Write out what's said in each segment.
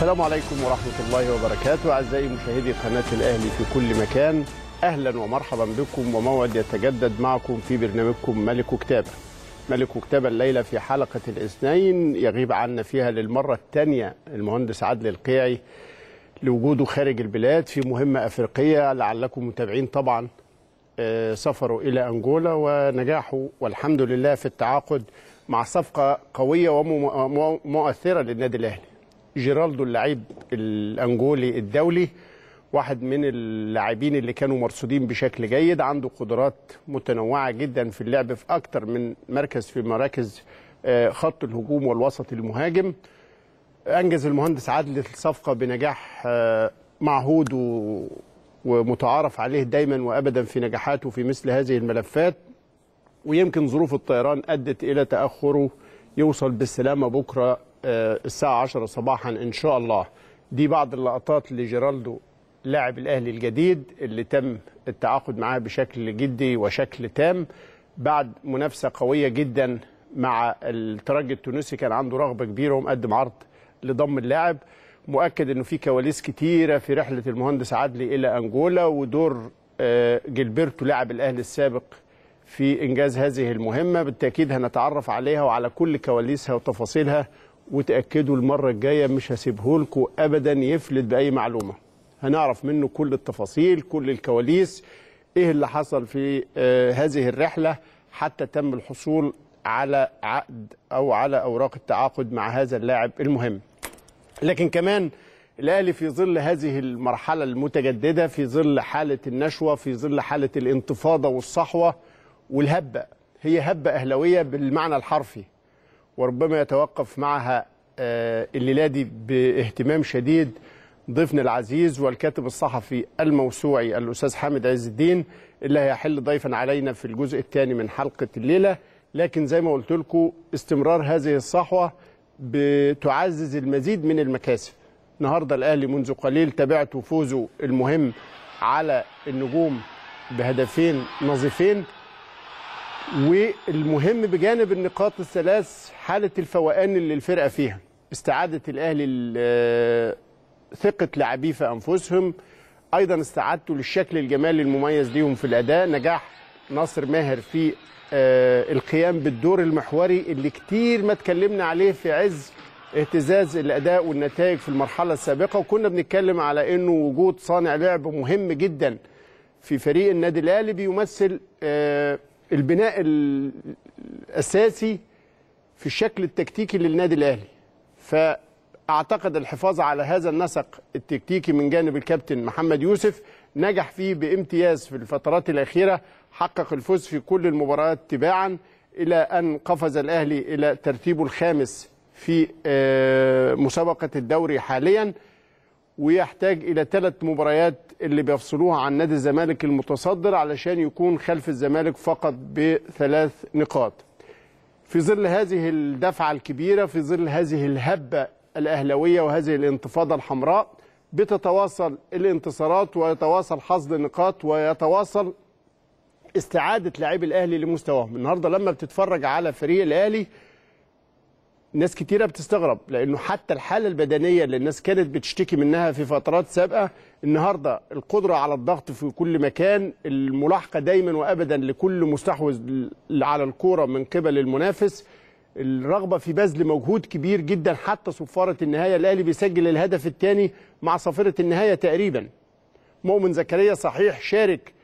السلام عليكم ورحمة الله وبركاته. أعزائي مشاهدي قناة الأهلي في كل مكان، أهلا ومرحبا بكم وموعد يتجدد معكم في برنامجكم ملك كتابة. ملك كتابة الليلة في حلقة الاثنين يغيب عنا فيها للمرة الثانية المهندس عادل القيعي لوجوده خارج البلاد في مهمة أفريقية. لعلكم متابعين طبعا سفره إلى أنجولا ونجاحه والحمد لله في التعاقد مع صفقة قوية ومؤثرة للنادي الأهلي. جيرالدو اللاعب الأنجولي الدولي، واحد من اللاعبين اللي كانوا مرصودين بشكل جيد، عنده قدرات متنوعة جدا في اللعب في أكتر من مركز في مراكز خط الهجوم والوسط المهاجم. أنجز المهندس عادل الصفقة بنجاح معهود ومتعارف عليه دايما وأبدا في نجاحاته في مثل هذه الملفات، ويمكن ظروف الطيران أدت إلى تأخره، يوصل بالسلامة بكرة الساعة 10 صباحا إن شاء الله. دي بعض اللقطات لجيرالدو لاعب الأهلي الجديد اللي تم التعاقد معاه بشكل جدي وشكل تام بعد منافسة قوية جدا مع الترجي التونسي. كان عنده رغبة كبيرة ومقدم عرض لضم اللاعب. مؤكد أنه في كواليس كتيرة في رحلة المهندس عدلي إلى أنجولا، ودور جيلبرتو لاعب الأهلي السابق في إنجاز هذه المهمة بالتأكيد هنتعرف عليها وعلى كل كواليسها وتفاصيلها، وتأكدوا المرة الجاية مش هسيبهولكوا أبدا يفلت بأي معلومة. هنعرف منه كل التفاصيل، كل الكواليس، إيه اللي حصل في هذه الرحلة حتى تم الحصول على عقد أو على أوراق التعاقد مع هذا اللاعب المهم. لكن كمان الأهلي في ظل هذه المرحلة المتجددة، في ظل حالة النشوة، في ظل حالة الانتفاضة والصحوة والهبة، هي هبة أهلوية بالمعنى الحرفي، وربما يتوقف معها الليلة دي باهتمام شديد ضيفنا العزيز والكاتب الصحفي الموسوعي الأستاذ حامد عز الدين اللي هيحل ضيفا علينا في الجزء الثاني من حلقة الليلة. لكن زي ما قلت لكم استمرار هذه الصحوة بتعزز المزيد من المكاسب. النهارده الأهلي منذ قليل تابعت فوزه المهم على النجوم بهدفين نظيفين، والمهم بجانب النقاط الثلاث حالة الفوقان اللي الفرقة فيها، استعادة الأهلي ثقة لاعبيه في أنفسهم، أيضا استعادته للشكل الجمالي المميز ليهم في الأداء، نجاح ناصر ماهر في القيام بالدور المحوري اللي كتير ما اتكلمنا عليه في عز اهتزاز الأداء والنتائج في المرحلة السابقة، وكنا بنتكلم على أنه وجود صانع لعب مهم جدا في فريق النادي الأهلي بيمثل البناء الأساسي في الشكل التكتيكي للنادي الأهلي. فأعتقد الحفاظ على هذا النسق التكتيكي من جانب الكابتن محمد يوسف نجح فيه بامتياز في الفترات الأخيرة، حقق الفوز في كل المباريات تباعا إلى أن قفز الأهلي إلى ترتيبه الخامس في مسابقة الدوري حاليا، ويحتاج إلى 3 مباريات اللي بيفصلوها عن نادي الزمالك المتصدر علشان يكون خلف الزمالك فقط ب3 نقاط. في ظل هذه الدفعة الكبيرة، في ظل هذه الهبة الأهلوية وهذه الانتفاضة الحمراء، بتتواصل الانتصارات ويتواصل حصد النقاط ويتواصل استعادة لاعبي الأهلي لمستواهم. النهاردة لما بتتفرج على فريق الأهلي ناس كتيرة بتستغرب، لأنه حتى الحالة البدنية اللي الناس كانت بتشتكي منها في فترات سابقة، النهاردة القدرة على الضغط في كل مكان، الملاحقة دايما وأبدا لكل مستحوذ على الكورة من قبل المنافس، الرغبة في بذل مجهود كبير جدا حتى صفارة النهاية. الأهلي بيسجل الهدف الثاني مع صفارة النهاية تقريبا. مؤمن زكريا صحيح شارك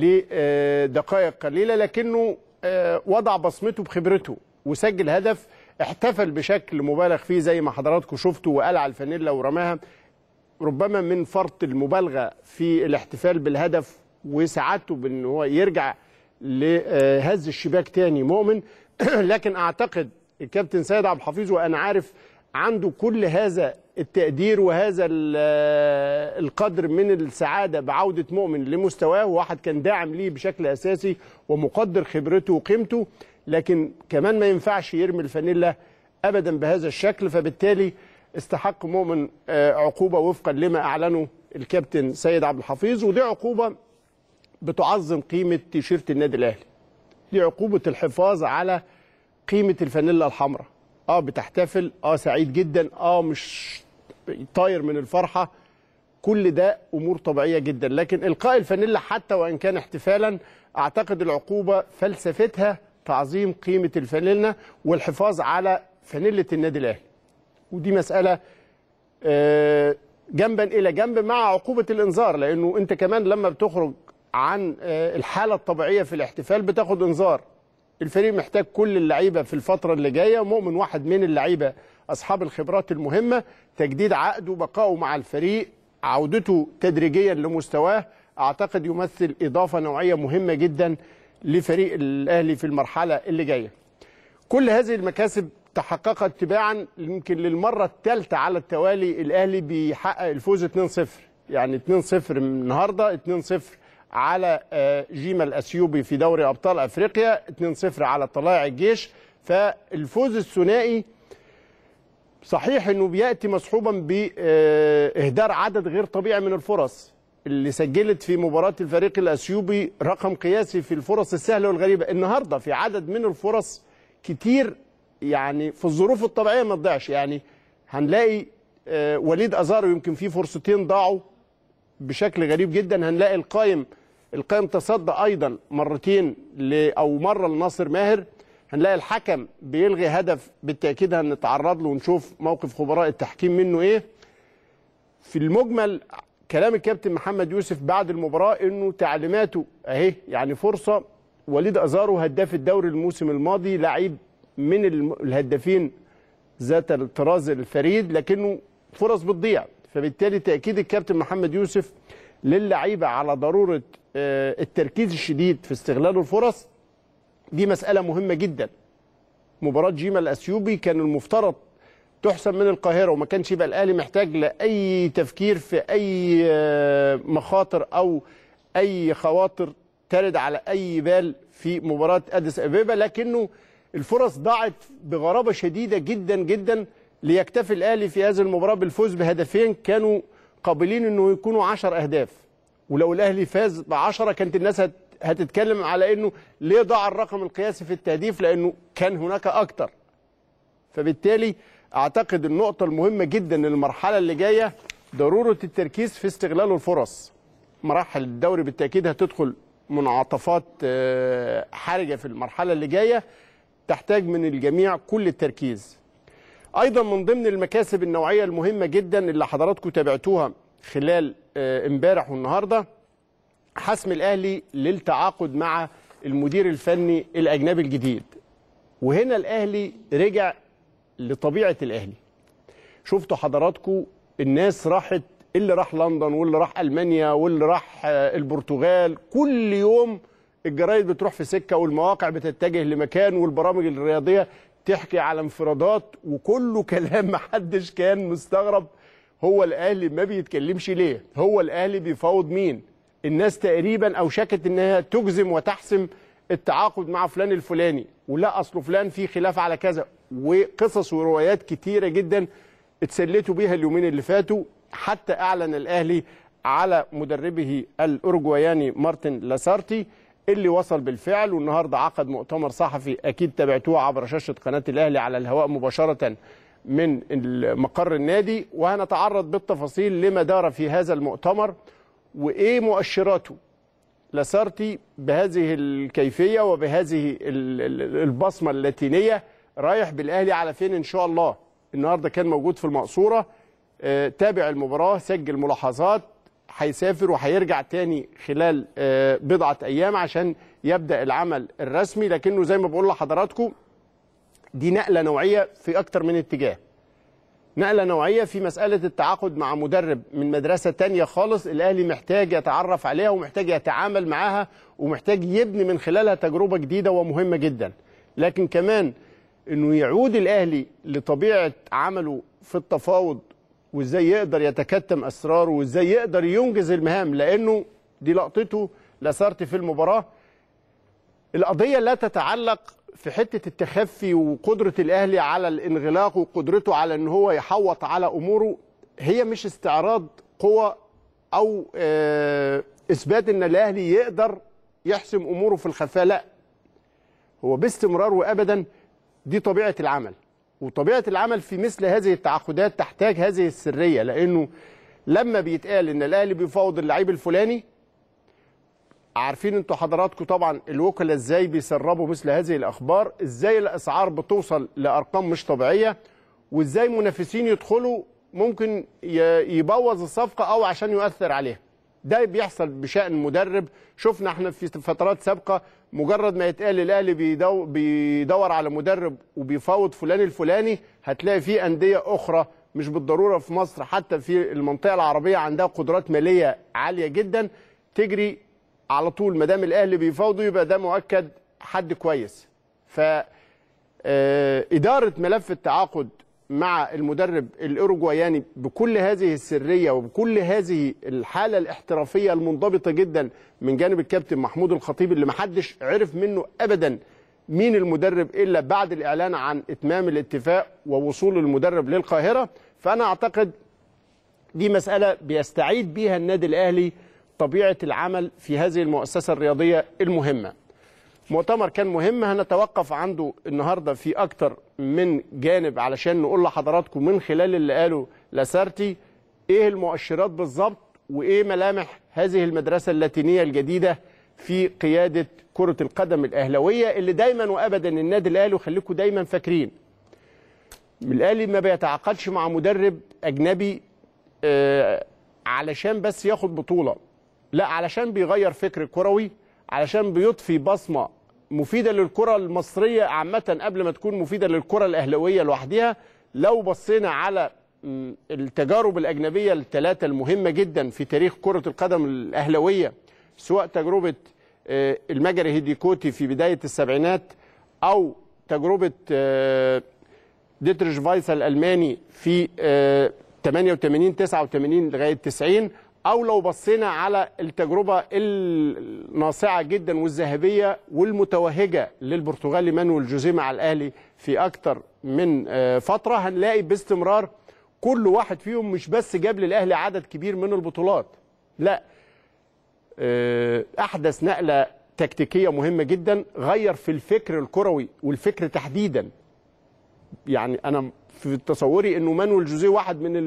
لدقائق قليلة، لكنه وضع بصمته بخبرته وسجل هدف، احتفل بشكل مبالغ فيه زي ما حضراتكم شفتوا وقلع الفانيلا ورماها، ربما من فرط المبالغة في الاحتفال بالهدف وسعادته بأن هو يرجع لهز الشباك تاني مؤمن. لكن أعتقد الكابتن سيد عبد الحفيظ وأنا عارف عنده كل هذا التقدير وهذا القدر من السعادة بعودة مؤمن لمستواه، وواحد كان داعم ليه بشكل أساسي ومقدر خبرته وقيمته، لكن كمان ما ينفعش يرمي الفانيلا أبدا بهذا الشكل. فبالتالي استحق مؤمن عقوبة وفقا لما أعلنه الكابتن سيد عبد الحفيظ، ودي عقوبة بتعظم قيمة تيشيرت النادي الأهلي، دي عقوبة الحفاظ على قيمة الفانيلا الحمراء. بتحتفل، سعيد جدا، مش طاير من الفرحه. كل ده امور طبيعيه جدا، لكن القاء الفانيلا حتى وان كان احتفالا اعتقد العقوبه فلسفتها تعظيم قيمه الفانيلا والحفاظ على فانيله النادي الاهلي. ودي مساله جنبا الى جنب مع عقوبه الانذار، لانه انت كمان لما بتخرج عن الحاله الطبيعيه في الاحتفال بتاخد انذار. الفريق محتاج كل اللعيبه في الفتره اللي جايه، ومؤمن واحد من اللعيبه اصحاب الخبرات المهمه، تجديد عقده، بقائه مع الفريق، عودته تدريجيا لمستواه، اعتقد يمثل اضافه نوعيه مهمه جدا لفريق الاهلي في المرحله اللي جايه. كل هذه المكاسب تحققت تباعا يمكن للمره الثالثه على التوالي الاهلي بيحقق الفوز 2-0، يعني 2-0 النهارده، 2-0 على جيما الأثيوبي في دوري أبطال أفريقيا، 2-0 على طلائع الجيش. فالفوز الثنائي صحيح أنه بيأتي مصحوبا بإهدار عدد غير طبيعي من الفرص اللي سجلت في مباراة الفريق الأثيوبي رقم قياسي في الفرص السهلة والغريبة. النهاردة في عدد من الفرص كتير يعني في الظروف الطبيعية ما تضيعش، يعني هنلاقي وليد أزارو يمكن فيه فرصتين ضاعوا بشكل غريب جدا. هنلاقي القائم تصدى ايضا مرتين او مره لناصر ماهر. هنلاقي الحكم بيلغي هدف بالتاكيد هنتعرض له ونشوف موقف خبراء التحكيم منه ايه. في المجمل كلام الكابتن محمد يوسف بعد المباراه انه تعليماته اهي، يعني فرصه. وليد ازارو هداف الدوري الموسم الماضي، لعيب من الهدافين ذات الطراز الفريد، لكنه فرص بتضيع. فبالتالي تأكيد الكابتن محمد يوسف للعيبة على ضرورة التركيز الشديد في استغلال الفرص، دي مسألة مهمة جدا. مباراة جيما الأثيوبي كان المفترض تحسم من القاهرة، وما كانش يبقى الأهلي محتاج لأي تفكير في أي مخاطر أو أي خواطر ترد على أي بال في مباراة أديس أبيبا، لكنه الفرص ضاعت بغرابة شديدة جدا جدا ليكتفي الأهلي في هذه المباراة بالفوز بهدفين كانوا قابلين أنه يكونوا 10 أهداف. ولو الأهلي فاز ب10 كانت الناس هتتكلم على أنه ليه ضاع الرقم القياسي في التهديف، لأنه كان هناك أكتر. فبالتالي أعتقد النقطة المهمة جدا للمرحلة اللي جاية ضرورة التركيز في استغلال الفرص. مراحل الدوري بالتأكيد هتدخل منعطفات حرجة في المرحلة اللي جاية، تحتاج من الجميع كل التركيز. ايضا من ضمن المكاسب النوعيه المهمه جدا اللي حضراتكم تابعتوها خلال امبارح والنهارده، حسم الاهلي للتعاقد مع المدير الفني الاجنبي الجديد. وهنا الاهلي رجع لطبيعه الاهلي. شفتوا حضراتكم الناس راحت، اللي راح لندن واللي راح المانيا واللي راح البرتغال، كل يوم الجرايد بتروح في سكه والمواقع بتتجه لمكان والبرامج الرياضيه تحكي على انفرادات، وكله كلام محدش كان مستغرب. هو الاهلي ما بيتكلمش ليه؟ هو الاهلي بيفاوض مين؟ الناس تقريبا اوشكت انها تجزم وتحسم التعاقد مع فلان الفلاني، ولا اصله فلان في خلاف على كذا، وقصص وروايات كتيره جدا اتسلتوا بيها اليومين اللي فاتوا. حتى اعلن الاهلي على مدربه الاورجواياني مارتن لاسارتي اللي وصل بالفعل، والنهارده عقد مؤتمر صحفي اكيد تابعتوه عبر شاشه قناه الاهلي على الهواء مباشره من مقر النادي، وهنتعرض بالتفاصيل لما دار في هذا المؤتمر وايه مؤشراته. لاسارتي بهذه الكيفيه وبهذه البصمه اللاتينيه رايح بالاهلي على فين ان شاء الله. النهارده كان موجود في المقصوره، تابع المباراه، سجل ملاحظات، هيسافر وهيرجع تاني خلال بضعة أيام عشان يبدأ العمل الرسمي. لكنه زي ما بقول لحضراتكم دي نقلة نوعية في أكتر من اتجاه. نقلة نوعية في مسألة التعاقد مع مدرب من مدرسة تانية خالص، الأهلي محتاج يتعرف عليها ومحتاج يتعامل معاها ومحتاج يبني من خلالها تجربة جديدة ومهمة جدا. لكن كمان أنه يعود الأهلي لطبيعة عمله في التفاوض، وازاي يقدر يتكتم اسراره، وازاي يقدر ينجز المهام، لانه دي لقطته لاسارتي في المباراه. القضيه لا تتعلق في حته التخفي وقدره الاهلي على الانغلاق وقدرته على ان هو يحوط على اموره، هي مش استعراض قوه او اثبات ان الاهلي يقدر يحسم اموره في الخفاء، لا، هو باستمرار وابدا دي طبيعه العمل. وطبيعه العمل في مثل هذه التعاقدات تحتاج هذه السريه، لانه لما بيتقال ان الاهلي بيفاوض اللعيب الفلاني، عارفين انتوا حضراتكم طبعا الوكلاء ازاي بيسربوا مثل هذه الاخبار، ازاي الاسعار بتوصل لارقام مش طبيعيه، وازاي منافسين يدخلوا ممكن يبوظ الصفقه او عشان يؤثر عليها. ده بيحصل بشأن مدرب. شفنا احنا في فترات سابقه مجرد ما يتقال الاهلي بيدور على مدرب وبيفاوض فلان الفلاني، هتلاقي في انديه اخرى مش بالضروره في مصر، حتى في المنطقه العربيه عندها قدرات ماليه عاليه جدا، تجري على طول ما دام الاهلي بيفاوضه يبقى ده مؤكد حد كويس. ف اداره ملف التعاقد مع المدرب الاوروجواياني بكل هذه السريه وبكل هذه الحاله الاحترافيه المنضبطه جدا من جانب الكابتن محمود الخطيب، اللي محدش عرف منه ابدا مين المدرب الا بعد الاعلان عن اتمام الاتفاق ووصول المدرب للقاهره. فانا اعتقد دي مساله بيستعيد بيها النادي الاهلي طبيعه العمل في هذه المؤسسه الرياضيه المهمه. مؤتمر كان مهم، هنتوقف عنده النهارده في اكتر من جانب علشان نقول لحضراتكم من خلال اللي قاله لاسارتي ايه المؤشرات بالظبط وايه ملامح هذه المدرسه اللاتينيه الجديده في قياده كره القدم الاهلاويه، اللي دايما وابدا النادي الاهلي، وخليكم دايما فاكرين الاهلي ما بيتعاقدش مع مدرب اجنبي علشان بس ياخد بطوله، لا، علشان بيغير فكر كروي، علشان بيضفي بصمه مفيده للكره المصريه عامه قبل ما تكون مفيده للكره الاهلاويه لوحدها. لو بصينا على التجارب الاجنبيه الثلاثه المهمه جدا في تاريخ كره القدم الاهلاويه، سواء تجربه المجري هيديكوتي في بدايه السبعينات، او تجربه ديتريش فايسا الالماني في 88 89 لغايه 90، أو لو بصينا على التجربة الناصعة جدا والذهبية والمتوهجة للبرتغالي مانويل جوزيه مع الأهلي في أكتر من فترة، هنلاقي باستمرار كل واحد فيهم مش بس جاب للأهلي عدد كبير من البطولات، لا، أحدث نقلة تكتيكية مهمة جدا، غير في الفكر الكروي والفكر تحديدا. يعني أنا في تصوري أنه مانويل جوزيه واحد من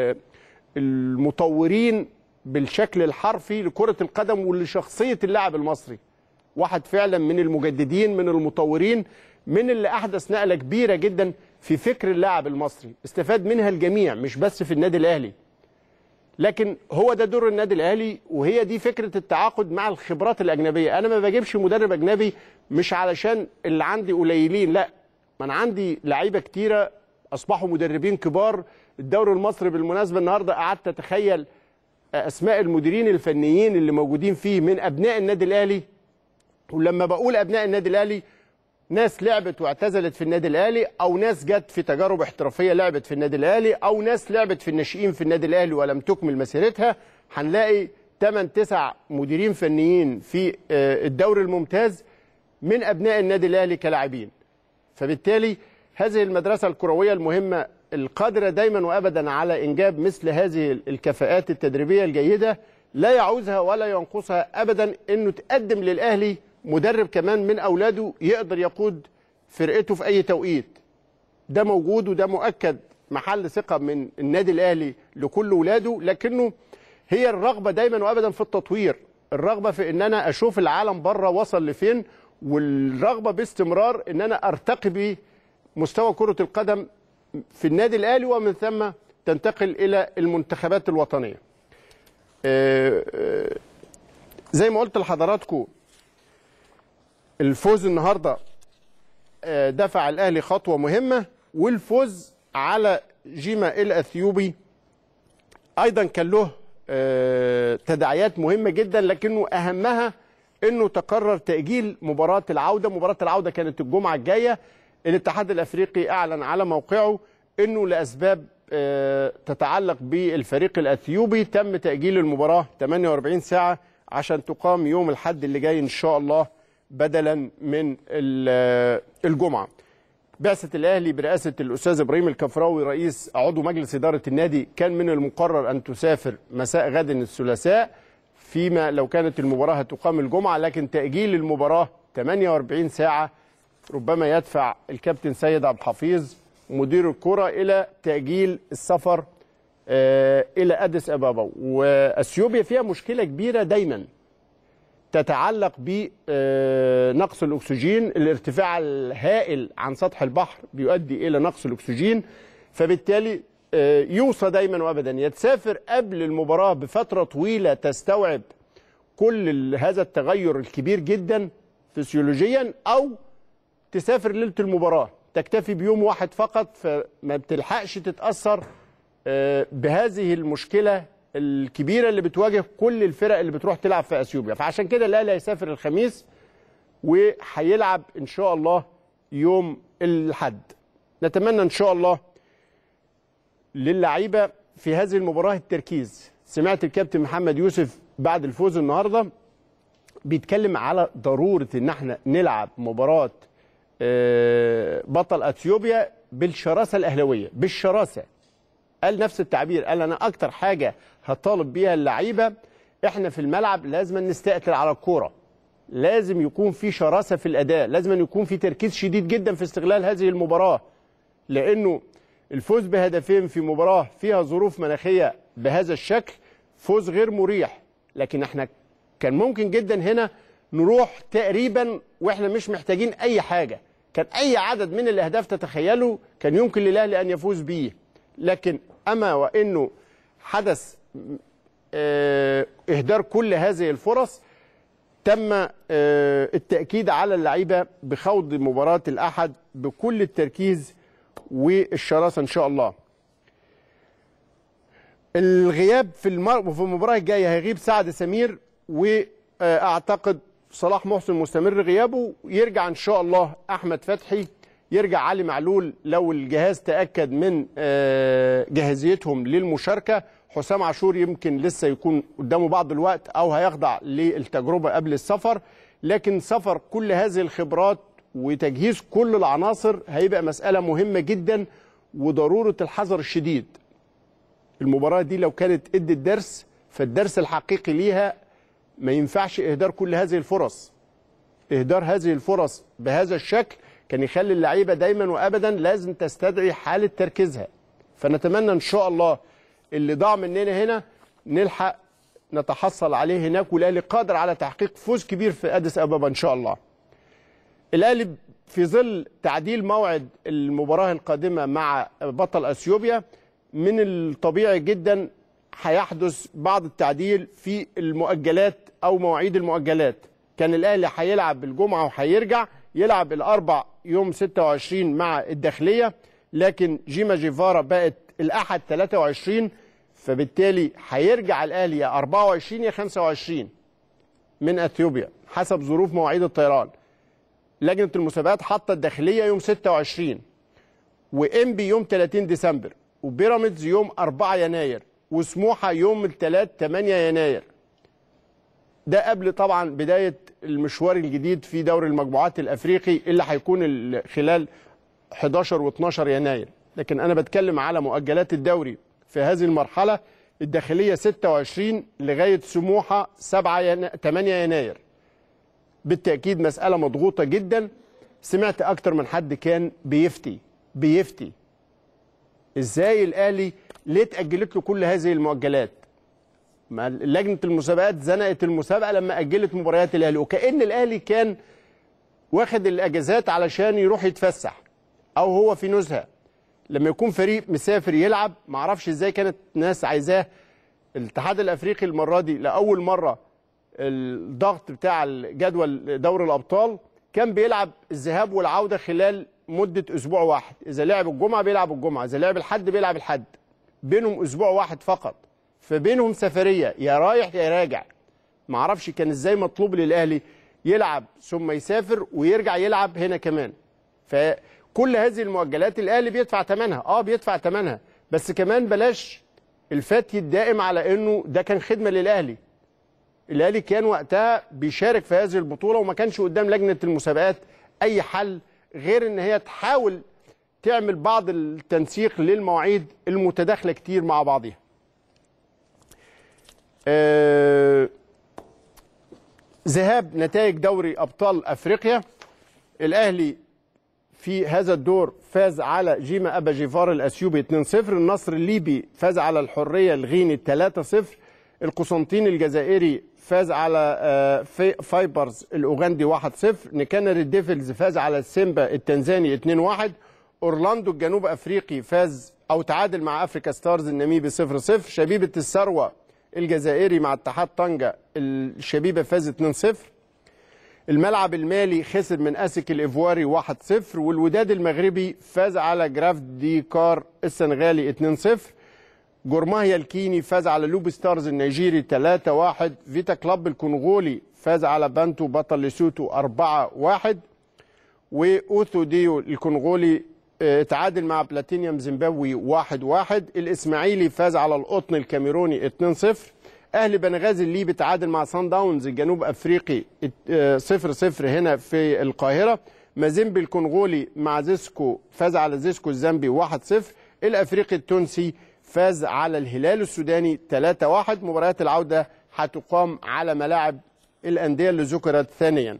المطورين بالشكل الحرفي لكرة القدم ولشخصية اللاعب المصري، واحد فعلا من المجددين، من المطورين، من اللي أحدث نقلة كبيرة جدا في فكر اللاعب المصري، استفاد منها الجميع مش بس في النادي الأهلي. لكن هو ده دور النادي الأهلي، وهي دي فكرة التعاقد مع الخبرات الأجنبية. أنا ما بجيبش مدرب أجنبي مش علشان اللي عندي قليلين، لا، ما أنا عندي لعيبة كتيرة أصبحوا مدربين كبار. الدوري المصري بالمناسبة النهاردة قعدت أتخيل أسماء المديرين الفنيين اللي موجودين فيه من أبناء النادي الأهلي، ولما بقول أبناء النادي الأهلي ناس لعبت واعتزلت في النادي الأهلي، أو ناس جت في تجارب احترافية لعبت في النادي الأهلي، أو ناس لعبت في الناشئين في النادي الأهلي ولم تكمل مسيرتها. هنلاقي 8-9 مديرين فنيين في الدوري الممتاز من أبناء النادي الأهلي كلاعبين. فبالتالي هذه المدرسة الكروية المهمة القادرة دايما وأبدا على إنجاب مثل هذه الكفاءات التدريبية الجيدة، لا يعوزها ولا ينقصها أبدا أنه تقدم للأهلي مدرب كمان من أولاده يقدر يقود فرقته في أي توقيت. ده موجود وده مؤكد محل ثقة من النادي الأهلي لكل ولاده، لكنه هي الرغبة دايما وأبدا في التطوير، الرغبة في أن أنا أشوف العالم بره وصل لفين، والرغبة باستمرار أن أنا أرتقي بمستوى كرة القدم في النادي الأهلي، ومن ثم تنتقل إلى المنتخبات الوطنية. زي ما قلت لحضراتكم، الفوز النهاردة دفع الأهلي خطوة مهمة، والفوز على جيما الأثيوبي أيضا كان له تداعيات مهمة جدا، لكنه أهمها أنه تقرر تأجيل مباراة العودة. مباراة العودة كانت الجمعة الجاية، الاتحاد الأفريقي أعلن على موقعه أنه لأسباب تتعلق بالفريق الأثيوبي تم تأجيل المباراة 48 ساعة عشان تقام يوم الأحد اللي جاي إن شاء الله بدلا من الجمعة. بعثة الأهلي برئاسة الأستاذ إبراهيم الكفراوي رئيس عضو مجلس إدارة النادي كان من المقرر أن تسافر مساء غد الثلاثاء، فيما لو كانت المباراة هتقام الجمعة، لكن تأجيل المباراة 48 ساعة ربما يدفع الكابتن سيد عبد الحفيظ مدير الكرة إلى تأجيل السفر إلى أديس أبابا. وأثيوبيا فيها مشكلة كبيرة دايما تتعلق بنقص الأكسجين. الارتفاع الهائل عن سطح البحر بيؤدي إلى نقص الأكسجين، فبالتالي يوصى دايما وأبدا يتسافر قبل المباراة بفترة طويلة تستوعب كل هذا التغير الكبير جدا فسيولوجيا، أو تسافر ليلة المباراة تكتفي بيوم واحد فقط، فما بتلحقش تتأثر بهذه المشكلة الكبيرة اللي بتواجه كل الفرق اللي بتروح تلعب في أثيوبيا. فعشان كده الأهلي هيسافر الخميس وهيلعب إن شاء الله يوم الأحد. نتمنى إن شاء الله للعيبة في هذه المباراة التركيز. سمعت الكابتن محمد يوسف بعد الفوز النهارده بيتكلم على ضرورة إن احنا نلعب مباراة بطل أثيوبيا بالشراسة الأهلاوية، بالشراسة. قال نفس التعبير، قال أنا أكتر حاجة هطالب بيها اللعيبة احنا في الملعب لازم نستقتل على الكورة، لازم يكون في شراسة في الأداء، لازم يكون في تركيز شديد جدا في استغلال هذه المباراة، لأنه الفوز بهدفين في مباراة فيها ظروف مناخية بهذا الشكل فوز غير مريح. لكن احنا كان ممكن جدا هنا نروح تقريبا واحنا مش محتاجين اي حاجة، كان اي عدد من الاهداف تتخيلوا كان يمكن للاهلي ان يفوز به. لكن اما وانه حدث اهدار كل هذه الفرص، تم التأكيد على اللعيبة بخوض مباراة الأحد بكل التركيز والشراسة إن شاء الله. الغياب في المباراة الجاية هيغيب سعد سمير، وأعتقد صلاح محسن مستمر غيابه، يرجع إن شاء الله أحمد فتحي، يرجع علي معلول لو الجهاز تأكد من جاهزيتهم للمشاركة. حسام عاشور يمكن لسه يكون قدامه بعض الوقت أو هيخضع للتجربة قبل السفر، لكن سفر كل هذه الخبرات وتجهيز كل العناصر هيبقى مسألة مهمة جدا وضرورة الحذر الشديد. المباراة دي لو كانت ادت درس، فالدرس الحقيقي ليها ما ينفعش إهدار كل هذه الفرص. إهدار هذه الفرص بهذا الشكل كان يخلي اللعيبة دايما وأبدا لازم تستدعي حالة تركيزها. فنتمنى إن شاء الله اللي ضاع مننا هنا نلحق نتحصل عليه هناك، والأهلي قادر على تحقيق فوز كبير في أديس أبابا إن شاء الله. الأهلي في ظل تعديل موعد المباراة القادمة مع بطل أثيوبيا من الطبيعي جدا هيحدث بعض التعديل في المؤجلات أو مواعيد المؤجلات. كان الأهلي هيلعب الجمعة وهيرجع يلعب الأربع يوم 26 مع الداخلية، لكن جيما جيفارا بقت الأحد 23، فبالتالي هيرجع الأهلي يا 24 يا 25 من أثيوبيا حسب ظروف مواعيد الطيران. لجنة المسابقات حاطة الداخلية يوم 26، وإنبي يوم 30 ديسمبر، وبيراميدز يوم 4 يناير، وسموحة يوم الثلاث 8 يناير. ده قبل طبعا بداية المشوار الجديد في دوري المجموعات الأفريقي اللي هيكون خلال 11 و12 يناير. لكن أنا بتكلم على مؤجلات الدوري في هذه المرحلة. الداخلية 26 لغاية سموحة 8 يناير. بالتأكيد مسألة مضغوطة جدا. سمعت أكتر من حد كان بيفتي إزاي الأهلي ليه تأجلت له كل هذه المؤجلات؟ لجنة المسابقات زنقت المسابقة لما أجلت مباريات الأهلي، وكأن الأهلي كان واخد الأجازات علشان يروح يتفسح أو هو في نزهة. لما يكون فريق مسافر يلعب، معرفش إزاي كانت ناس عايزاه. الاتحاد الأفريقي المرة دي لأول مرة الضغط بتاع الجدول دوري الأبطال كان بيلعب الذهاب والعودة خلال مدة أسبوع واحد. إذا لعب الجمعة بيلعب الجمعة، إذا لعب الحد بيلعب الحد، بينهم أسبوع واحد فقط، فبينهم سفرية يا رايح يا راجع. معرفش كان إزاي مطلوب للأهلي يلعب ثم يسافر ويرجع يلعب هنا كمان. فكل هذه المؤجلات الأهلي بيدفع ثمنها، بيدفع ثمنها، بس كمان بلاش الفتي الدائم على إنه ده كان خدمة للأهلي. الأهلي كان وقتها بيشارك في هذه البطولة وما كانش قدام لجنة المسابقات أي حل غير إن هي تحاول تعمل بعض التنسيق للمواعيد المتداخلة كتير مع بعضها. ذهاب نتائج دوري أبطال أفريقيا. الأهلي في هذا الدور فاز على جيما أبا جيفار الأثيوبي 2-0. النصر الليبي فاز على الحرية الغيني 3-0. القسنطين الجزائري فاز على فايبرز الأوغندي 1-0. نيكانر ديفلز فاز على السيمبا التنزاني 2-1. أورلاندو الجنوب أفريقي فاز أو تعادل مع أفريكا ستارز النميبي 0-0. شبيبة الثروة الجزائري مع اتحاد طنجة الشبيبة فاز 2-0. الملعب المالي خسر من أسك الإيفواري 1-0. والوداد المغربي فاز على جراف دي كار السنغالي 2-0. جورماهيا الكيني فاز على لوبي ستارز النيجيري 3-1. فيتا كلاب الكونغولي فاز على بانتو بطل لسوتو 4-1. وأوثو ديو الكونغولي تعادل مع بلاتينيوم زيمبابوي 1-1. الإسماعيلي فاز على القطن الكاميروني 2-0. أهلي بنغازي الليبي تعادل مع سان داونز الجنوب أفريقي 0-0 هنا في القاهرة. مازيمبي الكونغولي مع زيسكو فاز على زيسكو الزامبي 1-0. الأفريقي التونسي فاز على الهلال السوداني 3-1. مباريات العودة هتقام على ملاعب الأندية اللي ذكرت ثانيا.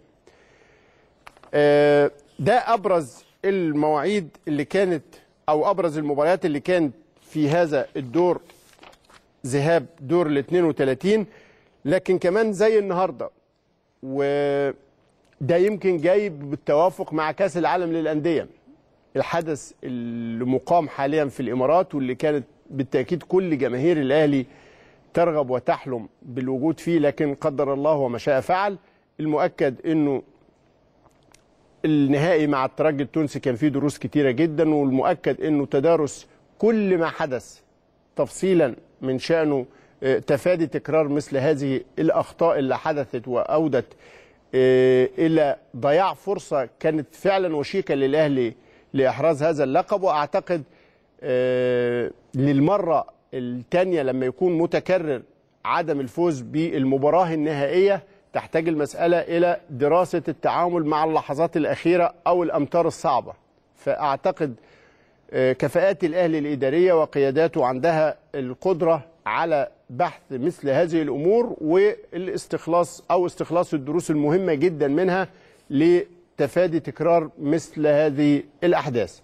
ده أبرز المواعيد اللي كانت أو أبرز المباريات اللي كانت في هذا الدور ذهاب دور ال 32. لكن كمان زي النهارده وده يمكن جاي بالتوافق مع كأس العالم للأندية، الحدث اللي مقام حاليا في الإمارات واللي كانت بالتأكيد كل جماهير الأهلي ترغب وتحلم بالوجود فيه، لكن قدر الله وما شاء فعل. المؤكد انه النهائي مع الترجي التونسي كان فيه دروس كتيرة جدا، والمؤكد انه تدارس كل ما حدث تفصيلا من شأنه تفادي تكرار مثل هذه الأخطاء اللي حدثت وأودت إلى ضياع فرصة كانت فعلا وشيكة للأهلي لإحراز هذا اللقب. وأعتقد للمرة الثانية لما يكون متكرر عدم الفوز بالمباراة النهائية تحتاج المسألة إلى دراسة التعامل مع اللحظات الأخيرة أو الأمتار الصعبة. فأعتقد كفاءات الأهلي الإدارية وقياداته عندها القدرة على بحث مثل هذه الأمور والاستخلاص أو استخلاص الدروس المهمة جدا منها لتفادي تكرار مثل هذه الأحداث.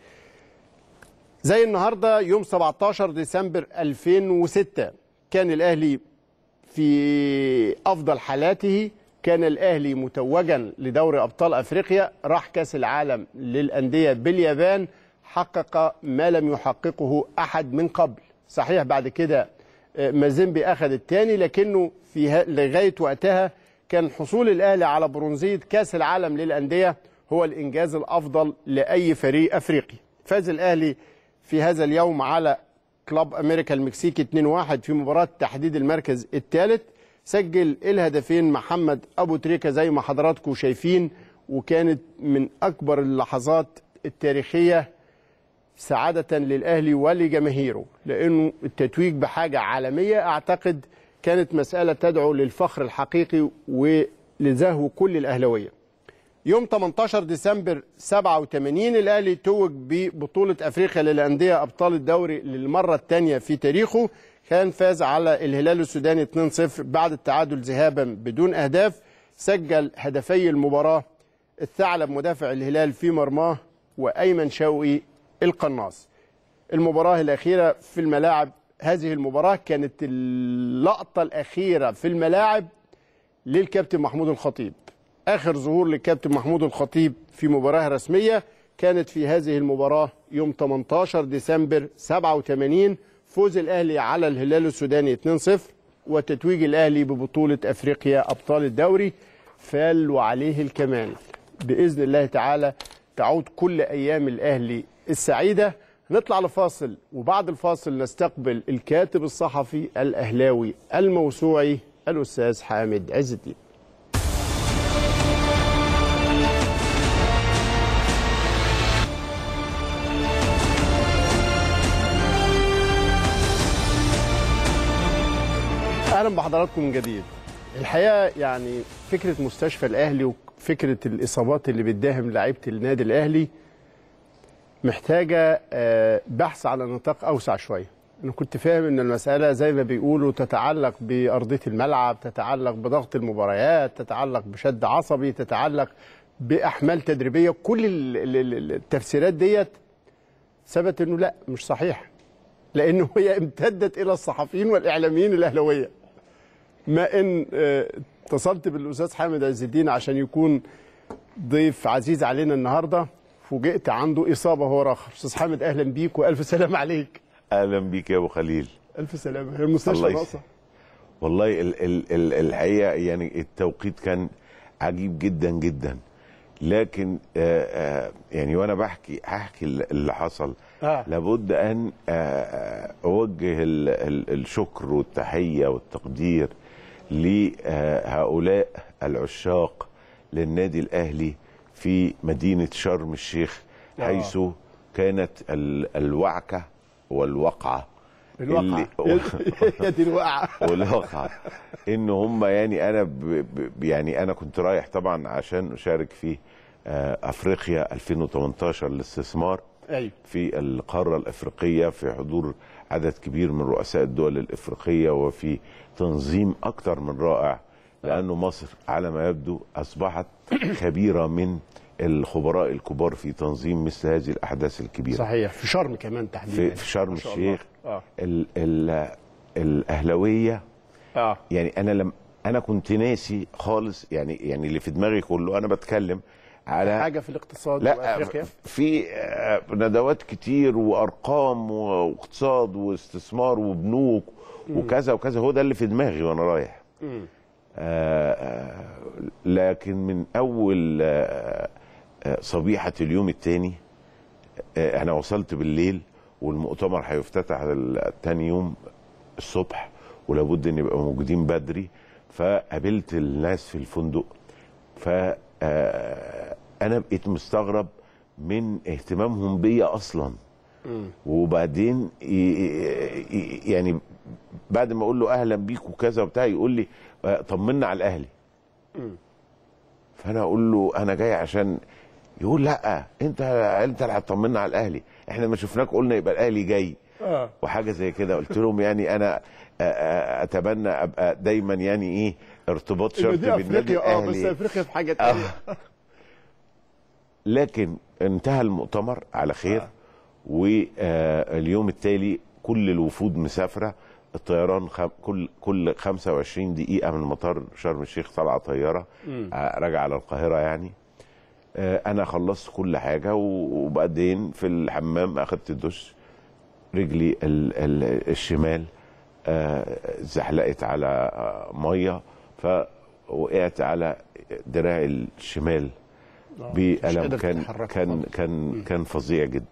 زي النهاردة يوم 17 ديسمبر 2006 كان الأهلي في أفضل حالاته، كان الأهلي متوجا لدوري أبطال أفريقيا، راح كأس العالم للأندية باليابان، حقق ما لم يحققه أحد من قبل. صحيح بعد كده مازيمبي أخذ الثاني، لكنه في لغاية وقتها كان حصول الأهلي على برونزية كأس العالم للأندية هو الإنجاز الأفضل لأي فريق أفريقي. فاز الأهلي في هذا اليوم على كلوب أمريكا المكسيكي 2-1 في مباراة تحديد المركز الثالث. سجل الهدفين محمد أبو تريكة زي ما حضراتكم شايفين، وكانت من أكبر اللحظات التاريخية سعادة للأهلي ولجماهيره، لأنه التتويج بحاجة عالمية أعتقد كانت مسألة تدعو للفخر الحقيقي ولزهو كل الأهلوية. يوم 18 ديسمبر 87 الأهلي توج ببطولة أفريقيا للأندية أبطال الدوري للمرة الثانية في تاريخه. كان فاز على الهلال السوداني 2-0 بعد التعادل ذهابا بدون أهداف. سجل هدفي المباراة الثعلب مدافع الهلال في مرماه وأيمن شوقي القناص. المباراة الأخيرة في الملاعب، هذه المباراة كانت اللقطة الأخيرة في الملاعب للكابتن محمود الخطيب. آخر ظهور للكابتن محمود الخطيب في مباراة رسمية كانت في هذه المباراة يوم 18 ديسمبر 87، فوز الأهلي على الهلال السوداني 2-0 وتتويج الأهلي ببطولة أفريقيا أبطال الدوري. فال وعليه الكمال بإذن الله تعالى تعود كل أيام الأهلي السعيدة. نطلع لفاصل، وبعد الفاصل نستقبل الكاتب الصحفي الأهلاوي الموسوعي الأستاذ حامد عز الدين. أهلا بحضراتكم من جديد. الحقيقة يعني فكرة مستشفى الأهلي وفكرة الإصابات اللي بتداهم لعيبة النادي الأهلي محتاجة بحث على نطاق أوسع شوية. أنا كنت فاهم أن المسألة زي ما بيقولوا تتعلق بأرضية الملعب، تتعلق بضغط المباريات، تتعلق بشد عصبي، تتعلق باحمال تدريبيه. كل التفسيرات ديت ثبت انه لا، مش صحيح، لانه هي امتدت الى الصحفيين والاعلاميين الاهلاويه. ما ان اتصلت بالاستاذ حامد عز الدين عشان يكون ضيف عزيز علينا النهارده، فوجئت عنده اصابه هو راخر. استاذ حامد اهلا بيك والف سلام عليك. اهلا بيك يا ابو خليل. الف سلامه. هي المستشفى ناقصه والله. الحقيقه يعني التوقيت كان عجيب جدا جدا، لكن يعني وانا هحكي اللي حصل. لابد ان اوجه الشكر والتحيه والتقدير لهؤلاء العشاق للنادي الاهلي في مدينه شرم الشيخ، حيث كانت الوعكه والوقعه. هي دي الوقعه والوقعه ان هم يعني انا كنت رايح طبعا عشان اشارك في افريقيا 2018 للاستثمار. أيوة. في القاره الافريقيه، في حضور عدد كبير من رؤساء الدول الافريقيه، وفي تنظيم اكثر من رائع، لانه مصر على ما يبدو اصبحت خبيره من الخبراء الكبار في تنظيم مثل هذه الاحداث الكبيره. صحيح. في شرم كمان تحديدا. في شرم الشيخ. الاهلاويه يعني انا كنت ناسي خالص، يعني اللي في دماغي كله انا بتكلم على حاجه في الاقتصاد. لا، في ندوات كتير وارقام واقتصاد واستثمار وبنوك وكذا وكذا، هو ده اللي في دماغي وانا رايح. لكن من اول صبيحه اليوم الثاني انا وصلت بالليل، والمؤتمر هيفتتح تاني يوم الصبح، ولابد ان يبقى موجودين بدري. فقابلت الناس في الفندق، انا بقيت مستغرب من اهتمامهم بيا اصلا. وبعدين يعني بعد ما اقول له اهلا بيك وكذا وبتاع، يقول لي طمنا على الاهلي. فانا اقول له انا جاي عشان، يقول لا انت اللي هتطمنا على الاهلي، احنا ما شفناك قلنا يبقى الاهلي جاي. وحاجه زي كده. قلت لهم يعني انا اتمنى ابقى دايما يعني ايه ارتباط شرط بالنادي الاهلي. بس افريقيا في حاجه ثانيه. لكن انتهى المؤتمر على خير. واليوم التالي كل الوفود مسافره، الطيران كل 25 دقيقه من مطار شرم الشيخ طالعه طياره راجعه على القاهره يعني. انا خلصت كل حاجه، وبعدين في الحمام اخدت الدش، رجلي الشمال زحلقت على ميه، فوقعت على دراعي الشمال بألم كان فظيع جدا.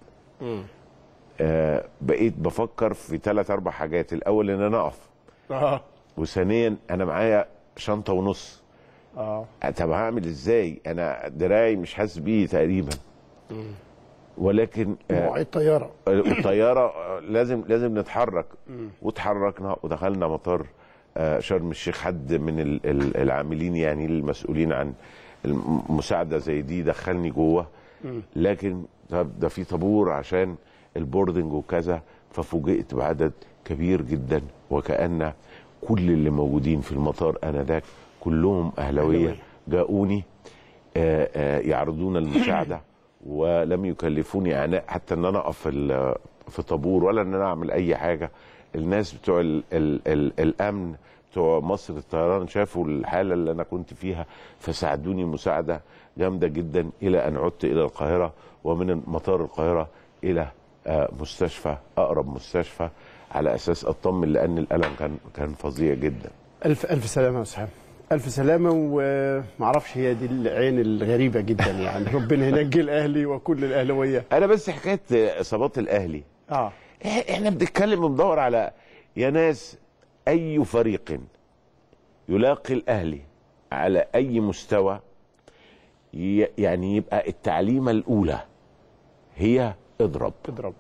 بقيت بفكر في 3-4 حاجات. الاول ان انا اقف، وثانيا انا معايا شنطه ونص. طب هعمل ازاي؟ انا دراعي مش حاسس بيه تقريبا. ولكن الطياره لازم نتحرك. وتحركنا ودخلنا مطار شرم الشيخ. حد من العاملين يعني المسؤولين عن المساعده زي دي دخلني جوه، لكن ده في طابور عشان البوردنج وكذا. ففوجئت بعدد كبير جدا، وكأن كل اللي موجودين في المطار انذاك كلهم اهلاويه جاءوني يعرضون المساعده، ولم يكلفوني عناء حتى ان انا اقف في طابور ولا ان انا اعمل اي حاجه. الناس بتوع الامن بتوع مصر الطيران شافوا الحاله اللي انا كنت فيها، فساعدوني مساعده جامده جدا الى ان عدت الى القاهره، ومن مطار القاهره الى مستشفى، اقرب مستشفى، على اساس اطمن، لان الالم كان فظيع جدا. الف سلامه يا استاذ. الف سلامه. ومعرفش هي دي العين الغريبه جدا يعني. ربنا ينجي الاهلي وكل الاهلاويه. انا بس حكايه اصابات الاهلي، احنا بنتكلم وبندور على يا ناس اي فريق يلاقي الاهلي على اي مستوى يعني يبقى التعليمه الاولى هي اضرب.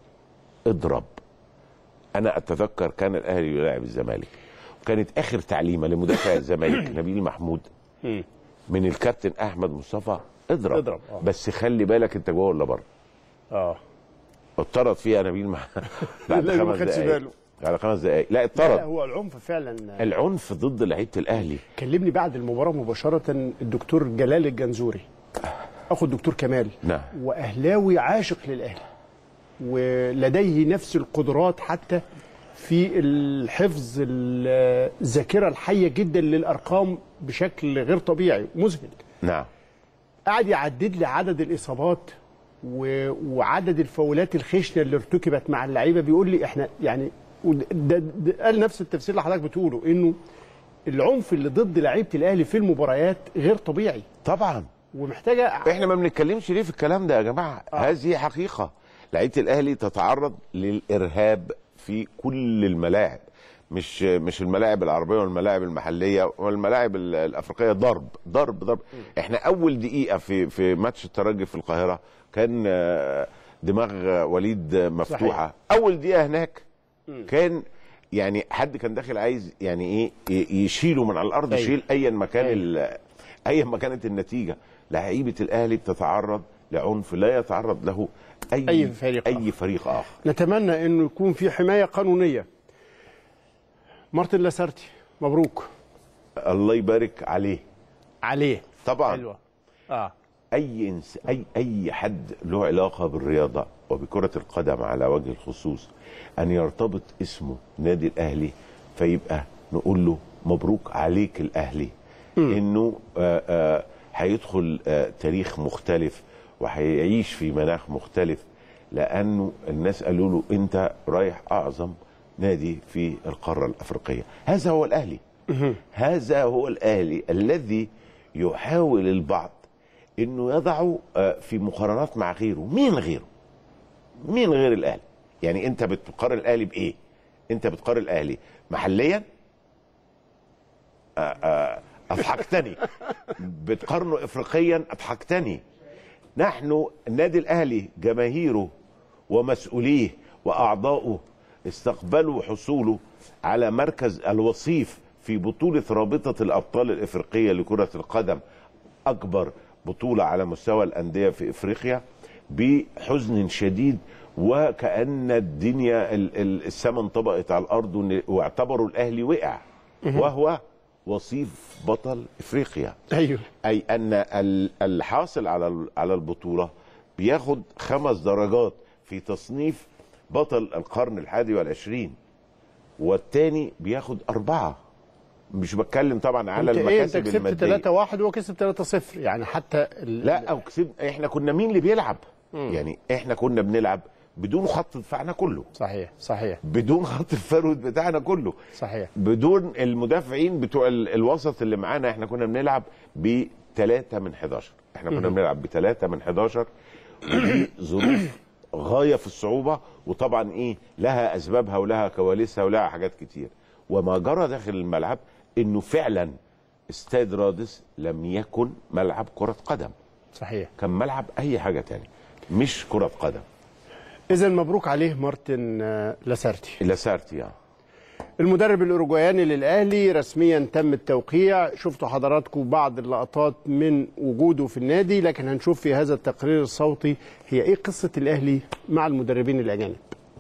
انا اتذكر كان الاهلي يلاعب الزمالك، وكانت اخر تعليمه لمدافع الزمالك نبيل محمود من الكابتن احمد مصطفى اضرب. بس خلي بالك انت جوه ولا بره. اتطرد فيها نبيل بعد 5 دقائق. على 5 دقائق لا اتطرد. لا هو العنف فعلا، العنف ضد لعيبه الاهلي. كلمني بعد المباراه مباشره الدكتور جلال الجنزوري اخو الدكتور كمال. نعم. واهلاوي عاشق للاهلي، ولديه نفس القدرات حتى في الحفظ، الذاكره الحيه جدا للارقام بشكل غير طبيعي مذهل. نعم. قعد يعدد لي عدد الاصابات وعدد الفاولات الخشنه اللي ارتكبت مع اللعيبه. بيقول لي احنا يعني ده قال نفس التفسير اللي حضرتك بتقوله، انه العنف اللي ضد لعيبه الاهلي في المباريات غير طبيعي طبعا، ومحتاجه. احنا ما بنتكلمش ليه في الكلام ده يا جماعه؟ هذه حقيقه. لعيبه الاهلي تتعرض للارهاب في كل الملاعب، مش الملاعب العربيه والملاعب المحليه والملاعب الافريقيه. ضرب. احنا اول دقيقه في ماتش الترجي في القاهره كان دماغ وليد مفتوحه. صحيح. اول دقيقه هناك كان يعني حد كان داخل عايز يعني ايه يشيله من على الارض. أيوة. يشيل ايا ما كانت النتيجه. لعيبه الاهلي بتتعرض لعنف لا يتعرض له اي فريق اخر. نتمنى انه يكون في حمايه قانونيه. مارتن لاسارتي مبروك. الله يبارك عليه طبعا. حلوة. اي حد له علاقه بالرياضه وبكره القدم على وجه الخصوص ان يرتبط اسمه نادي الاهلي، فيبقى نقول له مبروك عليك الاهلي. انه هيدخل تاريخ مختلف وهيعيش في مناخ مختلف، لانه الناس قالوا له انت رايح اعظم نادي في القاره الافريقيه. هذا هو الاهلي. هذا هو الاهلي الذي يحاول البعض انه يضعه في مقارنات مع غيره. مين غير الاهلي؟ يعني انت بتقارن الاهلي بايه؟ انت بتقارن الاهلي محليا؟ اضحكتني. بتقارنه افريقيا؟ اضحكتني. نحن النادي الاهلي جماهيره ومسؤوليه واعضائه استقبلوا حصوله على مركز الوصيف في بطولة رابطة الأبطال الإفريقية لكرة القدم، أكبر بطولة على مستوى الأندية في إفريقيا، بحزن شديد، وكأن الدنيا السماء انطبقت على الأرض، واعتبروا الأهلي وقع وهو وصيف بطل إفريقيا. أيوه. أي أن الحاصل على البطولة بياخد 5 درجات في تصنيف بطل القرن ال21، والتاني بياخد 4. مش بتكلم طبعا على المكاسب المادية. انت كسبت 3-1 وهو كسب 3-0 يعني حتى لا، او كسب. احنا كنا مين اللي بيلعب؟ يعني احنا كنا بنلعب بدون خط دفاعنا كله. صحيح. بدون خط الفرود بتاعنا كله. صحيح. بدون المدافعين بتوع الوسط اللي معانا. احنا كنا بنلعب ب3 من 11. احنا كنا بنلعب ب3 من 11، ودي ظروف غاية في الصعوبة، وطبعا لها أسبابها ولها كواليسها ولها حاجات كتير. وما جرى داخل الملعب إنه فعلا استاد رادس لم يكن ملعب كرة قدم. صحيح. كان ملعب أي حاجة تاني مش كرة قدم. إذن مبروك عليه مارتن لاسارتي. المدرب الأوروجواياني للأهلي رسميا تم التوقيع. شفتوا حضراتكم بعض اللقطات من وجوده في النادي، لكن هنشوف في هذا التقرير الصوتي هي إيه قصة الأهلي مع المدربين الأجانب.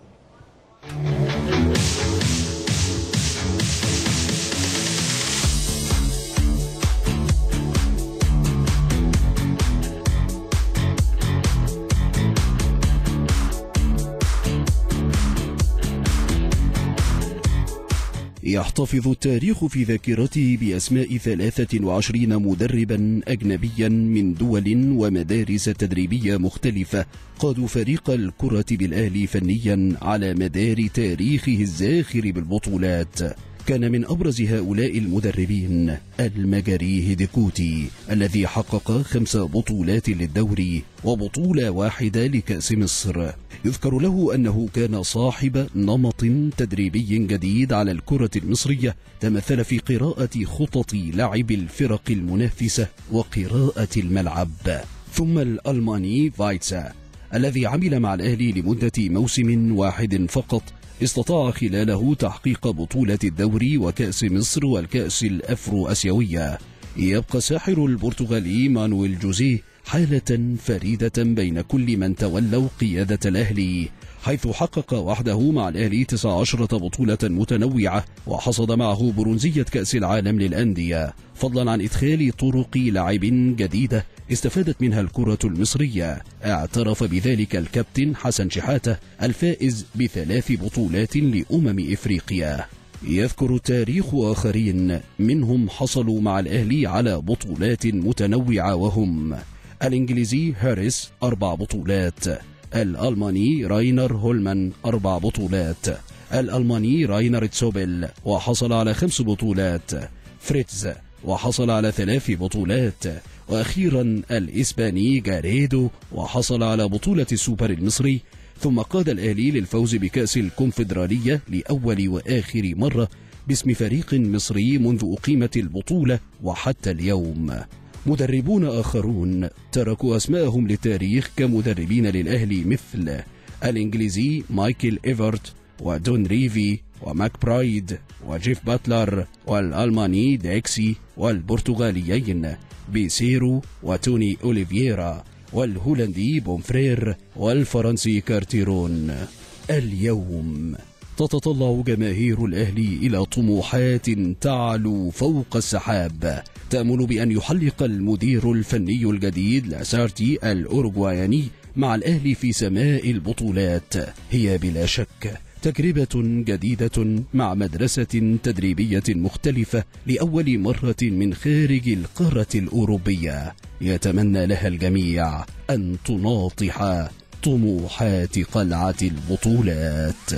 يحتفظ التاريخ في ذاكرته بأسماء 23 مدربا أجنبيا من دول ومدارس تدريبية مختلفة قادوا فريق الكرة بالأهلي فنيا على مدار تاريخه الزاخر بالبطولات. كان من أبرز هؤلاء المدربين المجري هيديكوتي الذي حقق 5 بطولات للدوري وبطولة واحدة لكأس مصر. يذكر له أنه كان صاحب نمط تدريبي جديد على الكرة المصرية تمثل في قراءة خطط لعب الفرق المنافسة وقراءة الملعب. ثم الألماني فايتسا الذي عمل مع الأهلي لمدة موسم واحد فقط استطاع خلاله تحقيق بطولة الدوري وكأس مصر والكأس الأفرو أسيوية. يبقى الساحر البرتغالي مانويل جوزيه حالة فريدة بين كل من تولوا قيادة الأهلي، حيث حقق وحده مع الأهلي 19 بطولة متنوعة وحصد معه برونزية كأس العالم للأندية، فضلا عن إدخال طرق لعب جديدة استفادت منها الكرة المصرية. اعترف بذلك الكابتن حسن شحاتة الفائز ب3 بطولات لأمم إفريقيا. يذكر التاريخ آخرين منهم حصلوا مع الأهلي على بطولات متنوعة، وهم الإنجليزي هاريس 4 بطولات، الألماني راينر هولمان 4 بطولات، الألماني راينر تسوبل وحصل على 5 بطولات، فريتز وحصل على 3 بطولات، وأخيرا الإسباني جاريدو وحصل على بطولة السوبر المصري. ثم قاد الأهلي للفوز بكأس الكونفدرالية لأول وآخر مرة باسم فريق مصري منذ أقيمت البطولة وحتى اليوم. مدربون آخرون تركوا أسماءهم للتاريخ كمدربين للأهلي مثل الإنجليزي مايكل إيفرت ودون ريفي وماك برايد وجيف باتلر، والألماني ديكسي، والبرتغاليين بيسيرو وتوني أوليفييرا، والهولندي بومفرير، والفرنسي كارتيرون. اليوم تتطلع جماهير الأهلي إلى طموحات تعلو فوق السحاب، تأمل بأن يحلق المدير الفني الجديد لاسارتي الأوروغواياني مع الأهلي في سماء البطولات. هي بلا شك تجربة جديدة مع مدرسة تدريبية مختلفة لأول مرة من خارج القارة الأوروبية. يتمنى لها الجميع أن تناطح طموحات قلعة البطولات.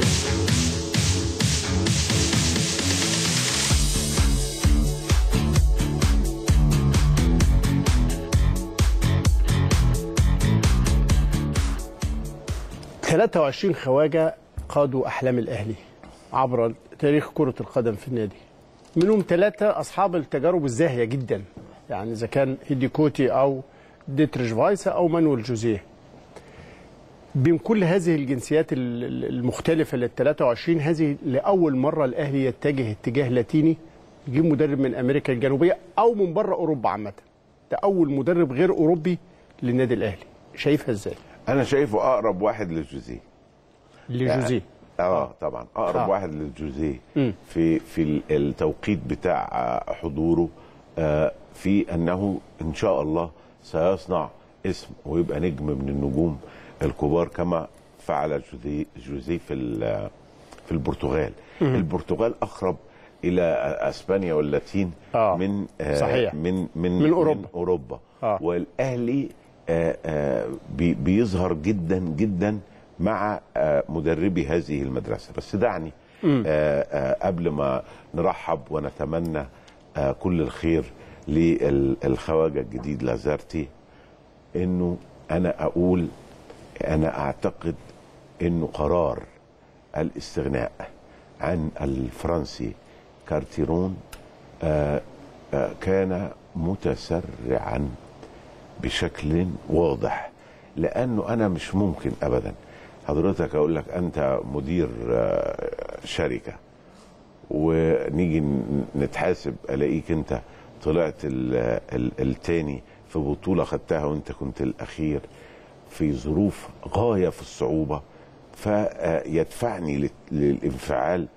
ال 23 خواجة قادوا أحلام الأهلي عبر تاريخ كرة القدم في النادي، منهم 3 أصحاب التجارب الزاهية جدا، يعني إذا كان هيدي كوتي أو ديتريش فايسا أو مانويل جوزيه. بين كل هذه الجنسيات المختلفة لل 23 هذه لأول مرة الأهلي يتجه اتجاه لاتيني، يجيب مدرب من أمريكا الجنوبية أو من بره أوروبا عامة. ده أول مدرب غير أوروبي للنادي الأهلي. شايفها إزاي؟ أنا شايفه أقرب واحد لجوزيه. لجوزيه طبعا اقرب واحد للجوزيه في التوقيت بتاع حضوره، في انه ان شاء الله سيصنع اسم ويبقى نجم من النجوم الكبار كما فعل جوزيه في البرتغال. البرتغال اقرب الى اسبانيا واللاتين من صحيح. من اوروبا. والاهلي بيظهر جدا جدا مع مدربي هذه المدرسة. بس دعني قبل ما نرحب ونتمنى كل الخير للخواجة الجديد لازارتي، انه انا اعتقد انه قرار الاستغناء عن الفرنسي كارتيرون كان متسرعا بشكل واضح، لانه انا مش ممكن ابدا حضرتك اقول لك انت مدير شركه ونيجي نتحاسب الاقيك انت طلعت التاني في بطوله خدتها وانت كنت الاخير في ظروف غايه في الصعوبه، فيدفعني للانفعال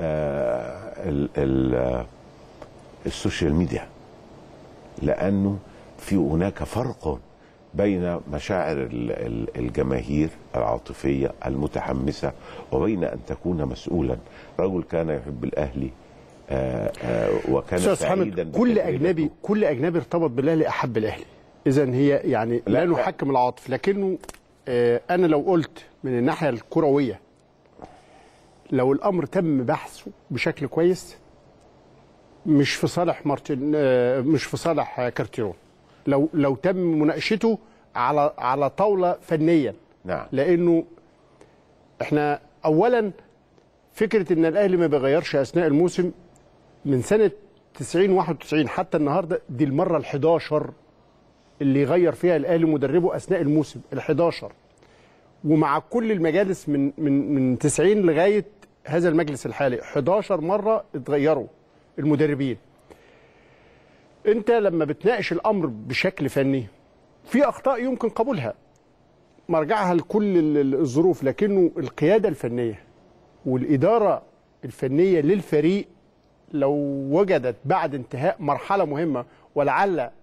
السوشيال ميديا، لانه في هناك فرق بين مشاعر الجماهير العاطفية المتحمسة وبين أن تكون مسؤولا. رجل كان يحب الأهلي وكان سعيدا. كل أجنبي ارتبط بالأهلي أحب الأهلي. إذن هي يعني لا نحكم العاطف، لكنه أنا لو قلت من الناحية الكروية لو الأمر تم بحثه بشكل كويس مش في صالح مش في صالح كارتيرون، لو تم مناقشته على طاولة فنيا. نعم. لأنه احنا أولا فكرة إن الأهلي ما بيغيرش أثناء الموسم من سنة 90-91 حتى النهاردة، دي المرة ال11 اللي يغير فيها الأهلي مدربه أثناء الموسم، ال11. ومع كل المجالس من 90 لغاية هذا المجلس الحالي 11 مرة اتغيروا المدربين. انت لما بتناقش الامر بشكل فني في اخطاء يمكن قبولها مرجعها لكل الظروف، لكنه القياده الفنيه والاداره الفنيه للفريق لو وجدت بعد انتهاء مرحله مهمه ولعل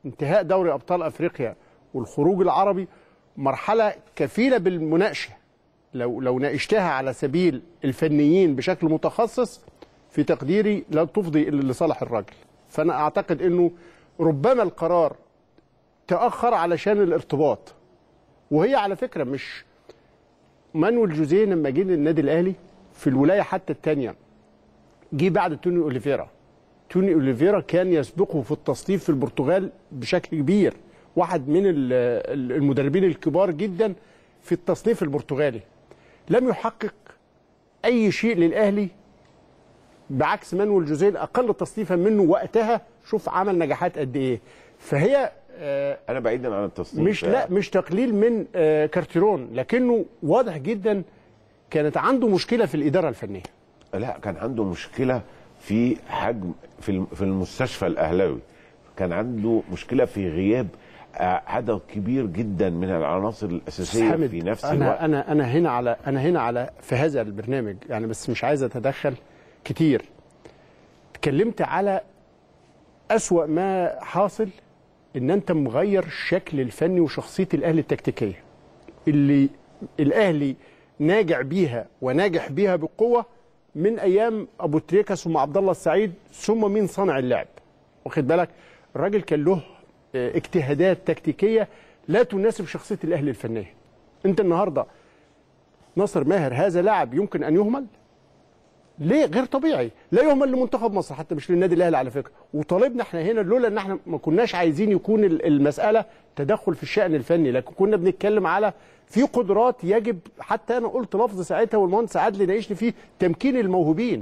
انتهاء دوري ابطال افريقيا والخروج العربي مرحله كفيله بالمناقشه لو ناقشتها على سبيل الفنيين بشكل متخصص في تقديري لا تفضي الا لصالح الراجل. فانا اعتقد انه ربما القرار تاخر علشان الارتباط. وهي على فكره مش مانويل جوزيه لما جه للنادي الاهلي في الولايه حتى الثانيه جه بعد توني اوليفيرا. توني اوليفيرا كان يسبقه في التصنيف في البرتغال بشكل كبير، واحد من المدربين الكبار جدا في التصنيف البرتغالي. لم يحقق اي شيء للاهلي بعكس مانويل جوزيه الاقل تصنيفا منه وقتها، شوف عمل نجاحات قد ايه. فهي انا بعيدا عن التصنيف مش تقليل من كارتيرون، لكنه واضح جدا كانت عنده مشكله في الاداره الفنيه. لا، كان عنده مشكله في حجم في المستشفى الاهلاوي، كان عنده مشكله في غياب عدد كبير جدا من العناصر الاساسيه في نفس الوقت. انا هنا على في هذا البرنامج يعني، بس مش عايز اتدخل كتير. اتكلمت على أسوأ ما حاصل ان انت مغير الشكل الفني وشخصيه الاهلي التكتيكيه اللي الاهلي ناجع بيها وناجح بيها بقوه من ايام ابو تريكه ثم عبد الله السعيد ثم مين صانع اللعب. واخد بالك الراجل كان له اجتهادات تكتيكيه لا تناسب شخصيه الاهلي الفنيه. انت النهارده ناصر ماهر هذا لاعب يمكن ان يهمل؟ ليه؟ غير طبيعي، لا يهمل لمنتخب مصر حتى مش للنادي الاهلي على فكره. وطالبنا احنا هنا لولا ان احنا ما كناش عايزين يكون المساله تدخل في الشأن الفني، لكن كنا بنتكلم على في قدرات يجب، حتى انا قلت لفظ ساعتها والمهندس عادل ناقشني فيه، تمكين الموهوبين.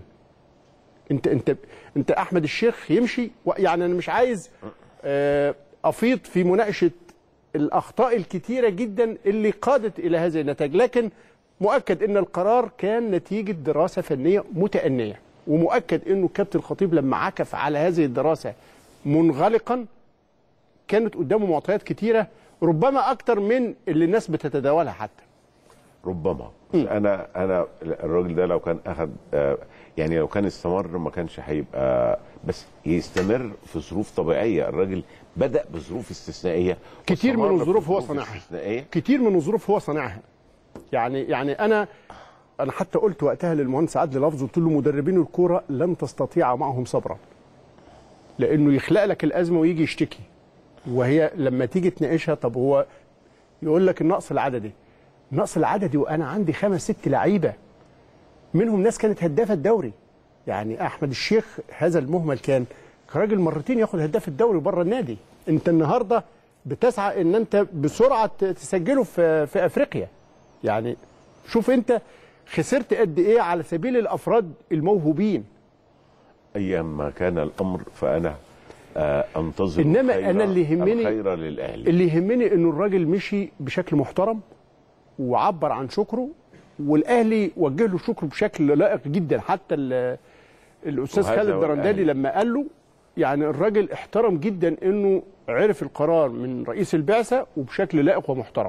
انت احمد الشيخ يمشي، يعني انا مش عايز افيض في مناقشه الاخطاء الكتيره جدا اللي قادت الى هذه النتائج، لكن مؤكد ان القرار كان نتيجه دراسه فنيه متأنيه، ومؤكد انه كابتن الخطيب لما عكف على هذه الدراسه منغلقا كانت قدامه معطيات كتيره ربما اكتر من اللي الناس بتتداولها حتى. ربما انا الراجل ده لو كان اخذ يعني لو كان استمر ما كانش هيبقى، بس يستمر في ظروف طبيعيه. الراجل بدأ بظروف استثنائيه، كتير من الظروف هو صنعها، كتير من الظروف هو صنعها. يعني انا حتى قلت وقتها للمهندس عادل لفظ، قلت له مدربين الكوره لن تستطيع معهم صبرا، لانه يخلق لك الازمه ويجي يشتكي، وهي لما تيجي تناقشها طب هو يقول لك النقص العددي وانا عندي 5 6 لعيبه منهم ناس كانت هدافه الدوري. يعني احمد الشيخ هذا المهمل كان راجل مرتين ياخد هداف الدوري بره النادي. انت النهارده بتسعى ان انت بسرعه تسجله في افريقيا. يعني شوف انت خسرت قد ايه على سبيل الافراد الموهوبين. ايام ما كان الامر فانا انتظر انما انا اللي يهمني الخير للاهلي، اللي يهمني انه الراجل مشي بشكل محترم وعبر عن شكره، والاهلي وجه له شكره بشكل لائق جدا. حتى الاستاذ خالد الدرندلي لما قال له، يعني الراجل احترم جدا انه عرف القرار من رئيس البعثه وبشكل لائق ومحترم.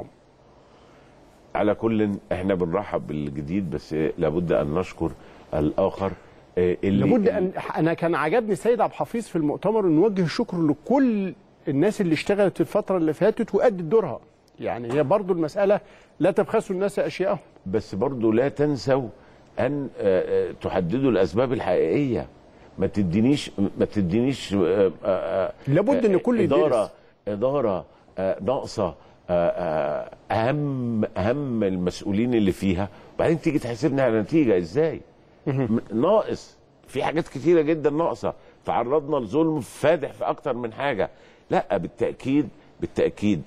على كل احنا بنرحب بالجديد، بس لابد ان نشكر الاخر اللي لابد ان انا كان عجبني السيد عبد الحفيظ في المؤتمر انه وجه شكر لكل الناس اللي اشتغلت في الفتره اللي فاتت وادت دورها. يعني هي برضو المساله لا تبخسوا الناس اشياءهم، بس برضو لا تنسوا ان تحددوا الاسباب الحقيقيه. ما تدينيش لابد ان كل اداره ناقصه اهم المسؤولين اللي فيها، وبعدين تيجي تحاسبني على النتيجه ازاي؟ ناقص في حاجات كتيره جدا ناقصه، تعرضنا لظلم فادح في اكتر من حاجه. لا، بالتاكيد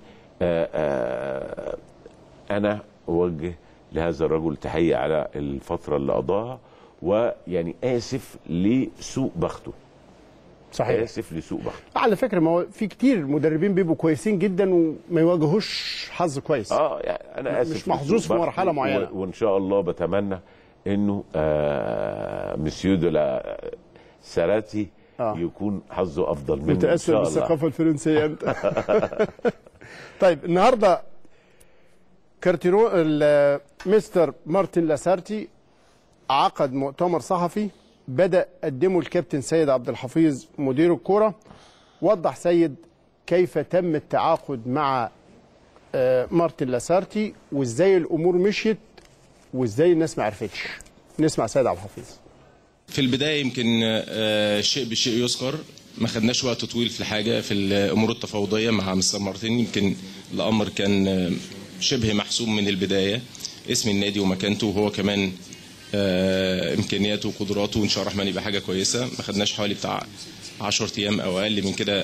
انا اوجه لهذا الرجل تحيه على الفتره اللي قضاها، ويعني اسف لسوء بخته. صحيح، اسف لسوء بخته. على فكره ما هو في كتير مدربين بيبقوا كويسين جدا وما يواجهوش حظ كويس. يعني انا اسف، مش محظوظ في مرحله معينه، وان شاء الله بتمنى انه مسيو دولا ساراتي يكون حظه افضل منه. متاثر بالثقافه الفرنسيه انت. طيب النهارده كارتيرون مستر مارتن لاسارتي عقد مؤتمر صحفي بدأ قدمه الكابتن سيد عبد الحفيظ مدير الكرة. وضح سيد كيف تم التعاقد مع مارتن لاسارتي وازاي الامور مشيت وازاي الناس ما عرفتش. نسمع سيد عبد الحفيظ. في البدايه يمكن شيء بالشيء يذكر، ما خدناش وقت طويل في الحاجه في الامور التفاوضيه مع مستر مارتن. يمكن الامر كان شبه محسوم من البدايه، اسم النادي ومكانته وهو كمان امكانياته وقدراته، وان شاء الله الرحمن يبقى حاجه كويسه. ما خدناش حوالي بتاع 10 ايام او اقل من كده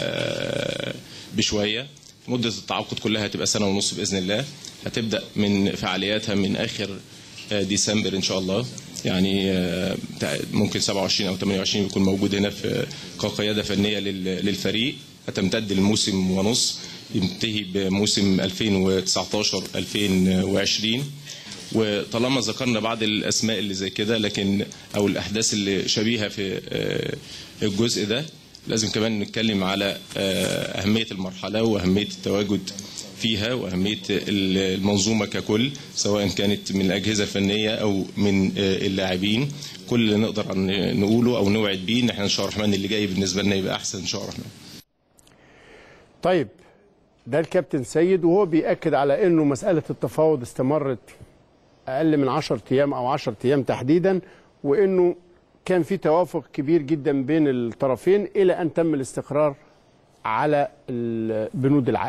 بشويه. مده التعاقد كلها هتبقى سنه ونص باذن الله، هتبدا من فعالياتها من اخر ديسمبر ان شاء الله، يعني ممكن 27 او 28 يكون موجود هنا في كقياده فنيه للفريق. هتمتد لموسم ونص، ينتهي بموسم 2019 2020. وطالما ذكرنا بعض الاسماء اللي زي كده لكن او الاحداث اللي شبيهه في الجزء ده، لازم كمان نتكلم على اهميه المرحله واهميه التواجد فيها واهميه المنظومه ككل، سواء كانت من الاجهزه الفنيه او من اللاعبين. كل اللي نقدر نقوله او نوعد بيه ان احنا ان شاء الله الرحمن اللي جاي بالنسبه لنا يبقى احسن ان شاء الله الرحمن. طيب ده الكابتن سيد وهو بيأكد على انه مساله التفاوض استمرت اقل من 10 ايام او 10 ايام تحديدا، وانه كان في توافق كبير جدا بين الطرفين الى ان تم الاستقرار على بنود العقد.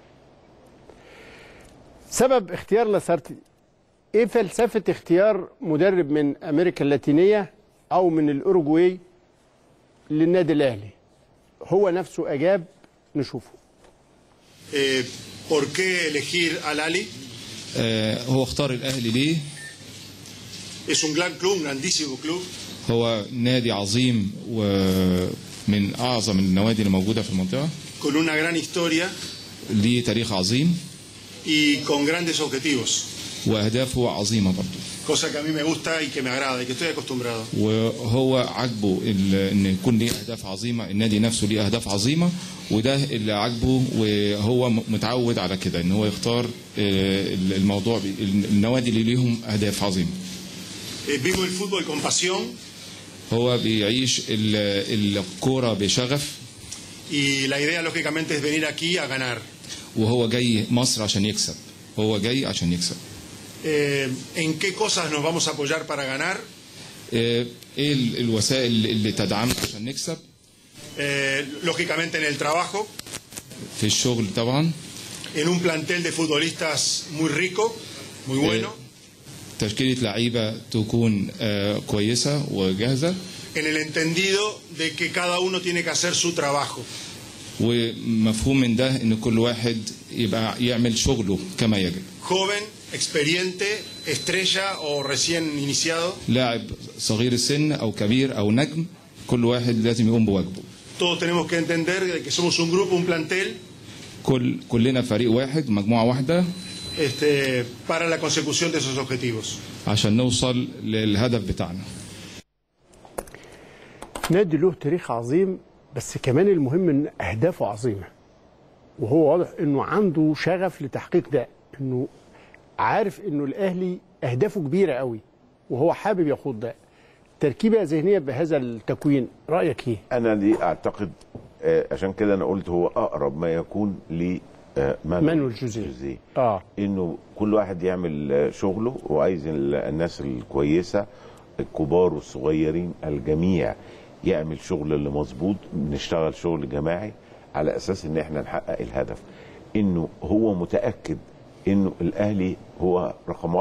سبب اختيار لاسارتي ايه؟ فلسفه اختيار مدرب من امريكا اللاتينيه او من الاوروجواي للنادي الاهلي؟ هو نفسه اجاب، نشوفه. ¿Por qué elegir al Ahly? هو اختار الاهلي ليه؟ Es un gran club, un grandísimo club. هو نادي عظيم ومن اعظم النوادي اللي موجوده في المنطقه. Con una gran historia. ليه تاريخ عظيم. Y con grandes objetivos. واهدافه عظيمه برضه. Cosa que a mí me gusta y que me agrada y que estoy acostumbrado. وهو عاجبه ان يكون ليه اهداف عظيمه، النادي نفسه ليه اهداف عظيمه، وده اللي عاجبه وهو متعود على كده ان هو يختار الموضوع النوادي اللي ليهم اهداف عظيمه. Vivo el fútbol con pasión. هو بيعيش الكوره بشغف. Y la idea lógicamente es venir aquí a ganar. وهو جاي مصر عشان يكسب. هو جاي عشان يكسب. ¿En qué cosas nos vamos a apoyar para ganar? ايه الوسائل اللي تدعمنا عشان نكسب؟ Lógicamente en el trabajo. في الشغل طبعا. En un plantel de futbolistas muy rico, muy bueno. تشكيلة لعيبة تكون كويسة وجاهزة. En el entendido de que cada uno tiene que hacer su trabajo. ومفهوم من ده ان كل واحد يبقى يعمل شغله كما يجب. Joven, experiente, estrella o recién iniciado. لاعب صغير السن او كبير او نجم، كل واحد لازم يقوم بواجبه. Todos tenemos que entender que somos un grupo, un plantel. كلنا فريق واحد، مجموعة واحدة. Para la consecución de esos objetivos. عشان نوصل للهدف بتاعنا. نادي له تاريخ عظيم، بس كمان المهم ان اهدافه عظيمه، وهو واضح انه عنده شغف لتحقيق ده، انه عارف انه الاهلي اهدافه كبيره قوي وهو حابب يخوض ده. تركيبه ذهنيه بهذا التكوين، رايك ايه؟ انا دي اعتقد عشان كده انا قلت هو اقرب ما يكون ل مانويل جوزيه. انه كل واحد يعمل شغله، وعايز الناس الكويسه الكبار والصغيرين الجميع يعمل شغل اللي مظبوط، نشتغل شغل جماعي على اساس ان احنا نحقق الهدف. انه هو متاكد انه الاهلي هو رقم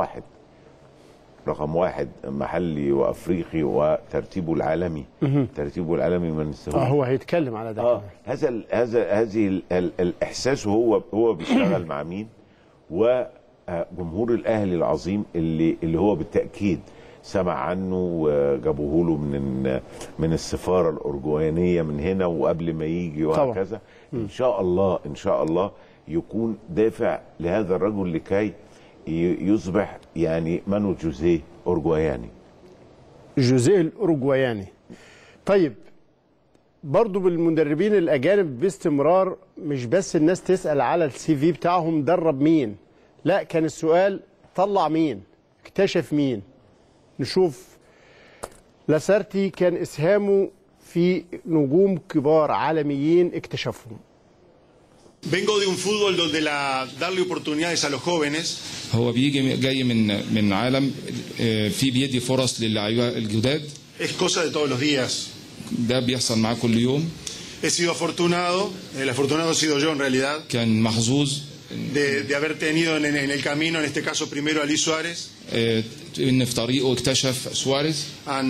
واحد محلي وافريقي، وترتيبه العالمي ترتيبه العالمي من السهوله. هو هيتكلم على ده. هذه الاحساس، وهو بيشتغل مع مين، وجمهور الاهلي العظيم اللي هو بالتاكيد سمع عنه وجابوه له من السفاره الارجوانيه من هنا وقبل ما يجي وهكذا. ان شاء الله يكون دافع لهذا الرجل لكي يصبح يعني مانويل جوزيه أورجواياني. جوزيه الأورجواياني. طيب برضو بالمدربين الأجانب باستمرار، مش بس الناس تسأل على السي في بتاعهم درب مين، لا كان السؤال طلع مين، اكتشف مين. نشوف لاسارتي كان إسهامه في نجوم كبار عالميين اكتشفهم. Vengo de un fútbol donde darle oportunidades a los jóvenes هو جاي من عالم فيه بيدي فرص للاعيبه الجداد. es cosa de todos los días. ده بيحصل معاه كل يوم. He sido afortunado, el afortunado he sido yo en realidad, كان محظوظ de haber tenido en el camino, en este caso primero a Luis Suárez, ان في طريقه اكتشف سواريز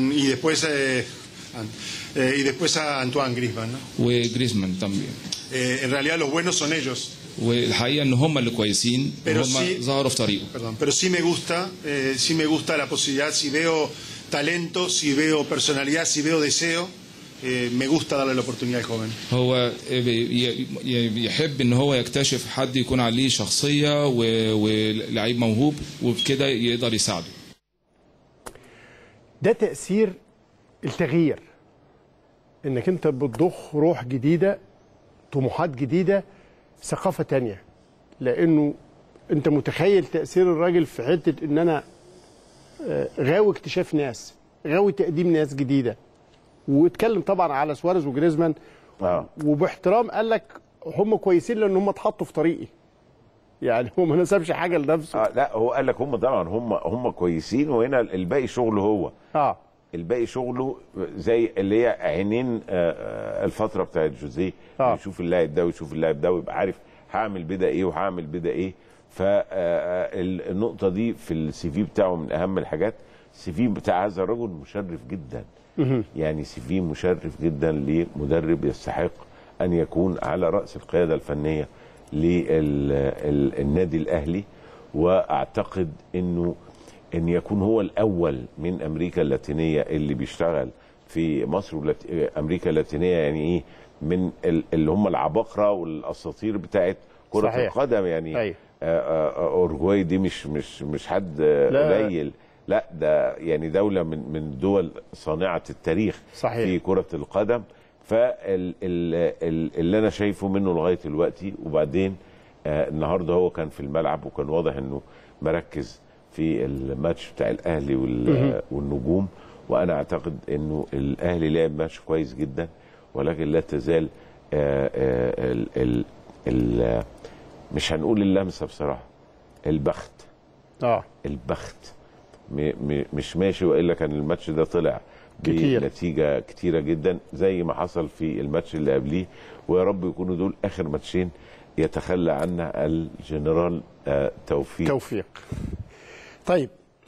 y después a Antoine Griezmann, ¿no? وجريزمان también. En realidad los buenos son ellos. والحقيقه ان هم اللي كويسين وهم ظهروا في طريقه. Pero sí me gusta la posibilidad, si veo talento, si veo personalidad, si veo deseo, me gusta darle la oportunidad al joven. هو يحب ان هو يكتشف حد يكون عليه شخصيه ولعيب موهوب وبكده يقدر يساعده. ده تأثير التغيير، انك انت بتضخ روح جديده، طموحات جديده، ثقافه تانية. لانه انت متخيل تأثير الراجل في حته ان انا غاوي اكتشاف ناس، غاوي تقديم ناس جديده. واتكلم طبعا على سواريز وجريزمان وباحترام قال لك هم كويسين لان هم اتحطوا في طريقي. يعني هو ما نسبش حاجه لنفسه. لا هو قال لك هم طبعا هم كويسين، وهنا الباقي شغله هو. الباقي شغله زي اللي هي عينين الفتره بتاعت جوزيه، يشوف اللاعب ده ويشوف اللاعب ده ويبقى عارف هعمل بدا ايه وهعمل بدا ايه. فالنقطه دي في السي في بتاعه من اهم الحاجات. السي في بتاع هذا الرجل مشرف جدا، يعني سي في مشرف جدا لمدرب يستحق ان يكون على راس القياده الفنيه للنادي الاهلي. واعتقد انه ان يكون هو الاول من امريكا اللاتينيه اللي بيشتغل في مصر. امريكا اللاتينيه يعني ايه؟ من اللي هم العباقره والاساطير بتاعت كره القدم يعني. اورجواي دي مش حد قليل، لا ده يعني دوله من دول صانعه التاريخ في كره القدم. فاللي انا شايفه منه لغايه دلوقتي، وبعدين النهارده هو كان في الملعب وكان واضح انه مركز في الماتش بتاع الاهلي والنجوم. وانا اعتقد انه الاهلي لعب ماتش كويس جدا، ولكن لا تزال مش هنقول اللمسه بصراحه، البخت. البخت مش ماشي، والا كان الماتش ده طلع بنتيجه كتيره جدا زي ما حصل في الماتش اللي قبليه. ويا رب يكونوا دول اخر ماتشين يتخلى عنها الجنرال توفيق. طيب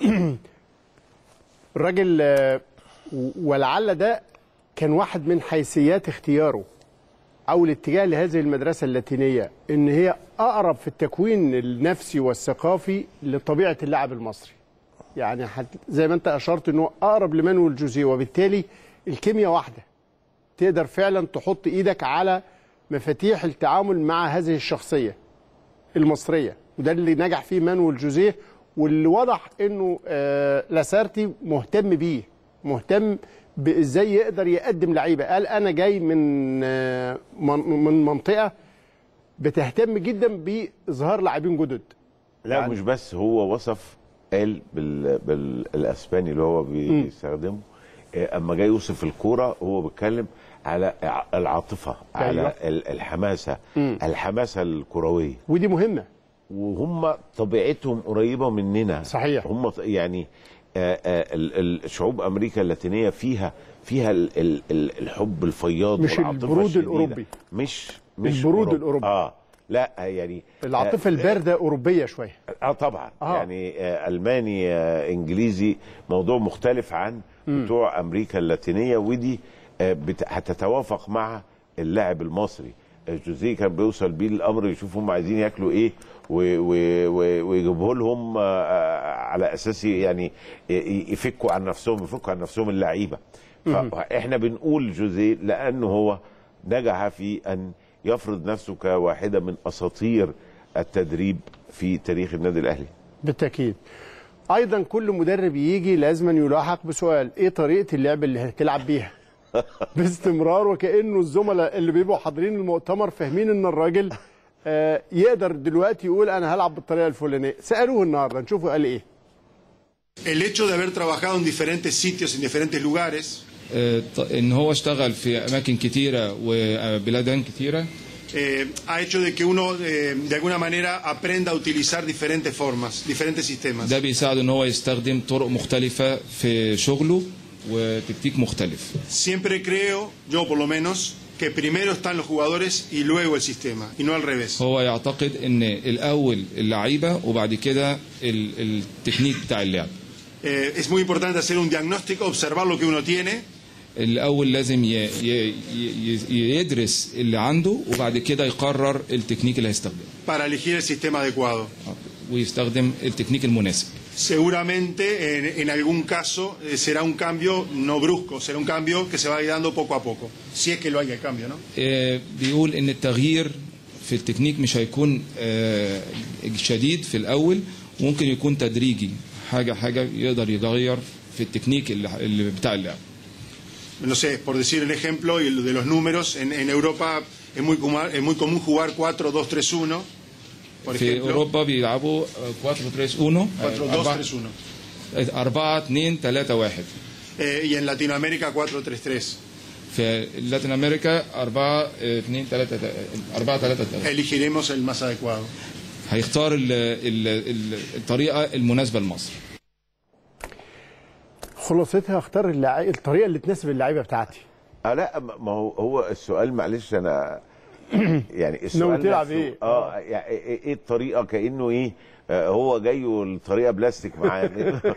الراجل ولعل ده كان واحد من حيثيات اختياره او الاتجاه لهذه المدرسه اللاتينيه، ان هي اقرب في التكوين النفسي والثقافي لطبيعه اللاعب المصري. يعني زي ما انت اشرت انه اقرب لمانويل جوزيه، وبالتالي الكيمياء واحده. تقدر فعلا تحط ايدك على مفاتيح التعامل مع هذه الشخصيه المصريه، وده اللي نجح فيه مانويل جوزيه، واللي وضح انه لاسارتي مهتم بيه، مهتم بازاي يقدر يقدم لعيبه. قال انا جاي من منطقه بتهتم جدا باظهار لاعبين جدد. لا يعني مش بس هو وصف، قال بالاسباني اللي هو بيستخدمه، اما جاي يوصف الكوره هو بيتكلم على العاطفه، على الحماسه، الحماسه الكرويه، ودي مهمه. وهم طبيعتهم قريبه مننا. صحيح. هم يعني الشعوب امريكا اللاتينيه فيها الحب الفياض مش البرود الاوروبي، مش البرود الاوروبي. لا يعني العاطفه البارده اوروبيه شويه. طبعا. يعني الماني انجليزي موضوع مختلف عن بتوع امريكا اللاتينيه، ودي هتتوافق مع اللاعب المصري. جوزيه كان بيوصل بيه الامر يشوف هم عايزين ياكلوا ايه ويجيبه لهم على اساس يعني يفكوا عن نفسهم اللعيبه. فاحنا بنقول جوزيه لانه هو نجح في ان يفرض نفسه كواحده من اساطير التدريب في تاريخ النادي الاهلي. بالتاكيد. ايضا كل مدرب يجي لازم يلاحق بسؤال: ايه طريقه اللعب اللي هتلعب بيها؟ باستمرار، وكانه الزملاء اللي بيبقوا حاضرين المؤتمر فاهمين ان الراجل يقدر دلوقتي يقول انا هلعب بالطريقه الفلانيه. سالوه النهارده، نشوفوا قال ايه. El hecho de haber trabajado en diferentes sitios, en diferentes lugares. ان هو اشتغل في اماكن كتيره وبلادان كتيره. ha hecho de que uno de alguna manera aprenda a utilizar diferentes formas, diferentes sistemas. ده بيساعده ان هو يستخدم طرق مختلفه في شغله وتكتيك مختلف. Siempre creo, yo por lo menos, que primero están los jugadores y luego el sistema, y no al revés. هو يعتقد ان الاول اللعيبه وبعد كده التكنيك بتاع اللعب. Es muy importante hacer un diagnóstico, observar lo que uno tiene. الاول لازم يدرس اللي عنده وبعد كده يقرر التكنيك اللي هيستخدمه. Para elegir el sistema adecuado. ويستخدم التكنيك المناسب. Seguramente en algún caso será un cambio no brusco, será un cambio que se va a ir dando poco a poco, si es que lo hay el cambio, ¿no? بيقول ان التغيير في التكنيك مش هيكون شديد في الاول، ممكن يكون تدريجي، حاجه يقدر يغير في التكنيك اللي بتاع اللعب. No sé, por decir el ejemplo y de los números, en Europa es muy común jugar 4-2-3-1. في اوروبا بيلعبوا 4-3-1 4-2-3-1 y en Latinoamérica 4-3-3. في لاتين امريكا 4-2-3-3. Elegiremos el más adecuado. هيختار الطريقه المناسبه لمصر. خلاصتها اختار الطريقه اللي تناسب اللعيبه بتاعتي. لا ما هو السؤال، معلش انا يعني السؤال تلعب ايه؟ يعني ايه الطريقه، كانه ايه هو جاي والطريقه بلاستيك معاه.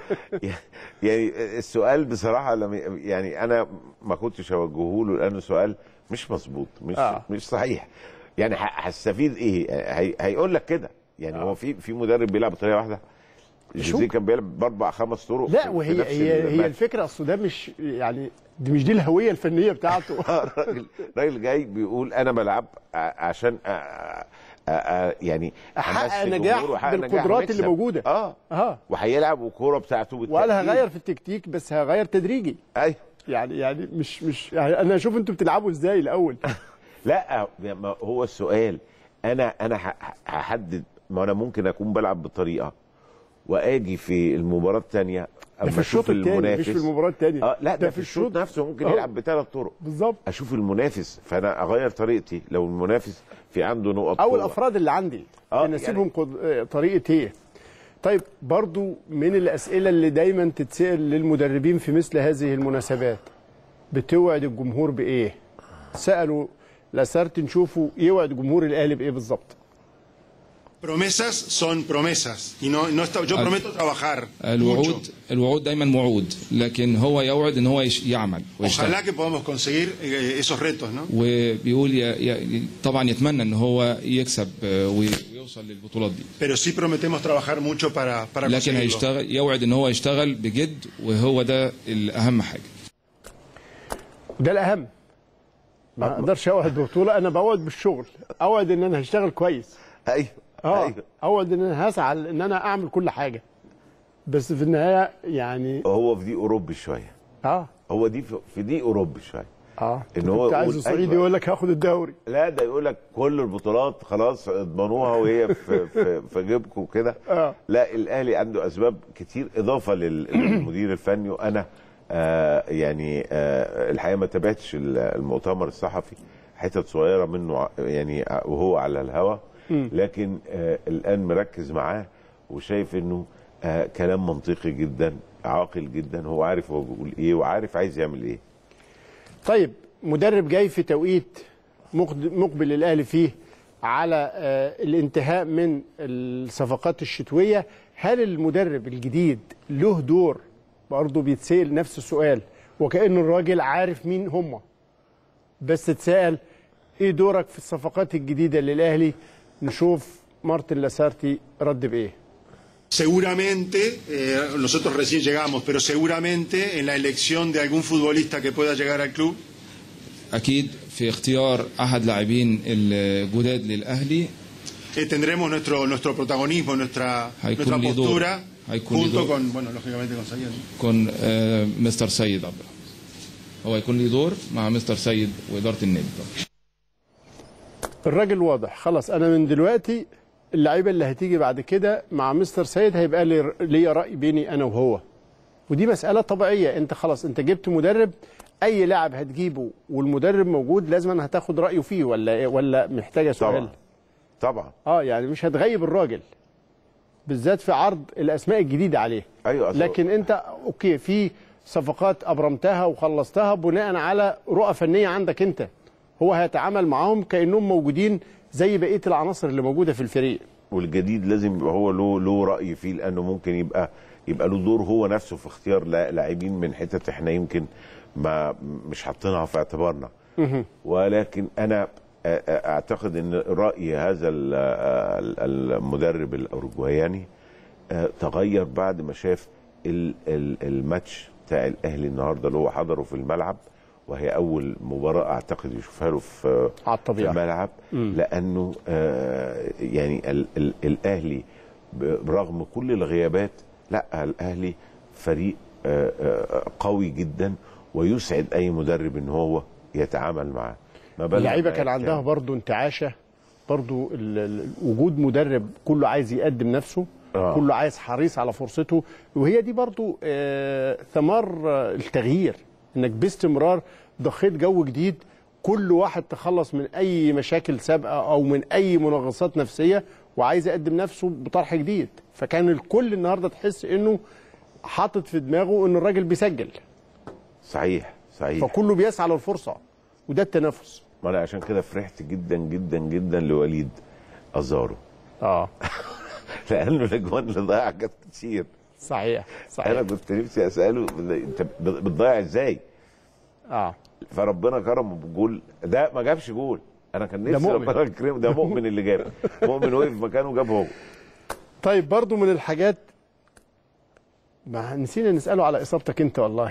يعني السؤال بصراحه يعني انا ما كنتش اوجهه له لانه سؤال مش مظبوط، مش صحيح. يعني هستفيد ايه؟ هيقول لك كده يعني. هو في مدرب بيلعب بطريقه واحده؟ جوزيه كان بيلعب باربع خمس طرق. لا وهي هي الفكره، اصل ده مش يعني دي الهويه الفنيه بتاعته. راجل جاي بيقول انا بلعب عشان يعني احقق نجاح بالقدرات اللي موجوده. وهيلعب والكوره بتاعته ولا هغير في التكتيك، بس هغير تدريجي. ايوه يعني مش يعني انا اشوف انتوا بتلعبوا ازاي الاول. لا هو السؤال انا هحدد. ما انا ممكن اكون بلعب بطريقه واجي في المباراه الثانيه في الشوط الثاني، مش في المباراه الثانيه. لا ده في الشوط نفسه ممكن يلعب بثلاث طرق بالظبط. اشوف المنافس فانا اغير طريقتي لو المنافس في عنده نقط او الافراد اللي عندي اناسبهم يعني طريقه ايه. طيب برضو من الاسئله اللي دايما تتسال للمدربين في مثل هذه المناسبات، بتوعد الجمهور بايه؟ سالوا لاسارتي نشوفوا يوعد جمهور الاهلي بايه بالظبط. Promesas son promesas y no está, yo prometo trabajar mucho. الوعود دايما وعود، لكن هو يوعد ان هو يعمل ويشتغل. Ojalá que podamos conseguir esos retos, ¿no? وبيقول طبعا يتمنى ان هو يكسب ويوصل للبطولات دي. Pero sí prometemos trabajar mucho para لكن هيشتغل، يوعد ان هو يشتغل بجد، وهو ده الاهم حاجه. ده الاهم. ما اقدرش اوعد ببطوله، انا بوعد بالشغل، اوعد ان انا هشتغل كويس. ايوه اوعد ان انا هسعى ان انا اعمل كل حاجه، بس في النهايه يعني هو في دي اوروبي شويه. هو دي في دي اوروبي شويه. ان هو عايز الصعيدي يقول لك هاخد الدوري. لا ده يقول لك كل البطولات خلاص اضمنوها وهي في جيبكم كده. لا الاهلي عنده اسباب كتير اضافه للمدير الفني. وانا يعني الحقيقه ما تابعتش المؤتمر الصحفي، حتت صغيره منه يعني وهو على الهوا، لكن الآن مركز معاه وشايف انه كلام منطقي جدا، عاقل جدا، هو عارف هو بيقول ايه وعارف عايز يعمل ايه. طيب مدرب جاي في توقيت مقبل الاهلي فيه على الانتهاء من الصفقات الشتويه، هل المدرب الجديد له دور؟ برضه بيتسأل نفس السؤال، وكأن الراجل عارف مين هم، بس تسأل ايه دورك في الصفقات الجديده للاهلي؟ نشوف مارتن لاسارتي رد بايه. Seguramente, nosotros recién llegamos, pero seguramente en la elección de algún futbolista que pueda llegar al club. أكيد في اختيار أحد لاعبين الجداد للأهلي. Tendremos nuestro protagonismo, nuestra postura, junto con, bueno, lógicamente con Sayed. con مستر سيد عبد الله. هو هيكون له دور مع مستر سيد وإدارة النادي. الراجل واضح خلاص. انا من دلوقتي اللعيبه اللي هتيجي بعد كده مع مستر سيد هيبقى لي راي بيني انا وهو، ودي مساله طبيعيه. انت خلاص انت جبت مدرب اي لاعب هتجيبه والمدرب موجود لازم هتاخد رايه فيه ولا محتاجه سؤال؟ طبعا يعني مش هتغيب الراجل بالذات في عرض الاسماء الجديده عليه. ايوه لكن انت اوكي في صفقات ابرمتها وخلصتها بناء على رؤى فنيه عندك انت، هو هيتعامل معاهم كانهم موجودين زي بقيه العناصر اللي موجوده في الفريق. والجديد لازم يبقى هو له راي فيه، لانه ممكن يبقى له دور هو نفسه في اختيار لاعبين من حتت احنا يمكن ما مش حاطينها في اعتبارنا. ولكن انا اعتقد ان راي هذا المدرب الاوروجواياني تغير بعد ما شاف الماتش بتاع الاهلي النهارده اللي هو حضره في الملعب، وهي اول مباراه اعتقد يشوفها له في الملعب. لانه يعني الاهلي برغم كل الغيابات، لا الاهلي فريق قوي جدا ويسعد اي مدرب ان هو يتعامل معاه. اللعيبه كان عندها برضو انتعاشه، برضو وجود مدرب كله عايز يقدم نفسه، كله عايز حريص على فرصته، وهي دي برضو ثمار التغيير، انك باستمرار ضخيت جو جديد، كل واحد تخلص من اي مشاكل سابقه او من اي منغصات نفسيه وعايز يقدم نفسه بطرح جديد. فكان الكل النهارده تحس انه حاطط في دماغه ان الراجل بيسجل. صحيح. فكله بيسعى للفرصه، وده التنافس. ما انا عشان كده فرحت جدا جدا جدا لوليد أزارو. لانه الاجوان اللي ضيعها كانت كتير. صحيح. انا كنت نفسي اساله انت بتضيع ازاي؟ فربنا كرمه بجول، ده ما جابش جول، انا كان نفسي ربنا يكرمه، ده مؤمن اللي جاب، مؤمن وقف مكانه جاب هو. طيب برضو من الحاجات ما نسينا نساله على اصابتك انت والله.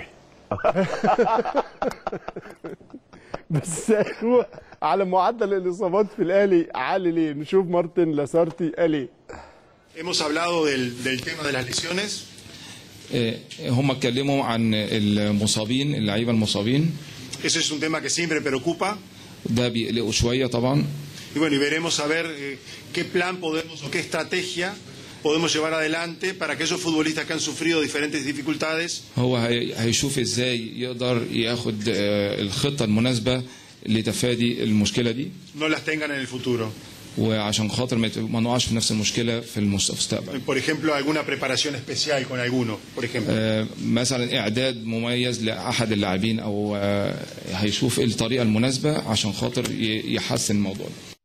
بس هو على معدل الاصابات في الاهلي عالي ليه؟ نشوف مارتن لاسارتي قال ايه. Hemos hablado del tema de las lesiones. هم اتكلموا عن المصابين، اللعيبه المصابين. Ese es un tema que siempre preocupa. ده بيقلقوا شويه طبعا. Y bueno, y veremos a ver qué plan podemos o qué estrategia podemos llevar adelante para que esos futbolistas que han sufrido diferentes dificultades. هو هيشوف ازاي يقدر ياخد الخطه المناسبه لتفادي المشكله دي. No las tengan en el futuro. وعشان خاطر ما نقعش في نفس المشكله في المستقبل. Por ejemplo, alguna preparación especial con alguno, por ejemplo. مثلا اعداد مميز لاحد اللاعبين، او هيشوف الطريقه المناسبه عشان خاطر يحسن الموضوع ده.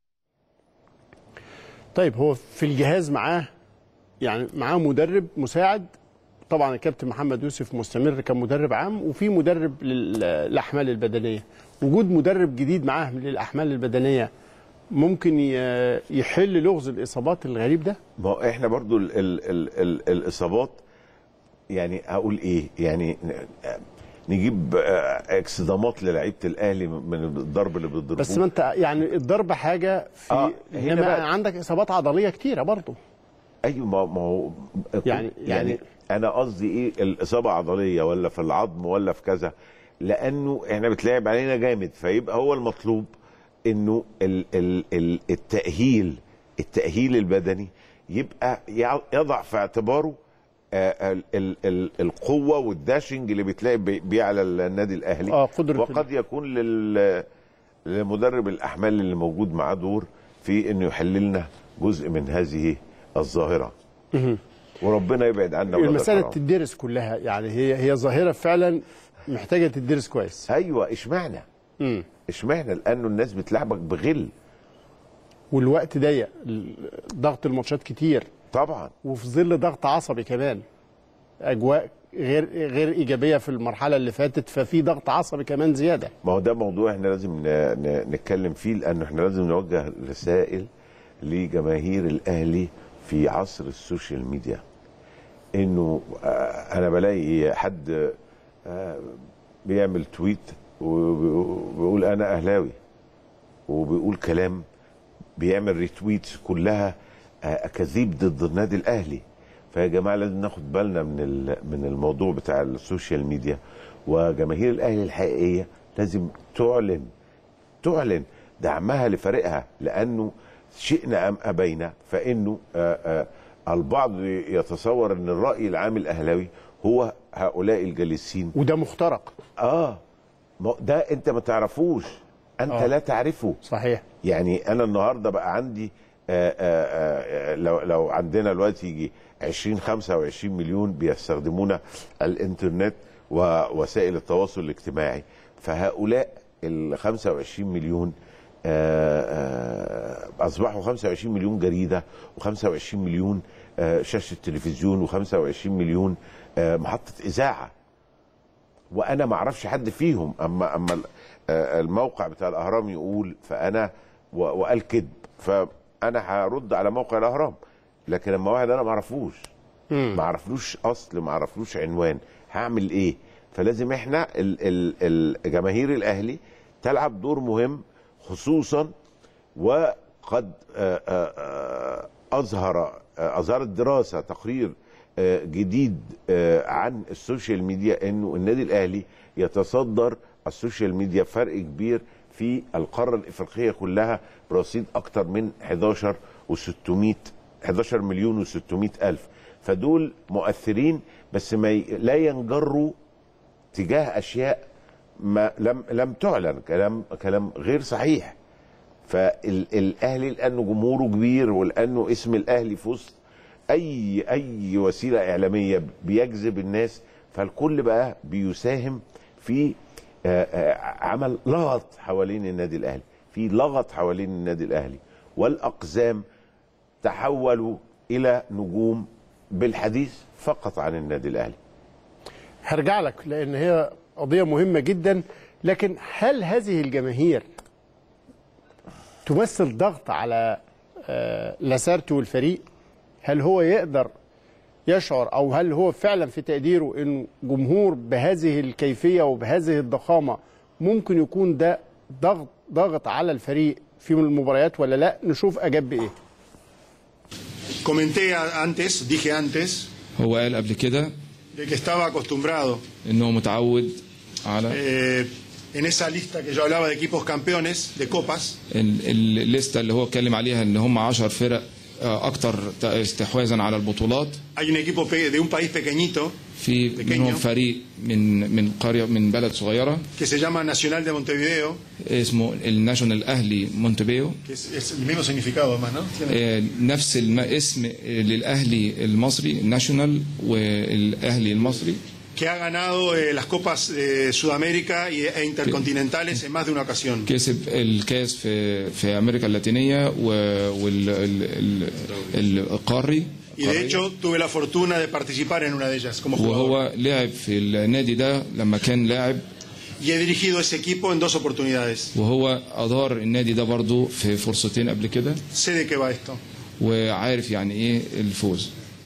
طيب هو في الجهاز معاه مدرب مساعد، طبعا الكابتن محمد يوسف مستمر كمدرب عام، وفي مدرب للاحمال البدنيه. وجود مدرب جديد معاه للاحمال البدنيه ممكن يحل لغز الاصابات الغريب ده؟ ما هو احنا برضو الاصابات، يعني اقول ايه، يعني نجيب اكسدامات للعيبه الاهلي من الضرب اللي بيضربوه. بس ما انت يعني الضرب حاجه، في انما عندك اصابات عضليه كتيره برضو. ايوه ما هو يعني انا قصدي ايه، الاصابه عضليه ولا في العظم ولا في كذا، لانه احنا بتلعب علينا جامد، فيبقى هو المطلوب انه التأهيل البدني يبقى يضع في اعتباره القوه والداشنج اللي بتلاقي بيه على النادي الاهلي. وقد يكون لمدرب الاحمال اللي موجود معاه دور في انه يحل لنا جزء من هذه الظاهره. وربنا يبعد عنا. المساله تدرس كلها، يعني هي ظاهره فعلا محتاجه تدرس كويس. ايوه. اشمعنى لانه الناس بتلعبك بغل، والوقت ضيق، ضغط الماتشات كتير طبعا، وفي ظل ضغط عصبي كمان، اجواء غير ايجابيه في المرحله اللي فاتت، ففي ضغط عصبي كمان زياده. ما هو ده موضوع احنا لازم نتكلم فيه، لانه احنا لازم نوجه رسائل لجماهير الاهلي في عصر السوشيال ميديا. انه انا بلاقي حد بيعمل تويت وبيقول انا اهلاوي، وبيقول كلام، بيعمل ريتويت كلها اكاذيب ضد النادي الاهلي. فيا جماعه لازم ناخد بالنا من الموضوع بتاع السوشيال ميديا. وجماهير الاهلي الحقيقيه لازم تعلن دعمها لفريقها، لانه شئنا ام ابينا فانه البعض يتصور ان الراي العام الاهلاوي هو هؤلاء الجالسين، وده مخترق. ده انت ما تعرفوش، انت لا تعرفه. صحيح. يعني انا النهارده بقى عندي لو عندنا دلوقتي يجي 25 مليون بيستخدمون الانترنت ووسائل التواصل الاجتماعي، فهؤلاء ال 25 مليون اصبحوا 25 مليون جريده، و25 مليون شاشه تلفزيون، و25 مليون محطه اذاعه، وانا ما اعرفش حد فيهم. اما الموقع بتاع الاهرام يقول فانا وقال كذب، فانا هرد على موقع الاهرام. لكن لما واحد انا ما اعرفلوش اصل، ما اعرفلوش عنوان، هعمل ايه؟ فلازم احنا جماهير الاهلي تلعب دور مهم، خصوصا وقد اظهرت دراسه تقرير جديد عن السوشيال ميديا، انه النادي الاهلي يتصدر السوشيال ميديا فرق كبير في القاره الافريقيه كلها، برصيد اكتر من 11 مليون و600 الف. فدول مؤثرين، بس لا ينجروا تجاه اشياء ما لم تعلن، كلام غير صحيح. فالاهلي لانه جمهوره كبير، ولانه اسم الاهلي في وسط اي وسيله اعلاميه بيجذب الناس، فالكل بقى بيساهم في عمل لغط حوالين النادي الاهلي، في لغط حوالين النادي الاهلي، والاقزام تحولوا الى نجوم بالحديث فقط عن النادي الاهلي. هرجع لك لان هي قضيه مهمه جدا، لكن هل هذه الجماهير تمثل ضغط على لاسارتي والفريق؟ هل هو يقدر يشعر، او هل هو فعلا في تقديره انه جمهور بهذه الكيفيه وبهذه الضخامه ممكن يكون ده ضغط على الفريق في المباريات ولا لا؟ نشوف اجاب بايه. dije antes هو قال قبل كده de que estaba acostumbrado انه متعود على en esa lista que yo hablaba de equipos campeones de copas. الليسته اللي هو اتكلم عليها ان هم 10 فرق اكتر استحواذا على البطولات. Hay un equipo de un país pequeñito, في منهم فريق من قريه، من بلد صغيره que se llama Nacional de Montevideo, اسمه الناشونال اهلي مونتفيديو، que es el mismo significado además, ¿no? نفس الاسم للاهلي المصري، الناشونال والاهلي المصري، que ha ganado las copas de Sudamérica e intercontinentales en más de una ocasión. كسب الكاس في امريكا اللاتينيه والقاري. Y de hecho tuve la fortuna de participar en una de ellas como jugador. وهو لعب في النادي ده لما كان لاعب. Y he dirigido ese equipo en 2 oportunidades. وهو ادار النادي ده برضه في فرصتين قبل كده. Sé de qué va esto. وعارف يعني ايه الفوز.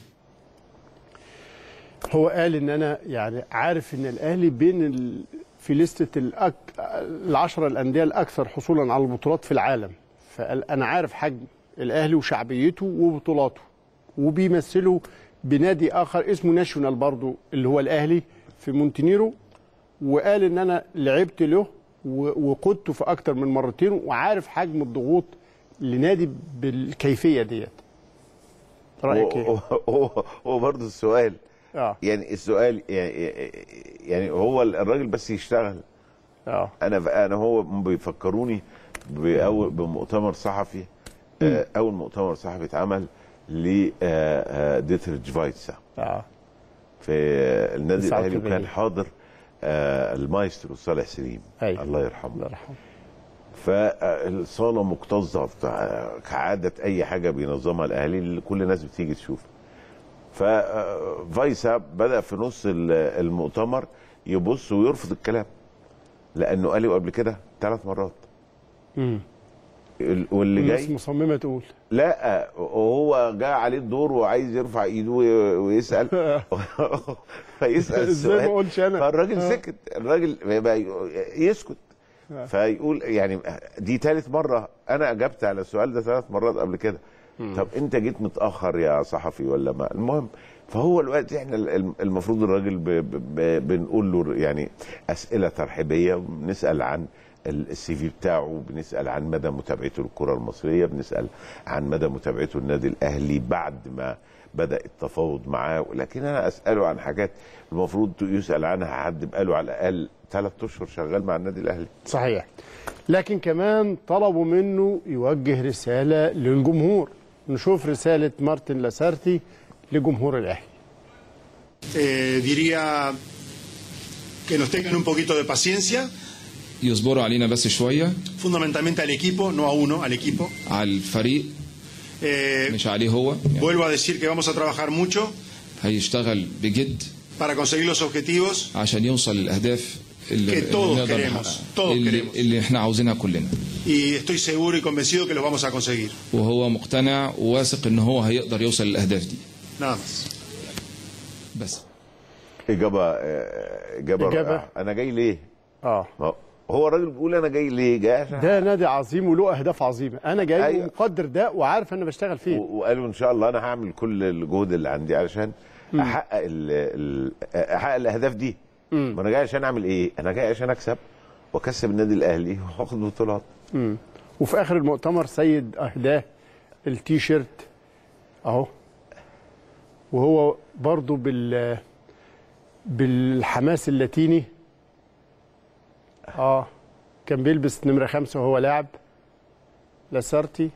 هو قال ان انا يعني عارف ان الاهلي في لستة ال10 الانديه الاكثر حصولا على البطولات في العالم، فقال انا عارف حجم الاهلي وشعبيته وبطولاته، وبيمثله بنادي اخر اسمه ناشونال برضو اللي هو الاهلي في مونتينيرو، وقال ان انا لعبت له وقدته في اكتر من مرتين، وعارف حجم الضغوط لنادي بالكيفيه ديت. رايك ايه؟ هو برضه السؤال يعني السؤال يعني هو الراجل بس يشتغل. انا هو بيفكروني بمؤتمر صحفي، اول مؤتمر صحفي اتعمل لديتريتش فايتسا في النادي الاهلي، وكان حاضر المايسترو صالح سليم الله يرحمه. فالصاله مكتظه كعاده اي حاجه بينظمها الاهلي، كل الناس بتيجي تشوف. ففايسا بدأ في نص المؤتمر يبص ويرفض الكلام، لأنه قاله قبل كده 3 مرات. واللي جاي الناس مصممة تقول لا، وهو جاء عليه الدور وعايز يرفع ايده ويسأل فيسأل السؤال، ازاي ما قلتش انا؟ فالراجل سكت، الراجل يسكت، فيقول يعني دي 3 مرة انا اجبت على السؤال ده 3 مرات قبل كده. طب انت جيت متاخر يا صحفي ولا ما؟ المهم، فهو الوقت احنا المفروض الراجل بنقول له يعني اسئله ترحيبيه، بنسال عن السي في بتاعه، بنسال عن مدى متابعته للكره المصريه، بنسال عن مدى متابعته للنادي الاهلي بعد ما بدا التفاوض معاه. لكن انا اساله عن حاجات المفروض يسال عنها حد بقاله على الاقل 3 اشهر شغال مع النادي الاهلي. صحيح. لكن كمان طلبوا منه يوجه رساله للجمهور. نشوف رساله مارتن لاسارتي لجمهور الاهلي. Diría que nos tengan un poquito de paciencia. يصبروا علينا بس شويه. Fundamentalmente al equipo, no a uno, al equipo. على الفريق مش عليه هو. Vuelvo a decir que vamos a trabajar mucho. هيشتغل بجد. Para conseguir los objetivos. عشان يوصل للاهداف que todos queremos, اللي احنا عاوزينها كلنا. Y estoy seguro y convencido que los vamos a conseguir. وهو مقتنع وواثق ان هو هيقدر يوصل للاهداف دي. Nada más. بس. إجابة أنا جاي ليه؟ هو الراجل بيقول أنا جاي ليه؟ جاي عشان ده نادي عظيم وله أهداف عظيمة، أنا جاي ومقدر ده وعارف أنا بشتغل فيه. وقالوا إن شاء الله أنا هعمل كل الجهد اللي عندي علشان أحقق الأهداف دي. ما أنا جاي عشان أعمل إيه؟ أنا جاي عشان أكسب وأكسب النادي الأهلي وآخد بطولات. وفي آخر المؤتمر سيد أهداه التيشيرت أهو، وهو برضو بالحماس اللاتيني. كان بيلبس نمرة 5 وهو لاعب. لاسارتي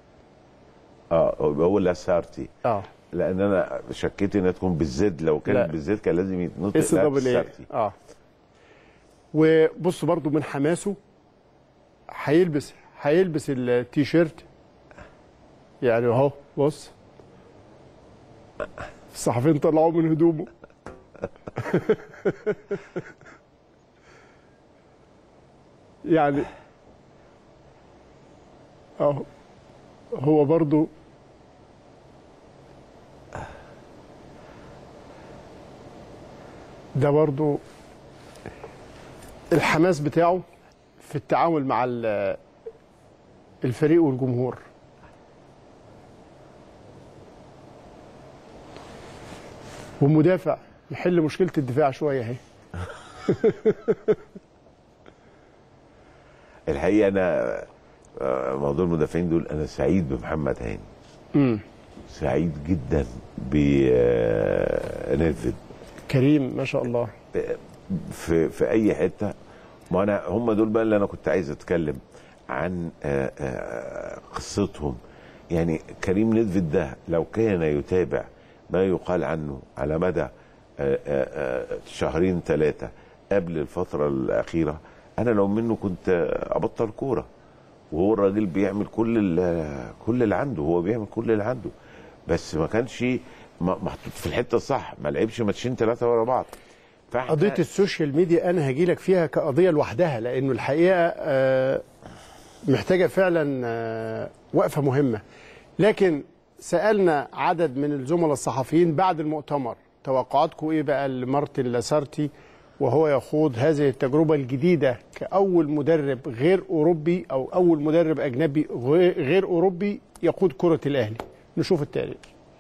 هو لاسارتي. لان انا شكيت انها تكون بالزد، لو كانت بالزد كان لازم يتنطق لاسارتي. وبص برضو من حماسه هيلبس التيشيرت يعني اهو. بص الصحفيين طلعوا من هدومه. يعني هو برضو ده برضو الحماس بتاعه في التعامل مع الفريق والجمهور. ومدافع يحل مشكلة الدفاع شوية اهي. الحقيقة أنا موضوع المدافعين دول أنا سعيد بمحمد هاني. سعيد جدا بنيدفيد كريم ما شاء الله في أي حتة. ما أنا هم دول بقى اللي أنا كنت عايز أتكلم عن قصتهم. يعني كريم نيدفيد ده لو كان يتابع ما يقال عنه على مدى 2 3 قبل الفترة الأخيرة، أنا لو منه كنت أبطل كورة. وهو الراجل بيعمل كل اللي عنده، هو بيعمل كل اللي عنده، بس ما كانش محطوط في الحتة الصح، ما لعبش ماتشين 3 ورا بعض. قضية السوشيال ميديا أنا هجيلك فيها كقضية لوحدها، لأنه الحقيقة محتاجة فعلا وقفة مهمة. لكن سألنا عدد من الزملاء الصحفيين بعد المؤتمر توقعاتكم إيه بقى لمارتن لاسارتي وهو يخوض هذه التجربة الجديدة كأول مدرب غير أوروبي أو أول مدرب أجنبي غير أوروبي يقود كرة الأهلي. نشوف التقرير.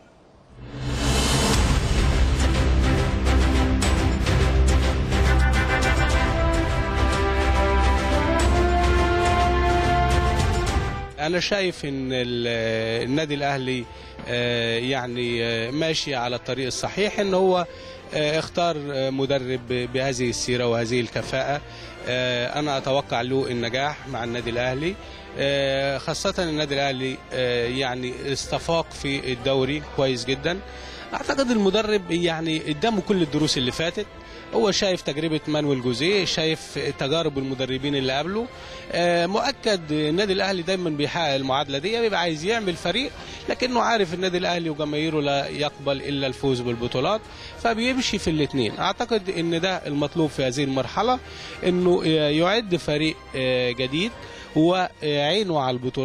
أنا شايف إن النادي الأهلي يعني ماشي على الطريق الصحيح، إن هو اختار مدرب بهذه السيرة وهذه الكفاءة. أنا أتوقع له النجاح مع النادي الأهلي، خاصة النادي الأهلي يعني استفاق في الدوري كويس جدا. أعتقد المدرب يعني قدامه كل الدروس اللي فاتت، هو شايف تجربة مانويل جوزيه، شايف تجارب المدربين اللي قبله. مؤكد النادي الأهلي دايما بيحقق المعادلة دي، بيبقى عايز يعمل فريق لكنه عارف النادي الأهلي وجماهيره لا يقبل إلا الفوز بالبطولات، فبيمشي في الاثنين. أعتقد إن ده المطلوب في هذه المرحلة، إنه يعد فريق جديد وعينه على البطولات.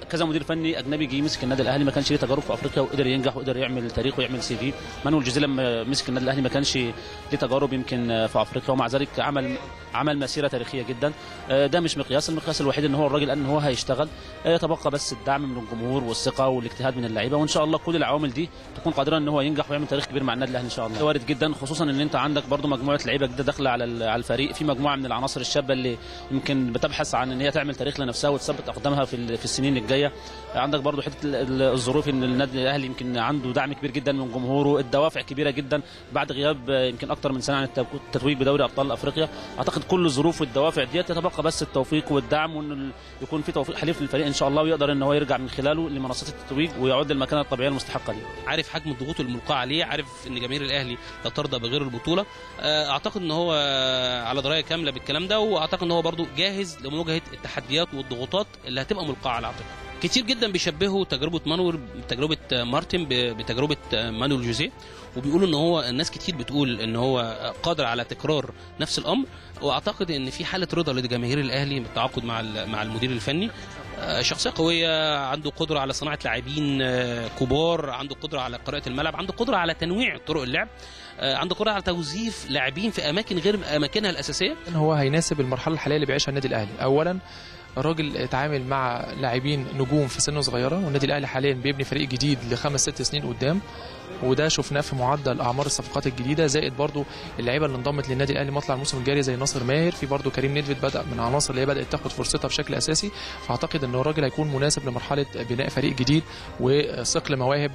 كذا مدير فني اجنبي جه يمسك النادي الاهلي ما كانش ليه تجارب في افريقيا وقدر ينجح وقدر يعمل تاريخ ويعمل سي في. مانويل جوزيه لما مسك النادي الاهلي ما كانش ليه تجارب يمكن في افريقيا، ومع ذلك عمل مسيره تاريخيه جدا. ده مش مقياس، المقياس الوحيد ان هو الراجل قال ان هو هيشتغل. يتبقى بس الدعم من الجمهور والثقه والاجتهاد من اللعيبه، وان شاء الله كل العوامل دي تكون قادره ان هو ينجح ويعمل تاريخ كبير مع النادي الاهلي ان شاء الله. وارد جدا، خصوصا ان انت عندك برضو مجموعه لعيبه جديده داخله على الفريق، في مجموعه من العناصر الشابه اللي يمكن بتبحث عن ان هي تعمل تاريخ لنفسها وتثبت اقدامها في السنين الجايه. عندك برضو حته الظروف ان النادي الاهلي يمكن عنده دعم كبير جدا من جمهوره، الدوافع كبيره جدا بعد غياب يمكن اكتر من سنه عن التتويج بدوري ابطال افريقيا. اعتقد كل الظروف والدوافع ديت يتبقى بس التوفيق والدعم، وان يكون في توفيق حليف للفريق ان شاء الله، ويقدر ان هو يرجع من خلاله لمنصات التتويج ويعود للمكانه الطبيعيه المستحقه ليه. عارف حجم الضغوط الملقاه عليه، عارف ان جماهير الاهلي لا ترضى بغير البطوله. اعتقد ان هو على درايه كامله بالكلام ده، واعتقد ان هو برضو جاهز لمواجهه التحديات والضغوطات اللي هتبقى ملقاه على عاتقه. كتير جدا بيشبهوا تجربه تجربه مارتن بتجربه مانويل جوزيه، وبيقولوا ان هو الناس كتير بتقول ان هو قادر على تكرار نفس الامر. واعتقد ان في حاله رضا لجماهير الاهلي بالتعاقد مع المدير الفني. شخصيه قويه، عنده قدره على صناعه لاعبين كبار، عنده قدره على قراءه الملعب، عنده قدره على تنويع طرق اللعب، عنده قدره على توظيف لاعبين في اماكن غير اماكنها الاساسيه. هو هيناسب المرحله الحاليه اللي بيعيشها النادي الاهلي. اولا الراجل اتعامل مع لاعبين نجوم في سن صغيره، والنادي الاهلي حاليا بيبني فريق جديد ل5 6 سنين قدام، وده شفناه في معدل اعمار الصفقات الجديده. زائد برضو اللعيبه اللي انضمت للنادي الاهلي مطلع الموسم الجاري زي ناصر ماهر، في برضو كريم نيدفيد بدا من عناصر اللي هي بدات تاخد فرصتها بشكل اساسي. فاعتقد ان الراجل هيكون مناسب لمرحله بناء فريق جديد وصقل مواهب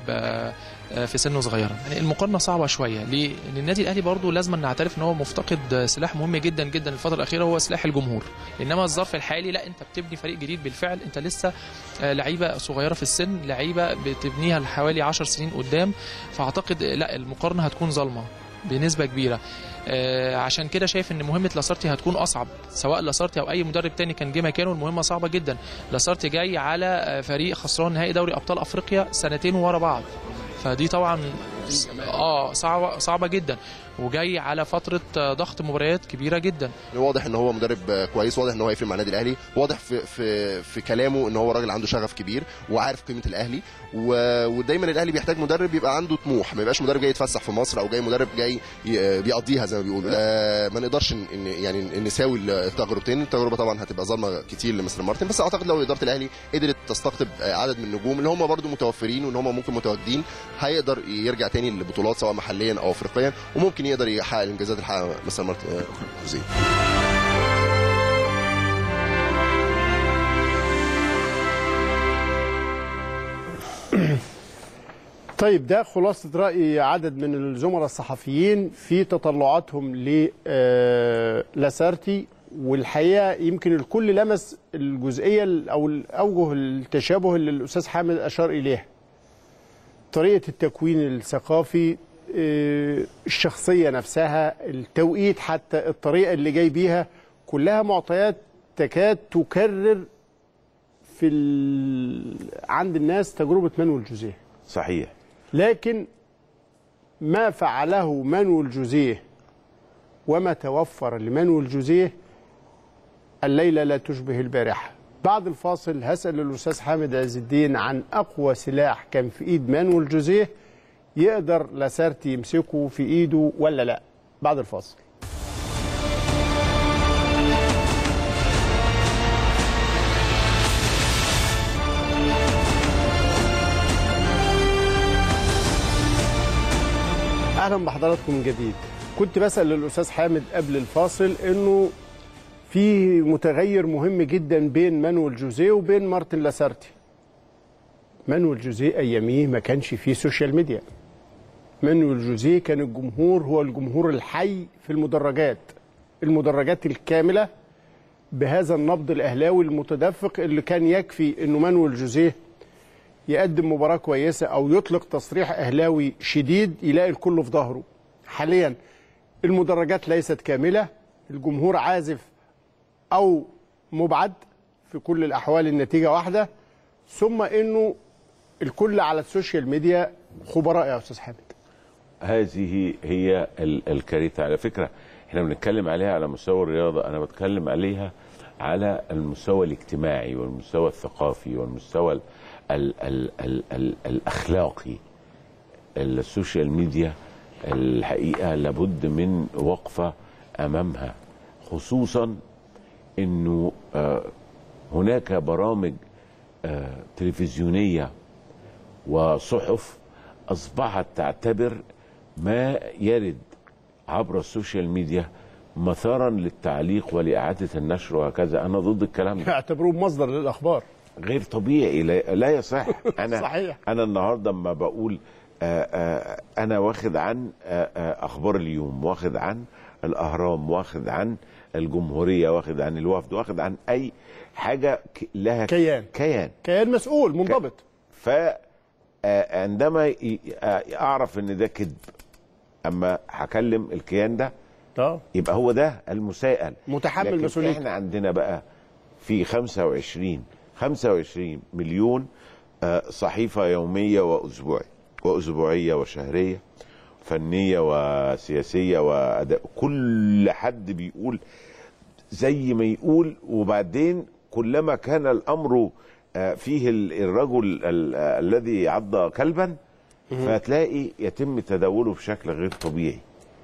في سن صغيره. يعني المقارنه صعبه شويه، ليه؟ لان النادي الاهلي برضو لازم نعترف ان هو مفتقد سلاح مهم جدا جدا الفتره الاخيره، هو سلاح الجمهور. انما الظرف الحالي لا، انت بتبني فريق جديد بالفعل، انت لسه لعيبه صغيره في السن، لعيبه بتبنيها لحوالي 10 سنين قدام. فاعتقد لا، المقارنه هتكون ظالمه بنسبه كبيره. عشان كده شايف ان مهمه لاسارتي هتكون اصعب، سواء لاسارتي او اي مدرب تاني كان جه مكانه. المهمه صعبه جدا. لاسارتي جاي على فريق خسران نهائي دوري ابطال افريقيا سنتين ورا بعض، فدي طبعا صعبه جدا، وجاي على فتره ضغط مباريات كبيره جدا. واضح ان هو مدرب كويس، واضح ان هو هيفرق مع النادي الاهلي، واضح في كلامه ان هو راجل عنده شغف كبير وعارف قيمه الاهلي. ودايما الاهلي بيحتاج مدرب يبقى عنده طموح، ما يبقاش مدرب جاي يتفسح في مصر او جاي مدرب جاي بيقضيها زي ما بيقولوا. ما نقدرش نساوي التجربتين. التجربه طبعا هتبقى ظالمه كتير لمستر مارتن، بس اعتقد لو اداره الاهلي قدرت تستقطب عدد من النجوم اللي هم برده متوفرين وان هم ممكن متواجدين، هيقدر يرجع تاني للبطولات سواء محليا او افريقيا، وممكن يقدر يحقق الانجازات اللي حققها مستر مارتن جوزيه. طيب، ده خلاصة رأي عدد من الزملاء الصحفيين في تطلعاتهم للاسارتي. والحقيقة يمكن الكل لمس الجزئية أو الأوجه التشابه اللي الأستاذ حامد أشار إليها. طريقة التكوين الثقافي، الشخصية نفسها، التوقيت، حتى الطريقة اللي جاي بيها، كلها معطيات تكاد تكرر عند الناس تجربة مانويل جوزيه. صحيح. لكن ما فعله مانويل جوزيه وما توفر لمانويل جوزيه الليلة لا تشبه البارحة. بعد الفاصل هسأل الأستاذ حامد عز الدين عن أقوى سلاح كان في إيد مانويل جوزيه يقدر لاسارتي يمسكه في إيده ولا لا. بعد الفاصل. أهلا بحضراتكم من جديد. كنت بسأل الأستاذ حامد قبل الفاصل إنه في متغير مهم جدا بين مانويل جوزيه وبين مارتن لاسارتي. مانويل جوزيه أياميه ما كانش فيه سوشيال ميديا. مانويل جوزيه كان الجمهور هو الجمهور الحي في المدرجات الكاملة بهذا النبض الأهلاوي المتدفق اللي كان يكفي إنه مانويل جوزيه يقدم مباراة كويسة أو يطلق تصريح أهلاوي شديد يلاقي الكل في ظهره. حاليا المدرجات ليست كاملة، الجمهور عازف أو مبعد، في كل الأحوال النتيجة واحدة، ثم إنه الكل على السوشيال ميديا خبراء. يا أستاذ حامد، هذه هي الكارثة على فكرة. احنا بنتكلم عليها على مستوى الرياضة، أنا بتكلم عليها على المستوى الاجتماعي والمستوى الثقافي والمستوى الأخلاقي. السوشيال ميديا الحقيقة لابد من وقفة أمامها، خصوصا أنه هناك برامج تلفزيونية وصحف أصبحت تعتبر ما يرد عبر السوشيال ميديا مثارا للتعليق ولإعادة النشر وهكذا. أنا ضد الكلام ده. يعتبروه مصدر للأخبار غير طبيعي، لا يصح. أنا صحيح. أنا النهارده لما بقول أنا واخد عن أخبار اليوم، واخد عن الأهرام، واخد عن الجمهورية، واخد عن الوفد، واخد عن أي حاجة لها كيان مسؤول منضبط. فعندما أعرف إن ده كذب، أما هكلم الكيان ده يبقى هو ده المسائل متحمل مسؤوليته. احنا عندنا بقى في 25 مليون صحيفة يومية وأسبوعية وشهرية، فنية وسياسية وأداء، كل حد بيقول زي ما يقول. وبعدين كلما كان الأمر فيه الرجل الذي عض كلبا فتلاقي يتم تداوله بشكل غير طبيعي.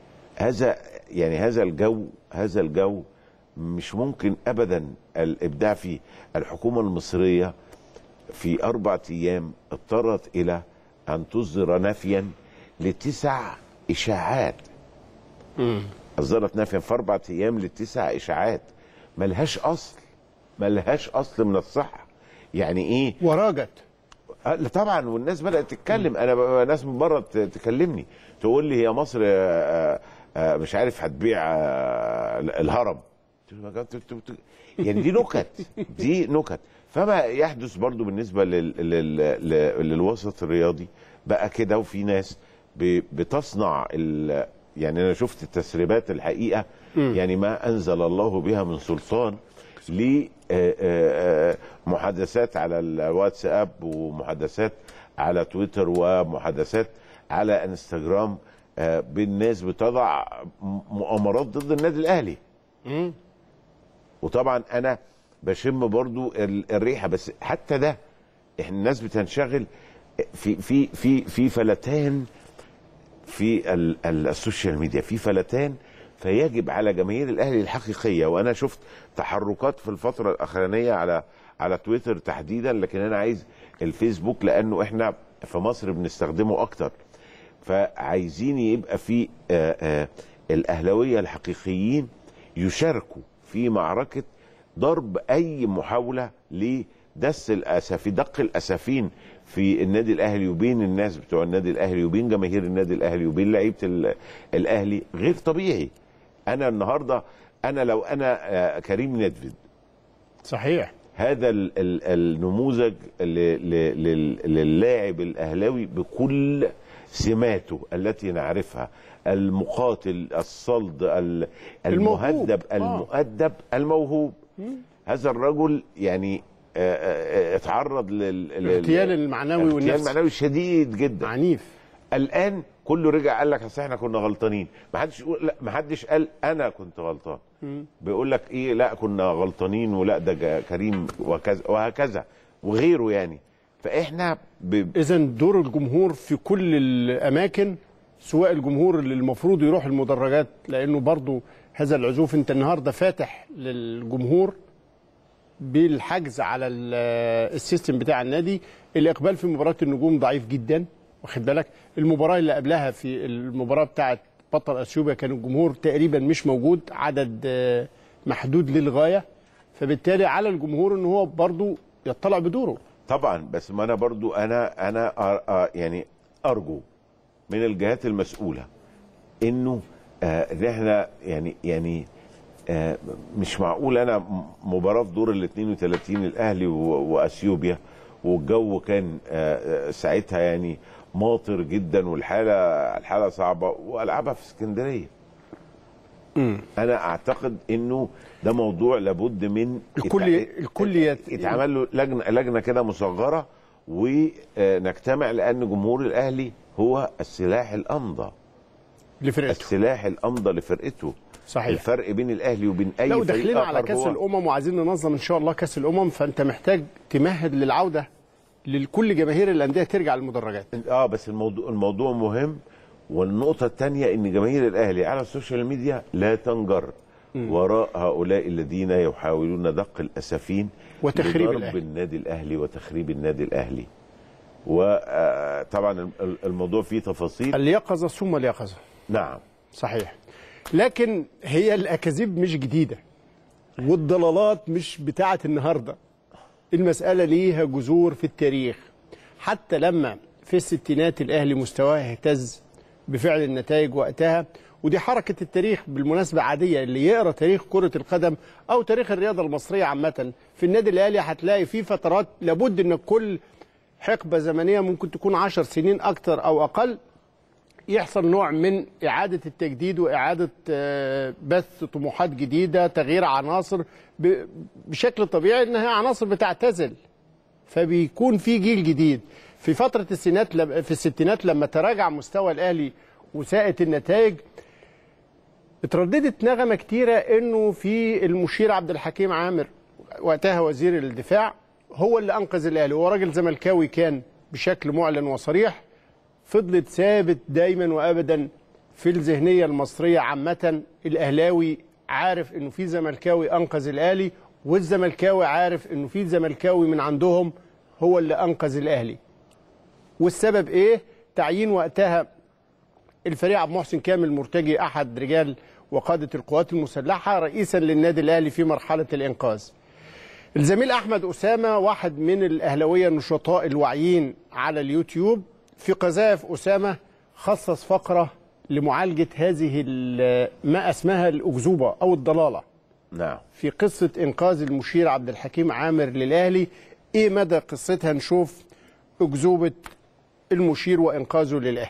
هذا الجو مش ممكن أبدا الإبداع فيه. الحكومة المصرية في 4 أيام اضطرت إلى أن تصدر نفيا ل9 إشاعات. أصدرت نفيا في 4 أيام ل9 إشاعات ملهاش أصل من الصحة. يعني إيه؟ وراجت. طبعا، والناس بدأت تتكلم. أنا ناس من بره تكلمني تقول لي هي مصر مش عارف هتبيع الهرم. يعني دي نكت. فما يحدث برضو بالنسبة للوسط الرياضي بقى كده، وفي ناس بتصنع يعني أنا شفت التسريبات الحقيقة، يعني ما أنزل الله بها من سلطان لمحادثات على الواتساب ومحادثات على تويتر ومحادثات على انستجرام بالناس بتضع مؤامرات ضد النادي الأهلي. وطبعا أنا بشم برضو الريحة، بس حتى ده احنا الناس بتنشغل في فلتان في السوشيال ميديا، في فلتان. فيجب على جماهير الأهلي الحقيقية، وأنا شفت تحركات في الفترة الأخرانية على تويتر تحديدا، لكن أنا عايز الفيسبوك لأنه احنا في مصر بنستخدمه أكتر. فعايزين يبقى في الأهلاوية الحقيقيين يشاركوا في معركة ضرب أي محاولة لدس الأسافين، دق الأسافين في النادي الأهلي وبين الناس بتوع النادي الأهلي وبين جماهير النادي الأهلي وبين لعيبة الأهلي. غير طبيعي. أنا النهاردة لو أنا كريم ندفد، صحيح، هذا النموذج للاعب الأهلاوي بكل سماته التي نعرفها، المقاتل الصلد المهذب المؤدب الموهوب. هذا الرجل يعني اتعرض للاغتيال المعنوي والنفسي، اغتيال معنوي شديد جدا عنيف. الآن كله رجع قال لك اصل احنا كنا غلطانين. ما حدش قال انا كنت غلطان. بيقول لك ايه، لا كنا غلطانين، ولا ده كريم وكذا وهكذا وغيره. يعني فاحنا اذا دور الجمهور في كل الاماكن، سواء الجمهور اللي المفروض يروح المدرجات، لانه برضو هذا العزوف انت النهارده فاتح للجمهور بالحجز على السيستم بتاع النادي. الاقبال في مباراه النجوم ضعيف جدا، واخد بالك. المباراه اللي قبلها في المباراه بتاعه بطل اثيوبيا كان الجمهور تقريبا مش موجود، عدد محدود للغايه. فبالتالي على الجمهور ان هو برضو يطلع بدوره طبعا. بس ما انا برضو انا يعني ارجو من الجهات المسؤوله انه ان احنا يعني مش معقول انا مباراه في دور ال 32 الاهلي واثيوبيا، والجو كان ساعتها يعني ماطر جدا، والحاله صعبه، والعبها في اسكندريه. انا اعتقد انه ده موضوع لابد من الكل يتعمل له لجنه كده مصغره، ونجتمع، لان جمهور الاهلي هو السلاح الامضى لفرقته، السلاح الامضى لفرقته. صحيح. الفرق بين الاهلي وبين اي لو فريق داخلين اخر على كاس الامم وعايزين ننظم ان شاء الله كاس الامم، فانت محتاج تمهد للعوده لكل جماهير الانديه ترجع للمدرجات. بس الموضوع مهم. والنقطه الثانيه ان جماهير الاهلي على السوشيال ميديا لا تنجر وراء هؤلاء الذين يحاولون دق الاسفين وتخريب النادي الاهلي وتخريب النادي الاهلي. وطبعا الموضوع فيه تفاصيل. اليقظه ثم اليقظه. نعم صحيح. لكن هي الاكاذيب مش جديده والضلالات مش بتاعه النهارده. المساله ليها جذور في التاريخ. حتى لما في الستينات الاهلي مستواه اهتز بفعل النتائج وقتها، ودي حركه التاريخ بالمناسبه عاديه. اللي يقرا تاريخ كره القدم او تاريخ الرياضه المصريه عامه في النادي الاهلي هتلاقي في فترات لابد ان كل حقبه زمنيه ممكن تكون 10 سنين اكتر او اقل يحصل نوع من إعادة التجديد وإعادة بث طموحات جديدة، تغيير عناصر بشكل طبيعي إنها عناصر بتعتزل، فبيكون في جيل جديد. في فترة في الستينات لما تراجع مستوى الأهلي وساءت النتائج، اترددت نغمة كتيرة إنه في المشير عبد الحكيم عامر وقتها وزير الدفاع هو اللي أنقذ الأهلي، وهو راجل زملكاوي كان بشكل معلن وصريح. فضلت ثابت دايما وابدا في الذهنيه المصريه عامه. الاهلاوي عارف انه في زملكاوي انقذ الاهلي، والزملكاوي عارف انه في زملكاوي من عندهم هو اللي انقذ الاهلي. والسبب ايه؟ تعيين وقتها الفريق عبد المحسن كامل مرتجي احد رجال وقاده القوات المسلحه رئيسا للنادي الاهلي في مرحله الانقاذ. الزميل احمد اسامه واحد من الاهلاويه النشطاء الواعيين على اليوتيوب في قذائف أسامة خصص فقرة لمعالجة هذه ما اسمها الأكذوبة أو الضلالة. نعم. في قصة إنقاذ المشير عبد الحكيم عامر للأهلي. إيه مدى قصتها؟ نشوف أكذوبة المشير وإنقاذه للأهلي.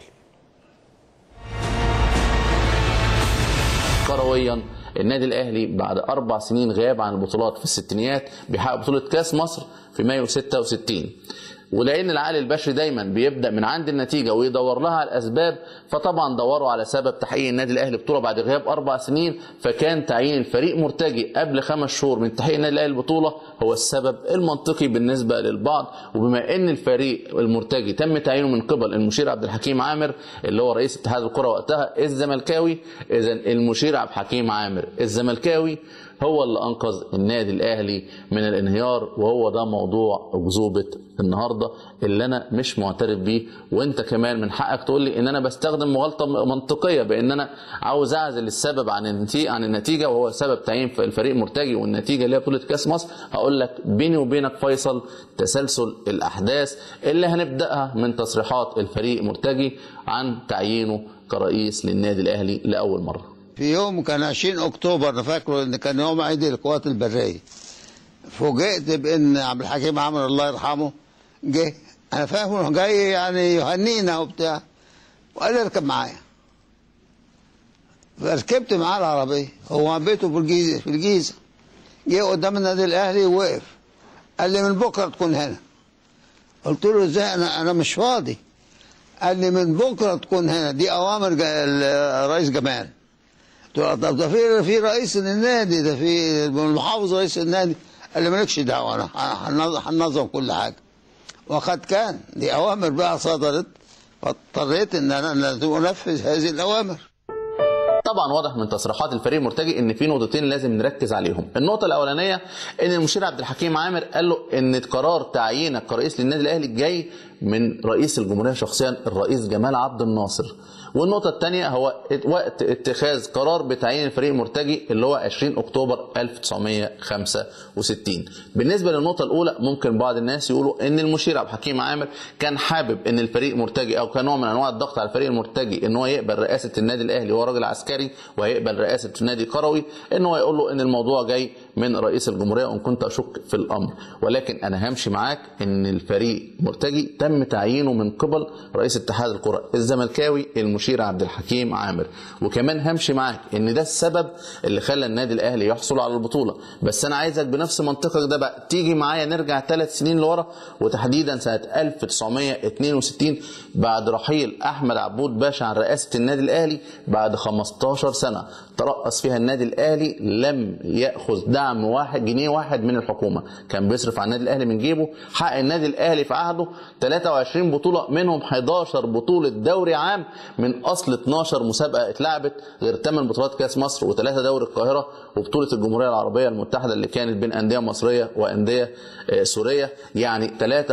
كرويا النادي الأهلي بعد 4 سنين غياب عن البطولات في الستينيات بيحقق بطولة كاس مصر في مايو 66. ولان العقل البشري دايما بيبدا من عند النتيجه ويدور لها على الاسباب، فطبعا دوروا على سبب تحقيق النادي الاهلي بطوله بعد غياب 4 سنين، فكان تعيين الفريق مرتجي قبل 5 شهور من تحقيق النادي الاهلي البطوله هو السبب المنطقي بالنسبه للبعض. وبما ان الفريق المرتجي تم تعيينه من قبل المشير عبد الحكيم عامر اللي هو رئيس اتحاد الكره وقتها الزملكاوي، اذا المشير عبد الحكيم عامر الزملكاوي هو اللي انقذ النادي الاهلي من الانهيار. وهو ده موضوع اكذوبه النهارده اللي انا مش معترف بيه. وانت كمان من حقك تقول لي ان انا بستخدم مغالطه منطقيه بان انا عاوز اعزل السبب عن النتيجه، وهو سبب تعيين الفريق مرتجي والنتيجه اللي هي بطوله كاس مصر. هقول لك بيني وبينك فيصل تسلسل الاحداث اللي هنبداها من تصريحات الفريق مرتجي عن تعيينه كرئيس للنادي الاهلي لاول مره. في يوم كان 20 اكتوبر انا فاكره ان كان يوم عيد القوات البريه، فوجئت بان عبد الحكيم عامر الله يرحمه جه. انا فاهم انه جاي يعني يهنينا وبتاع، وقال لي اركب معايا. فركبت معاه العربيه، هو بيته في الجيزه. جه قدام النادي الاهلي ووقف، قال لي من بكره تكون هنا. قلت له ازاي؟ انا مش فاضي. قال لي من بكره تكون هنا، دي اوامر الرئيس جمال. طب ده في رئيس النادي، ده في المحافظ رئيس النادي. قال لي مالكش دعوه، انا هننظم كل حاجه. وقد كان دي اوامر بقى صدرت، فاضطريت ان انا انفذ هذه الاوامر. طبعا واضح من تصريحات الفريق المرتجي ان في نقطتين لازم نركز عليهم. النقطه الاولانيه ان المشير عبد الحكيم عامر قال له ان قرار تعيينك كرئيس للنادي الاهلي جاي من رئيس الجمهوريه شخصيا الرئيس جمال عبد الناصر. والنقطه الثانيه هو وقت اتخاذ قرار بتعيين الفريق المرتجي اللي هو 20 اكتوبر 1965. بالنسبه للنقطه الاولى ممكن بعض الناس يقولوا ان المشير عبد الحكيم عامر كان حابب ان الفريق مرتجي او كان نوع من انواع الضغط على الفريق المرتجي ان هو يقبل رئاسه النادي الاهلي وهو راجل عسكري وهيقبل رئاسه النادي الكروي، ان هو يقول له ان الموضوع جاي من رئيس الجمهوريه وان كنت اشك في الامر، ولكن انا همشي معاك ان الفريق مرتجي تم تعيينه من قبل رئيس اتحاد الكره الزملكاوي المشير عبد الحكيم عامر، وكمان همشي معاك ان ده السبب اللي خلى النادي الاهلي يحصل على البطوله. بس انا عايزك بنفس منطقك ده بقى تيجي معايا نرجع 3 سنين لورا، وتحديدا سنه 1962 بعد رحيل احمد عبود باشا عن رئاسه النادي الاهلي بعد 15 سنه ترأس فيها النادي الاهلي لم ياخذ دعم جنيه واحد من الحكومه، كان بيصرف على النادي الاهلي من جيبه. حقق النادي الاهلي في عهده 23 بطوله، منهم 11 بطوله دوري عام من اصل 12 مسابقه اتلعبت، غير 8 بطولات كاس مصر و3 دوري القاهره وبطوله الجمهوريه العربيه المتحده اللي كانت بين انديه مصريه وانديه سوريه. يعني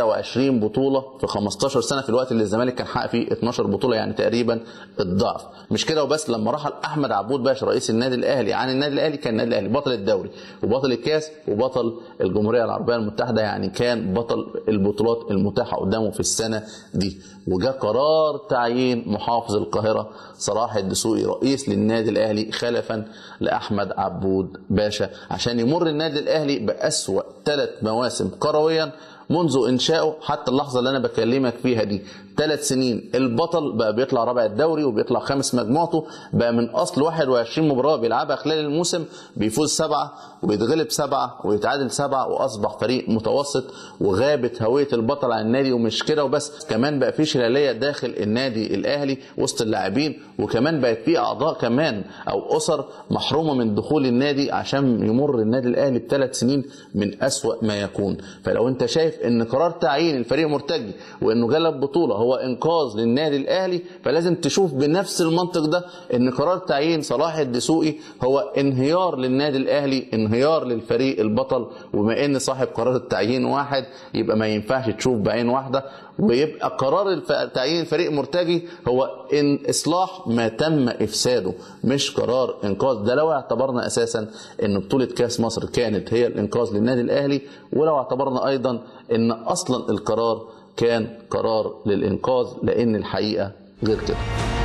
23 بطوله في 15 سنه في الوقت اللي الزمالك كان حقق فيه 12 بطوله، يعني تقريبا الضعف. مش كده وبس، لما رحل احمد عبود باشا رئيس النادي الاهلي عن النادي الاهلي كان النادي الاهلي بطل الدوري وبطل الكاس وبطل الجمهوريه العربيه المتحده، يعني كان بطل البطولات المتاحه قدامه في السنه دي. وجاء قرار تعيين محافظ القاهره صلاح الدسوقي رئيس للنادي الاهلي خلفا لاحمد عبود باشا، عشان يمر النادي الاهلي بأسوأ 3 مواسم كرويا منذ انشائه حتى اللحظه اللي انا بكلمك فيها دي. 3 سنين البطل بقى بيطلع رابع الدوري وبيطلع خامس مجموعته، بقى من اصل 21 مباراه بيلعبها خلال الموسم بيفوز 7 ويتغلب 7 ويتعادل 7، واصبح فريق متوسط وغابت هويه البطل عن النادي. ومش كده وبس، كمان بقى في شلاليه داخل النادي الاهلي وسط اللاعبين، وكمان بقت في اعضاء كمان او اسر محرومه من دخول النادي عشان يمر النادي الاهلي ب3 سنين من اسوأ ما يكون. فلو انت شايف ان قرار تعيين الفريق مرتجي وانه جلب بطوله هو انقاذ للنادي الاهلي، فلازم تشوف بنفس المنطق ده ان قرار تعيين صلاح الدسوقي هو انهيار للنادي الاهلي، انهيار للفريق البطل. وبما ان صاحب قرار التعيين واحد يبقى ما ينفعش تشوف بعين واحده، ويبقى قرار تعيين الفريق مرتجي هو ان اصلاح ما تم افساده مش قرار انقاذ. ده لو اعتبرنا اساسا ان بطوله كاس مصر كانت هي الانقاذ للنادي الاهلي، ولو اعتبرنا ايضا ان اصلا القرار كان قرار للإنقاذ، لأن الحقيقة غير كده.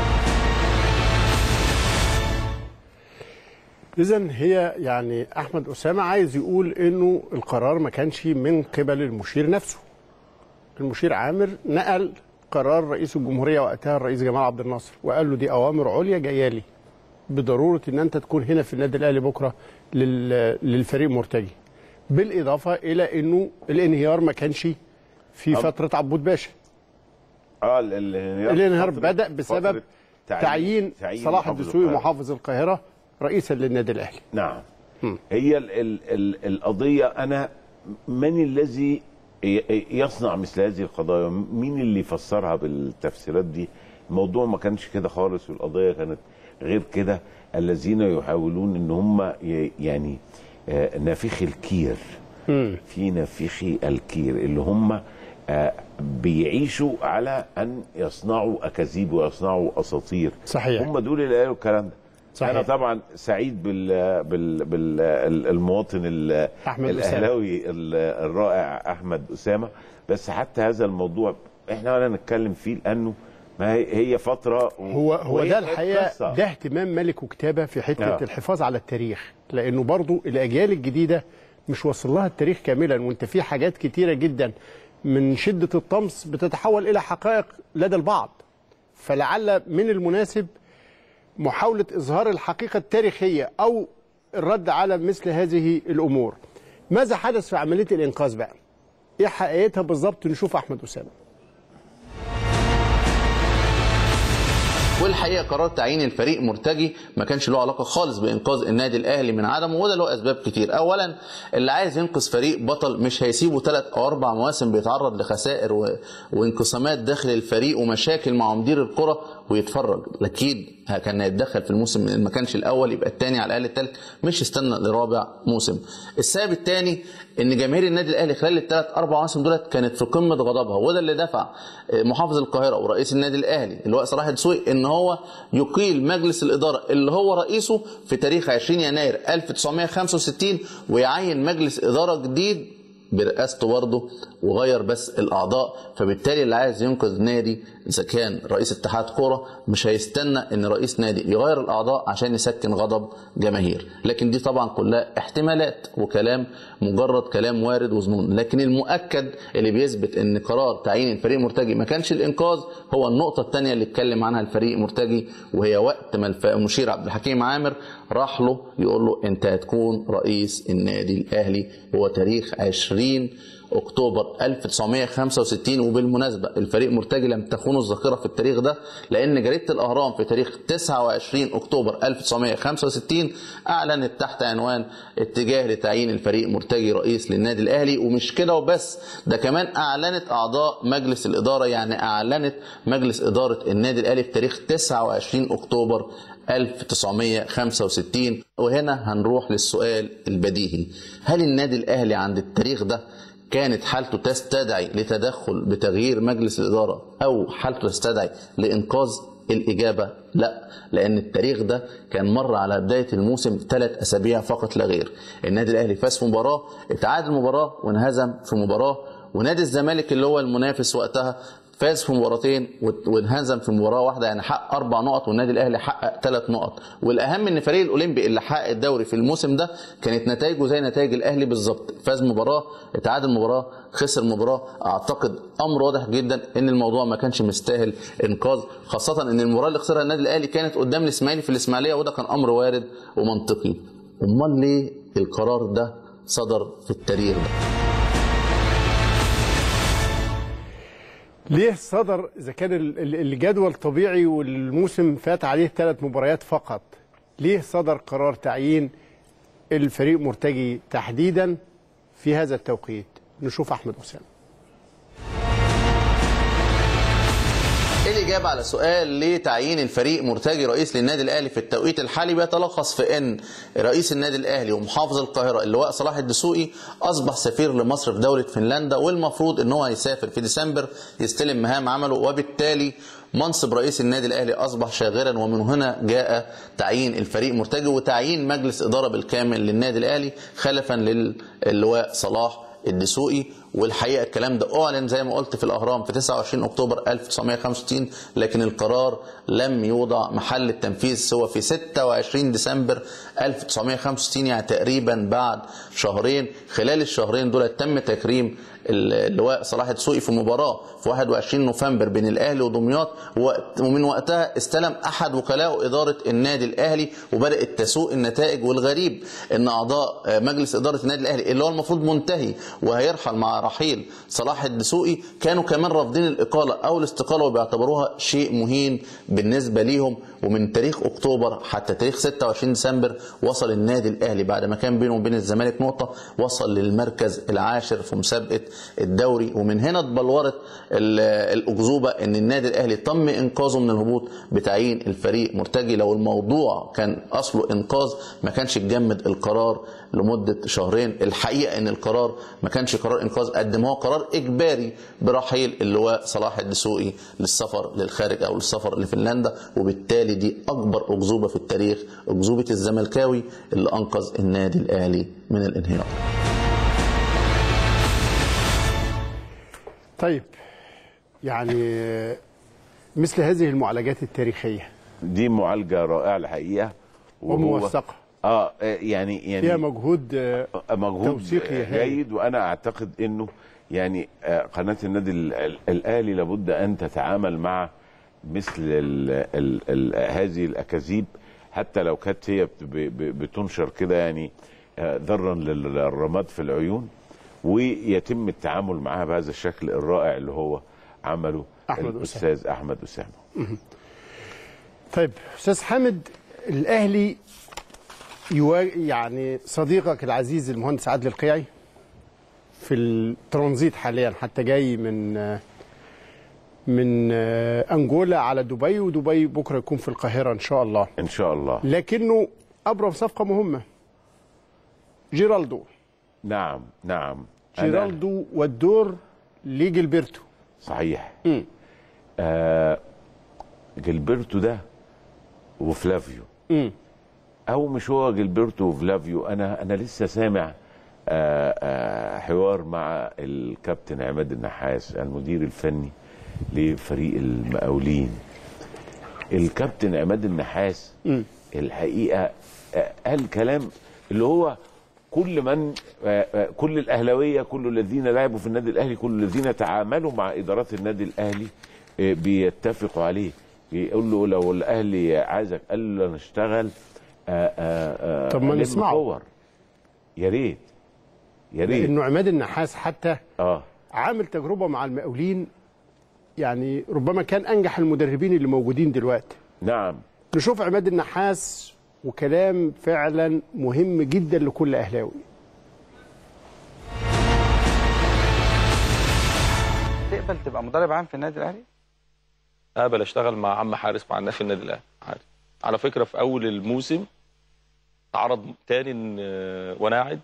إذن هي يعني أحمد أسامة عايز يقول إنه القرار ما كانش من قبل المشير نفسه. المشير عامر نقل قرار رئيس الجمهورية وقتها الرئيس جمال عبد الناصر وقال له دي أوامر عليا جاية لي بضرورة إن أنت تكون هنا في النادي الأهلي بكرة للفريق مرتجي، بالإضافة إلى إنه الانهيار ما كانش في فترة عبود باشا. الانهيار بدأ بسبب تعيين صلاح الدسوقي محافظ القاهرة رئيسا للنادي الأهلي. نعم. هي القضية أنا من الذي يصنع مثل هذه القضايا؟ مين اللي يفسرها بالتفسيرات دي؟ الموضوع ما كانش كده خالص، والقضية كانت غير كده. الذين يحاولون ان هم يعني نافخي الكير، في نافخي الكير اللي هم بيعيشوا على ان يصنعوا اكاذيب ويصنعوا اساطير. صحيح. هم دول اللي قالوا الكلام ده. صحيح. انا طبعا سعيد بالمواطن الاهلاوي الرائع احمد اسامه، بس حتى هذا الموضوع احنا ولا نتكلم فيه لانه ما هي فتره هو ده الحقيقه ده اهتمام ملك وكتابه في حته الحفاظ على التاريخ، لانه برضو الاجيال الجديده مش وصل لها التاريخ كاملا، وانت في حاجات كتيره جدا من شده الطمس بتتحول الى حقائق لدى البعض. فلعل من المناسب محاوله اظهار الحقيقه التاريخيه او الرد على مثل هذه الامور. ماذا حدث في عمليه الانقاذ بقى؟ ايه حقيقتها بالظبط؟ نشوف احمد اسامه. والحقيقه قرار تعيين الفريق مرتجي ما كانش له علاقه خالص بانقاذ النادي الاهلي من عدمه، وده له اسباب كتير. اولا اللي عايز ينقذ فريق بطل مش هيسيبه 3 أو 4 مواسم بيتعرض لخسائر وانقسامات داخل الفريق ومشاكل مع مدير الكره ويتفرج. اكيد كان هيتدخل في الموسم، ان ما كانش الاول يبقى الثاني على الاقل الثالث، مش يستنى لرابع موسم. السبب الثاني ان جماهير النادي الاهلي خلال ال3 4 مواسم دولت كانت في قمه غضبها، وده اللي دفع محافظ القاهره ورئيس النادي الاهلي اللواء صلاح الدسوقي ان هو يقيل مجلس الاداره اللي هو رئيسه في تاريخ 20 يناير 1965 ويعين مجلس اداره جديد برئاسته برضه وغير بس الاعضاء، فبالتالي اللي عايز ينقذ نادي اذا كان رئيس اتحاد كوره مش هيستنى ان رئيس نادي يغير الاعضاء عشان يسكن غضب جماهير. لكن دي طبعا كلها احتمالات وكلام، مجرد كلام وارد وظنون. لكن المؤكد اللي بيثبت ان قرار تعيين الفريق مرتجي ما كانش الانقاذ هو النقطه الثانيه اللي اتكلم عنها الفريق مرتجي، وهي وقت ما المشير عبد الحكيم عامر راح له يقول له انت هتكون رئيس النادي الاهلي. هو تاريخ 20 اكتوبر 1965. وبالمناسبه الفريق مرتجي لم تخونه الذاكره في التاريخ ده، لان جريده الاهرام في تاريخ 29 اكتوبر 1965 اعلنت تحت عنوان اتجاه لتعيين الفريق مرتجي رئيس للنادي الاهلي. ومش كده وبس، ده كمان اعلنت اعضاء مجلس الاداره، يعني اعلنت مجلس اداره النادي الاهلي في تاريخ 29 اكتوبر 1965. وهنا هنروح للسؤال البديهي، هل النادي الاهلي عند التاريخ ده كانت حالته تستدعي لتدخل بتغيير مجلس الإدارة أو حالته تستدعي لإنقاذ؟ الإجابة لا، لأن التاريخ ده كان مر على بداية الموسم 3 أسابيع فقط لا غير. النادي الأهلي فاز في مباراة، اتعادل مباراة وانهزم في مباراة، ونادي الزمالك اللي هو المنافس وقتها فاز في مباراتين وانهزم في مباراه واحده، يعني حقق 4 نقط والنادي الاهلي حقق 3 نقط. والاهم ان فريق الاولمبي اللي حقق الدوري في الموسم ده كانت نتائجه زي نتائج الاهلي بالظبط، فاز مباراه، اتعادل مباراه، خسر مباراه. اعتقد امر واضح جدا ان الموضوع ما كانش مستاهل انقاذ، خاصه ان المباراه اللي خسرها النادي الاهلي كانت قدام الاسماعيلي في الاسماعيليه، وده كان امر وارد ومنطقي. امال ليه القرار ده صدر في التاريخ ده؟ ليه صدر إذا كان الجدول طبيعي والموسم فات عليه 3 مباريات فقط؟ ليه صدر قرار تعيين الفريق مرتجي تحديدا في هذا التوقيت؟ نشوف أحمد أسامة. الإجابة على سؤال ليه تعيين الفريق مرتجي رئيس للنادي الأهلي في التوقيت الحالي بيتلخص في أن رئيس النادي الأهلي ومحافظ القاهرة اللواء صلاح الدسوقي أصبح سفير لمصر في دولة فنلندا، والمفروض أنه هيسافر في ديسمبر يستلم مهام عمله، وبالتالي منصب رئيس النادي الأهلي أصبح شاغرا. ومن هنا جاء تعيين الفريق مرتجي وتعيين مجلس إدارة بالكامل للنادي الأهلي خلفا للواء صلاح الدسوقي. والحقيقه الكلام ده اعلن زي ما قلت في الاهرام في 29 اكتوبر 1965، لكن القرار لم يوضع محل التنفيذ سوى في 26 ديسمبر 1965، يعني تقريبا بعد شهرين. خلال الشهرين دول تم تكريم اللواء صلاح الدسوقي في مباراه في 21 نوفمبر بين الاهلي ودمياط، ومن وقتها استلم احد وكلاء اداره النادي الاهلي وبدات تسوء النتائج. والغريب ان اعضاء مجلس اداره النادي الاهلي اللي هو المفروض منتهي وهيرحل مع رحيل صلاح الدسوقي كانوا كمان رافضين الاقاله او الاستقاله وبيعتبروها شيء مهين بالنسبه ليهم. ومن تاريخ اكتوبر حتى تاريخ 26 ديسمبر وصل النادي الاهلي بعد ما كان بينه وبين الزمالك نقطه، وصل للمركز العاشر في مسابقه الدوري. ومن هنا اتبلورت الاكذوبه ان النادي الاهلي تم انقاذه من الهبوط بتعيين الفريق مرتجي. لو الموضوع كان اصله انقاذ ما كانش اتجمد القرار لمده شهرين. الحقيقه ان القرار ما كانش قرار انقاذ قد ما هو قرار اجباري برحيل اللواء صلاح الدسوقي للسفر للخارج او للسفر لفنلندا. وبالتالي دي اكبر اكذوبه في التاريخ، اكذوبه الزملكاوي اللي انقذ النادي الاهلي من الانهيار. طيب، يعني مثل هذه المعالجات التاريخية دي معالجة رائعة الحقيقة وموثقة. يعني فيها مجهود توثيقي جيد. وانا اعتقد انه يعني قناة النادي الاهلي لابد ان تتعامل مع مثل هذه الاكاذيب، حتى لو كانت هي بتنشر كده يعني ذرا للرماد في العيون، ويتم التعامل معها بهذا الشكل الرائع اللي هو عمله الأستاذ أحمد أسامة. طيب أستاذ حامد، الأهلي يعني صديقك العزيز المهندس عادل القيعي في الترانزيت حاليا، حتى جاي من أنجولا على دبي، ودبي بكرة يكون في القاهرة إن شاء الله. إن شاء الله. لكنه أبرم صفقة مهمة، جيرالدو. نعم جيرالدو والدور لجيلبرتو. صحيح. جيلبرتو ده وفلافيو. او مش هو جيلبرتو وفلافيو، انا لسه سامع حوار مع الكابتن عماد النحاس المدير الفني لفريق المقاولين. الكابتن عماد النحاس الحقيقه قال كلام اللي هو كل الاهلاويه، كل الذين لعبوا في النادي الاهلي، كل الذين تعاملوا مع ادارات النادي الاهلي بيتفقوا عليه. يقول له لو الاهلي عايزك، قال له نشتغل طب ما نسمعه. يا ريت لانه عماد النحاس حتى عامل تجربه مع المقاولين، يعني ربما كان انجح المدربين اللي موجودين دلوقتي. نعم. نشوف عماد النحاس وكلام فعلا مهم جدا لكل اهلاوي. تقبل تبقى مدرب عام في النادي الاهلي؟ اقبل اشتغل مع عم حارس مع الناس في النادي الاهلي عادي. على فكره في اول الموسم اتعرض تاني وانا قاعد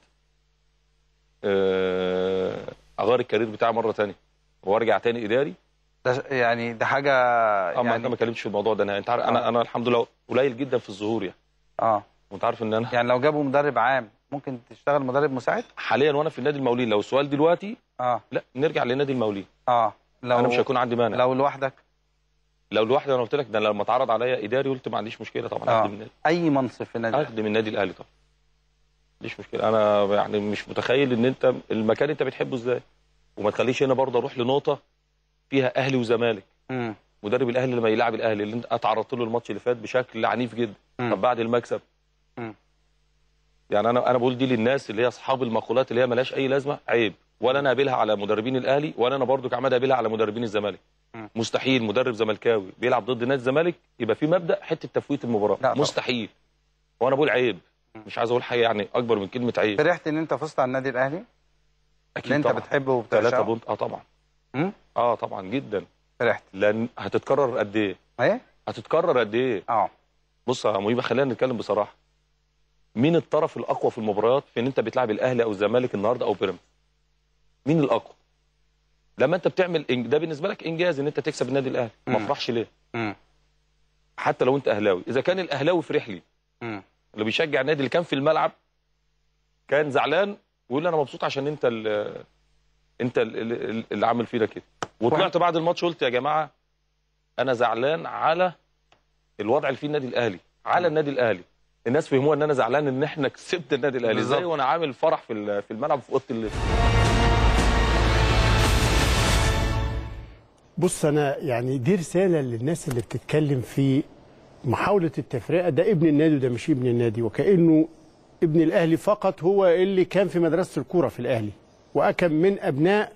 اغير الكارير بتاعي مره تانية وارجع تاني اداري. ده يعني ده حاجه يعني انا ما اتكلمتش في الموضوع ده. انت عارف انا الحمد لله قليل جدا في الظهور يعني. وانت عارف ان انا يعني لو جابوا مدرب عام ممكن تشتغل مدرب مساعد حاليا وانا في النادي المقاولين. لو السؤال دلوقتي لا نرجع لنادي المقاولين. لو انا مش هيكون عندي مانع. لو لوحدك انا قلت لك ده لما اتعرض عليا اداري قلت ما عنديش مشكله طبعا. اخدم النادي اي منصب في النادي اخدم النادي الاهلي طبعا. ما عنديش مشكله. انا يعني مش متخيل ان انت المكان انت بتحبه ازاي. وما تخليش هنا برضه اروح لنقطه فيها اهلي وزمالك. مدرب الاهلي لما يلعب الاهلي اللي انت اتعرضت له الماتش اللي فات بشكل عنيف جدا. طب بعد المكسب يعني انا بقول دي للناس اللي هي اصحاب المقولات اللي هي ملهاش اي لازمه. عيب. ولا انا قابلها على مدربين الاهلي ولا انا برضو كعماد قابلها على مدربين الزمالك. مستحيل مدرب زملكاوي بيلعب ضد نادي الزمالك يبقى في مبدا حته تفويت المباراه. مستحيل. وانا بقول عيب. مش عايز اقول حاجه يعني اكبر من كلمه عيب. فرحت ان انت فزت على النادي الاهلي؟ اكيد اللي انت بتحبه وبتعشقه. 3 بونت طبعا. طبعا جدا. فرحت. لان هتتكرر قد ايه؟ هتتكرر قد ايه؟ بص يا مهيبه خلينا نتكلم بصراحه. مين الطرف الاقوى في المباريات في ان انت بتلعب الاهلي او الزمالك النهارده او بيراميدز؟ مين الاقوى؟ لما انت بتعمل ده بالنسبه لك انجاز ان انت تكسب النادي الاهلي. ما افرحش ليه؟ حتى لو انت اهلاوي. اذا كان الاهلاوي فرح لي اللي بيشجع النادي اللي كان في الملعب كان زعلان ويقول لي انا مبسوط عشان انت اللي عامل فينا كده. وطلعت بعد الماتش قلت يا جماعه انا زعلان على الوضع اللي فيه النادي الاهلي، على النادي الاهلي. الناس فهموها ان انا زعلان ان احنا كسبت النادي الاهلي ازاي وانا عامل فرح في الملعب في اوضه اللبس. بص انا يعني دي رساله للناس اللي بتتكلم في محاوله التفرقه. ده ابن النادي وده مش ابن النادي، وكانه ابن الاهلي فقط هو اللي كان في مدرسه الكوره في الاهلي، واكم من ابناء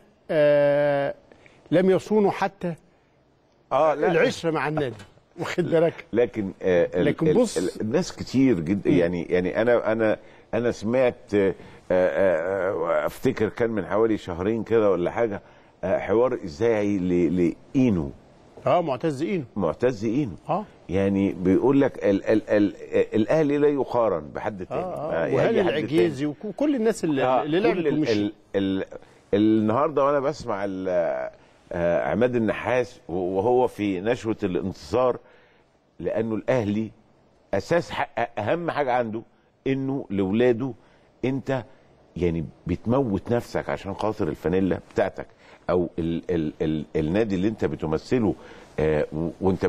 لم يصونوا حتى العشره مع النادي. واخد بالك؟ لكن بص الناس كتير جدا يعني انا سمعت افتكر كان من حوالي شهرين كده ولا حاجه حوار اذاعي لاينو. معتز اينو يعني بيقول لك الاهلي لا يقارن بحد تاني. وهاني العجيزي وكل الناس اللي لعبت النهارده وانا بسمع عماد النحاس وهو في نشوه الانتصار، لانه الاهلي اساس اهم حاجه عنده انه لاولاده انت يعني بتموت نفسك عشان خاطر الفانيلا بتاعتك او النادي اللي انت بتمثله. وانت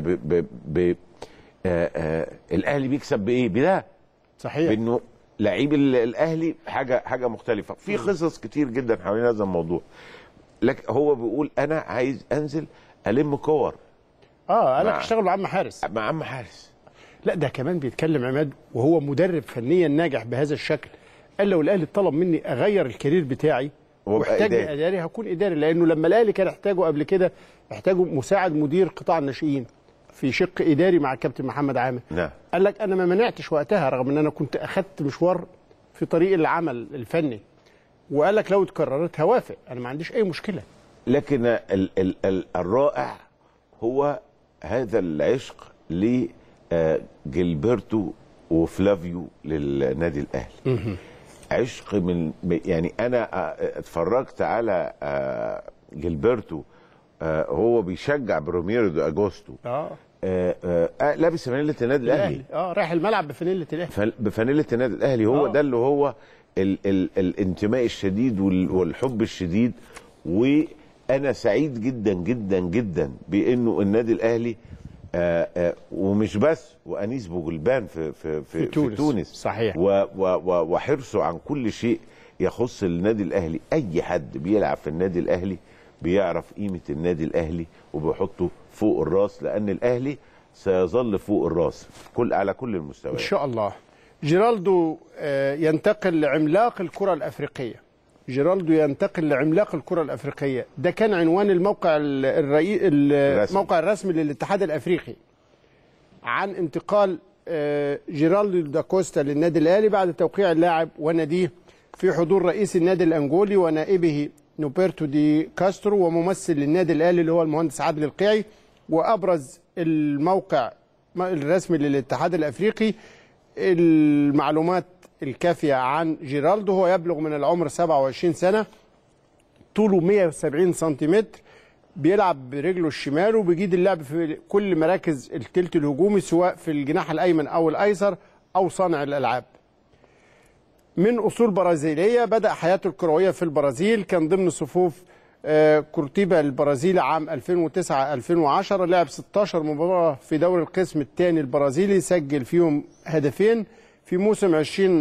الاهلي بيكسب بايه؟ بده. صحيح. بانه لعيب الاهلي حاجه مختلفه. في قصص كتير جدا حوالين هذا الموضوع. لكن هو بيقول انا عايز انزل الم كور. قال لك اشتغل مع عم حارس. مع عم حارس. لا ده كمان بيتكلم عماد وهو مدرب فنيا ناجح بهذا الشكل. قال لو الاهلي طلب مني اغير الكارير بتاعي واحتاجني اداري هكون اداري، لانه لما الاهلي كان احتاجه قبل كده احتاجه مساعد مدير قطاع الناشئين في شق اداري مع الكابتن محمد عامر. نعم. قال لك انا ما منعتش وقتها رغم ان انا كنت اخذت مشوار في طريق العمل الفني، وقال لك لو اتكررت هوافق، انا ما عنديش اي مشكله. لكن الرائع هو هذا العشق لجيلبرتو وفلافيو للنادي الاهلي. عشق من يعني انا اتفرجت على جيلبرتو هو بيشجع بروميرو دي اجوستو لابس فانيله النادي الاهلي. رايح الملعب بفانيله الاهلي. بفانيله النادي الاهلي. هو ده اللي هو الانتماء الشديد والحب الشديد. وانا سعيد جدا جدا جدا بانه النادي الاهلي ومش بس، وانيس بوغلبان في تونس صحيح، وحرصه عن كل شيء يخص النادي الاهلي. اي حد بيلعب في النادي الاهلي بيعرف قيمه النادي الاهلي وبيحطه فوق الراس، لان الاهلي سيظل فوق الراس على كل المستويات ان شاء الله. جيرالدو ينتقل لعملاق الكره الافريقيه. جيرالدو ينتقل لعملاق الكره الافريقيه، ده كان عنوان الموقع الموقع الرسمي للاتحاد الافريقي عن انتقال جيرالدو داكوستا للنادي الاهلي بعد توقيع اللاعب وناديه في حضور رئيس النادي الانجولي ونائبه نوبرتو دي كاسترو وممثل للنادي الاهلي اللي هو المهندس عادل القيعي. وابرز الموقع الرسمي للاتحاد الافريقي المعلومات الكافيه عن جيرالدو. هو يبلغ من العمر 27 سنه، طوله 170 سنتيمتر، بيلعب برجله الشمال وبيجيد اللعب في كل مراكز الثلث الهجومي سواء في الجناح الايمن او الايسر او صانع الالعاب. من اصول برازيليه، بدا حياته الكرويه في البرازيل، كان ضمن صفوف كورتيبا البرازيلي عام 2009-2010. لعب 16 مباراه في دوري القسم الثاني البرازيلي، سجل فيهم هدفين. في موسم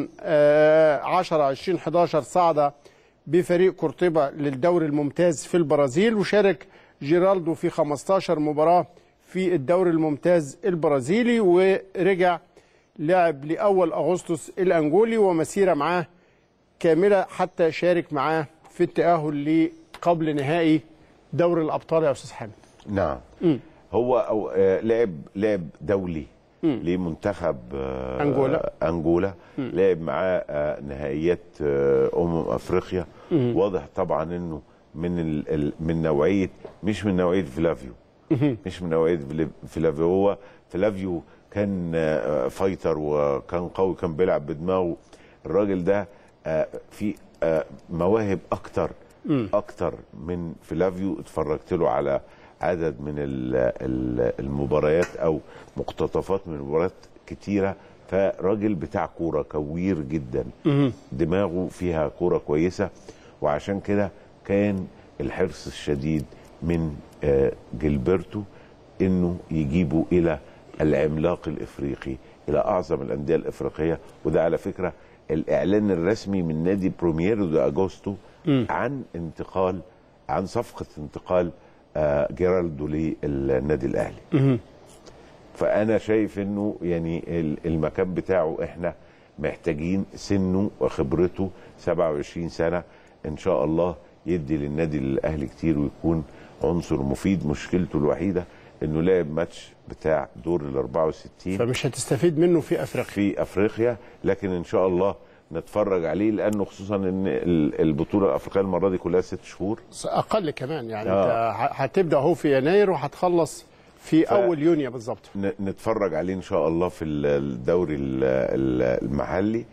2010-2011 صعد بفريق كورتيبا للدوري الممتاز في البرازيل، وشارك جيرالدو في 15 مباراه في الدوري الممتاز البرازيلي، ورجع لعب لأول أغسطس الأنجولي ومسيرة معاه كاملة حتى شارك معاه في التأهل قبل نهائي دوري الأبطال يا أستاذ حامد. نعم. هو لعب دولي لمنتخب أنجولا. لعب معاه نهائيات أفريقيا. واضح طبعا أنه من نوعية، مش من نوعية فيلافيو. مش من نوعية فيلافيو. هو فيلافيو كان فايتر وكان قوي، كان بيلعب بدماغه. الراجل ده في مواهب اكتر من فيلافيو. اتفرجت له على عدد من المباريات او مقتطفات من المباريات كتيره. فراجل بتاع كوره كوير جدا، دماغه فيها كوره كويسه. وعشان كده كان الحرص الشديد من جilberto انه يجيبه الى العملاق الافريقي، الى اعظم الانديه الافريقيه. وده على فكره الاعلان الرسمي من نادي برومييرو دي اغوستو عن صفقه انتقال جيرالدو للنادي الاهلي. فانا شايف انه يعني المكان بتاعه احنا محتاجين سنه وخبرته 27 سنه ان شاء الله يدي للنادي الاهلي كتير ويكون عنصر مفيد. مشكلته الوحيده انه لعب ماتش بتاع دور ال 64 فمش هتستفيد منه في افريقيا. لكن ان شاء الله نتفرج عليه، لانه خصوصا ان البطوله الافريقيه المره دي كلها 6 شهور اقل كمان يعني. انت هتبدا اهو في يناير وهتخلص في اول يونيو بالظبط. نتفرج عليه ان شاء الله في الدوري المحلي،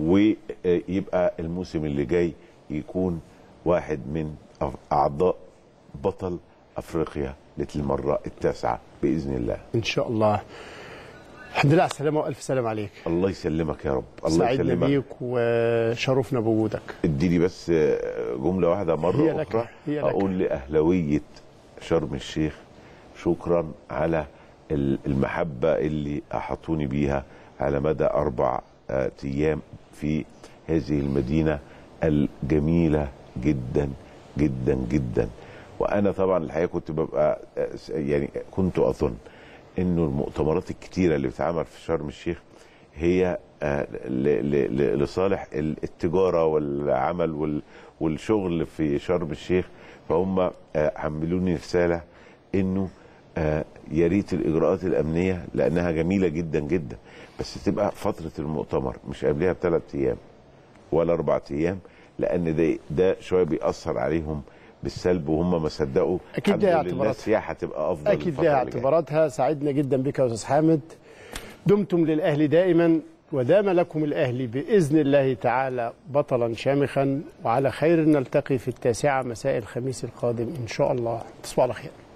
ويبقى الموسم اللي جاي يكون واحد من اعضاء بطل افريقيا للمره التاسعه باذن الله ان شاء الله. الحمد لله على السلامه والف سلام عليك. الله يسلمك يا رب. الله سعيدنا بيك وشرفنا بوجودك. اديني بس جمله واحده مره اخرى اقول لاهلاويه شرم الشيخ شكرا على المحبه اللي احاطوني بيها على مدى 4 ايام في هذه المدينه الجميله جدا جدا جدا. وانا طبعا الحقيقه كنت ببقى يعني كنت اظن انه المؤتمرات الكتيره اللي بتتعمل في شرم الشيخ هي لصالح التجاره والعمل والشغل في شرم الشيخ. فهم حملوني رساله انه يا ريت الاجراءات الامنيه لانها جميله جدا جدا، بس تبقى فتره المؤتمر مش قبلها ب3 ايام ولا 4 ايام، لان ده شويه بيأثر عليهم بالسلب وهم ما صدقوا. اكيد ده اعتباراتها السياحه تبقى افضل. اكيد ده اعتباراتها. سعدنا جدا بك يا استاذ حامد. دمتم للاهلي دائما ودام لكم الاهلي باذن الله تعالى بطلا شامخا، وعلى خير نلتقي في 9 مساء الخميس القادم ان شاء الله. تصبحوا على خير.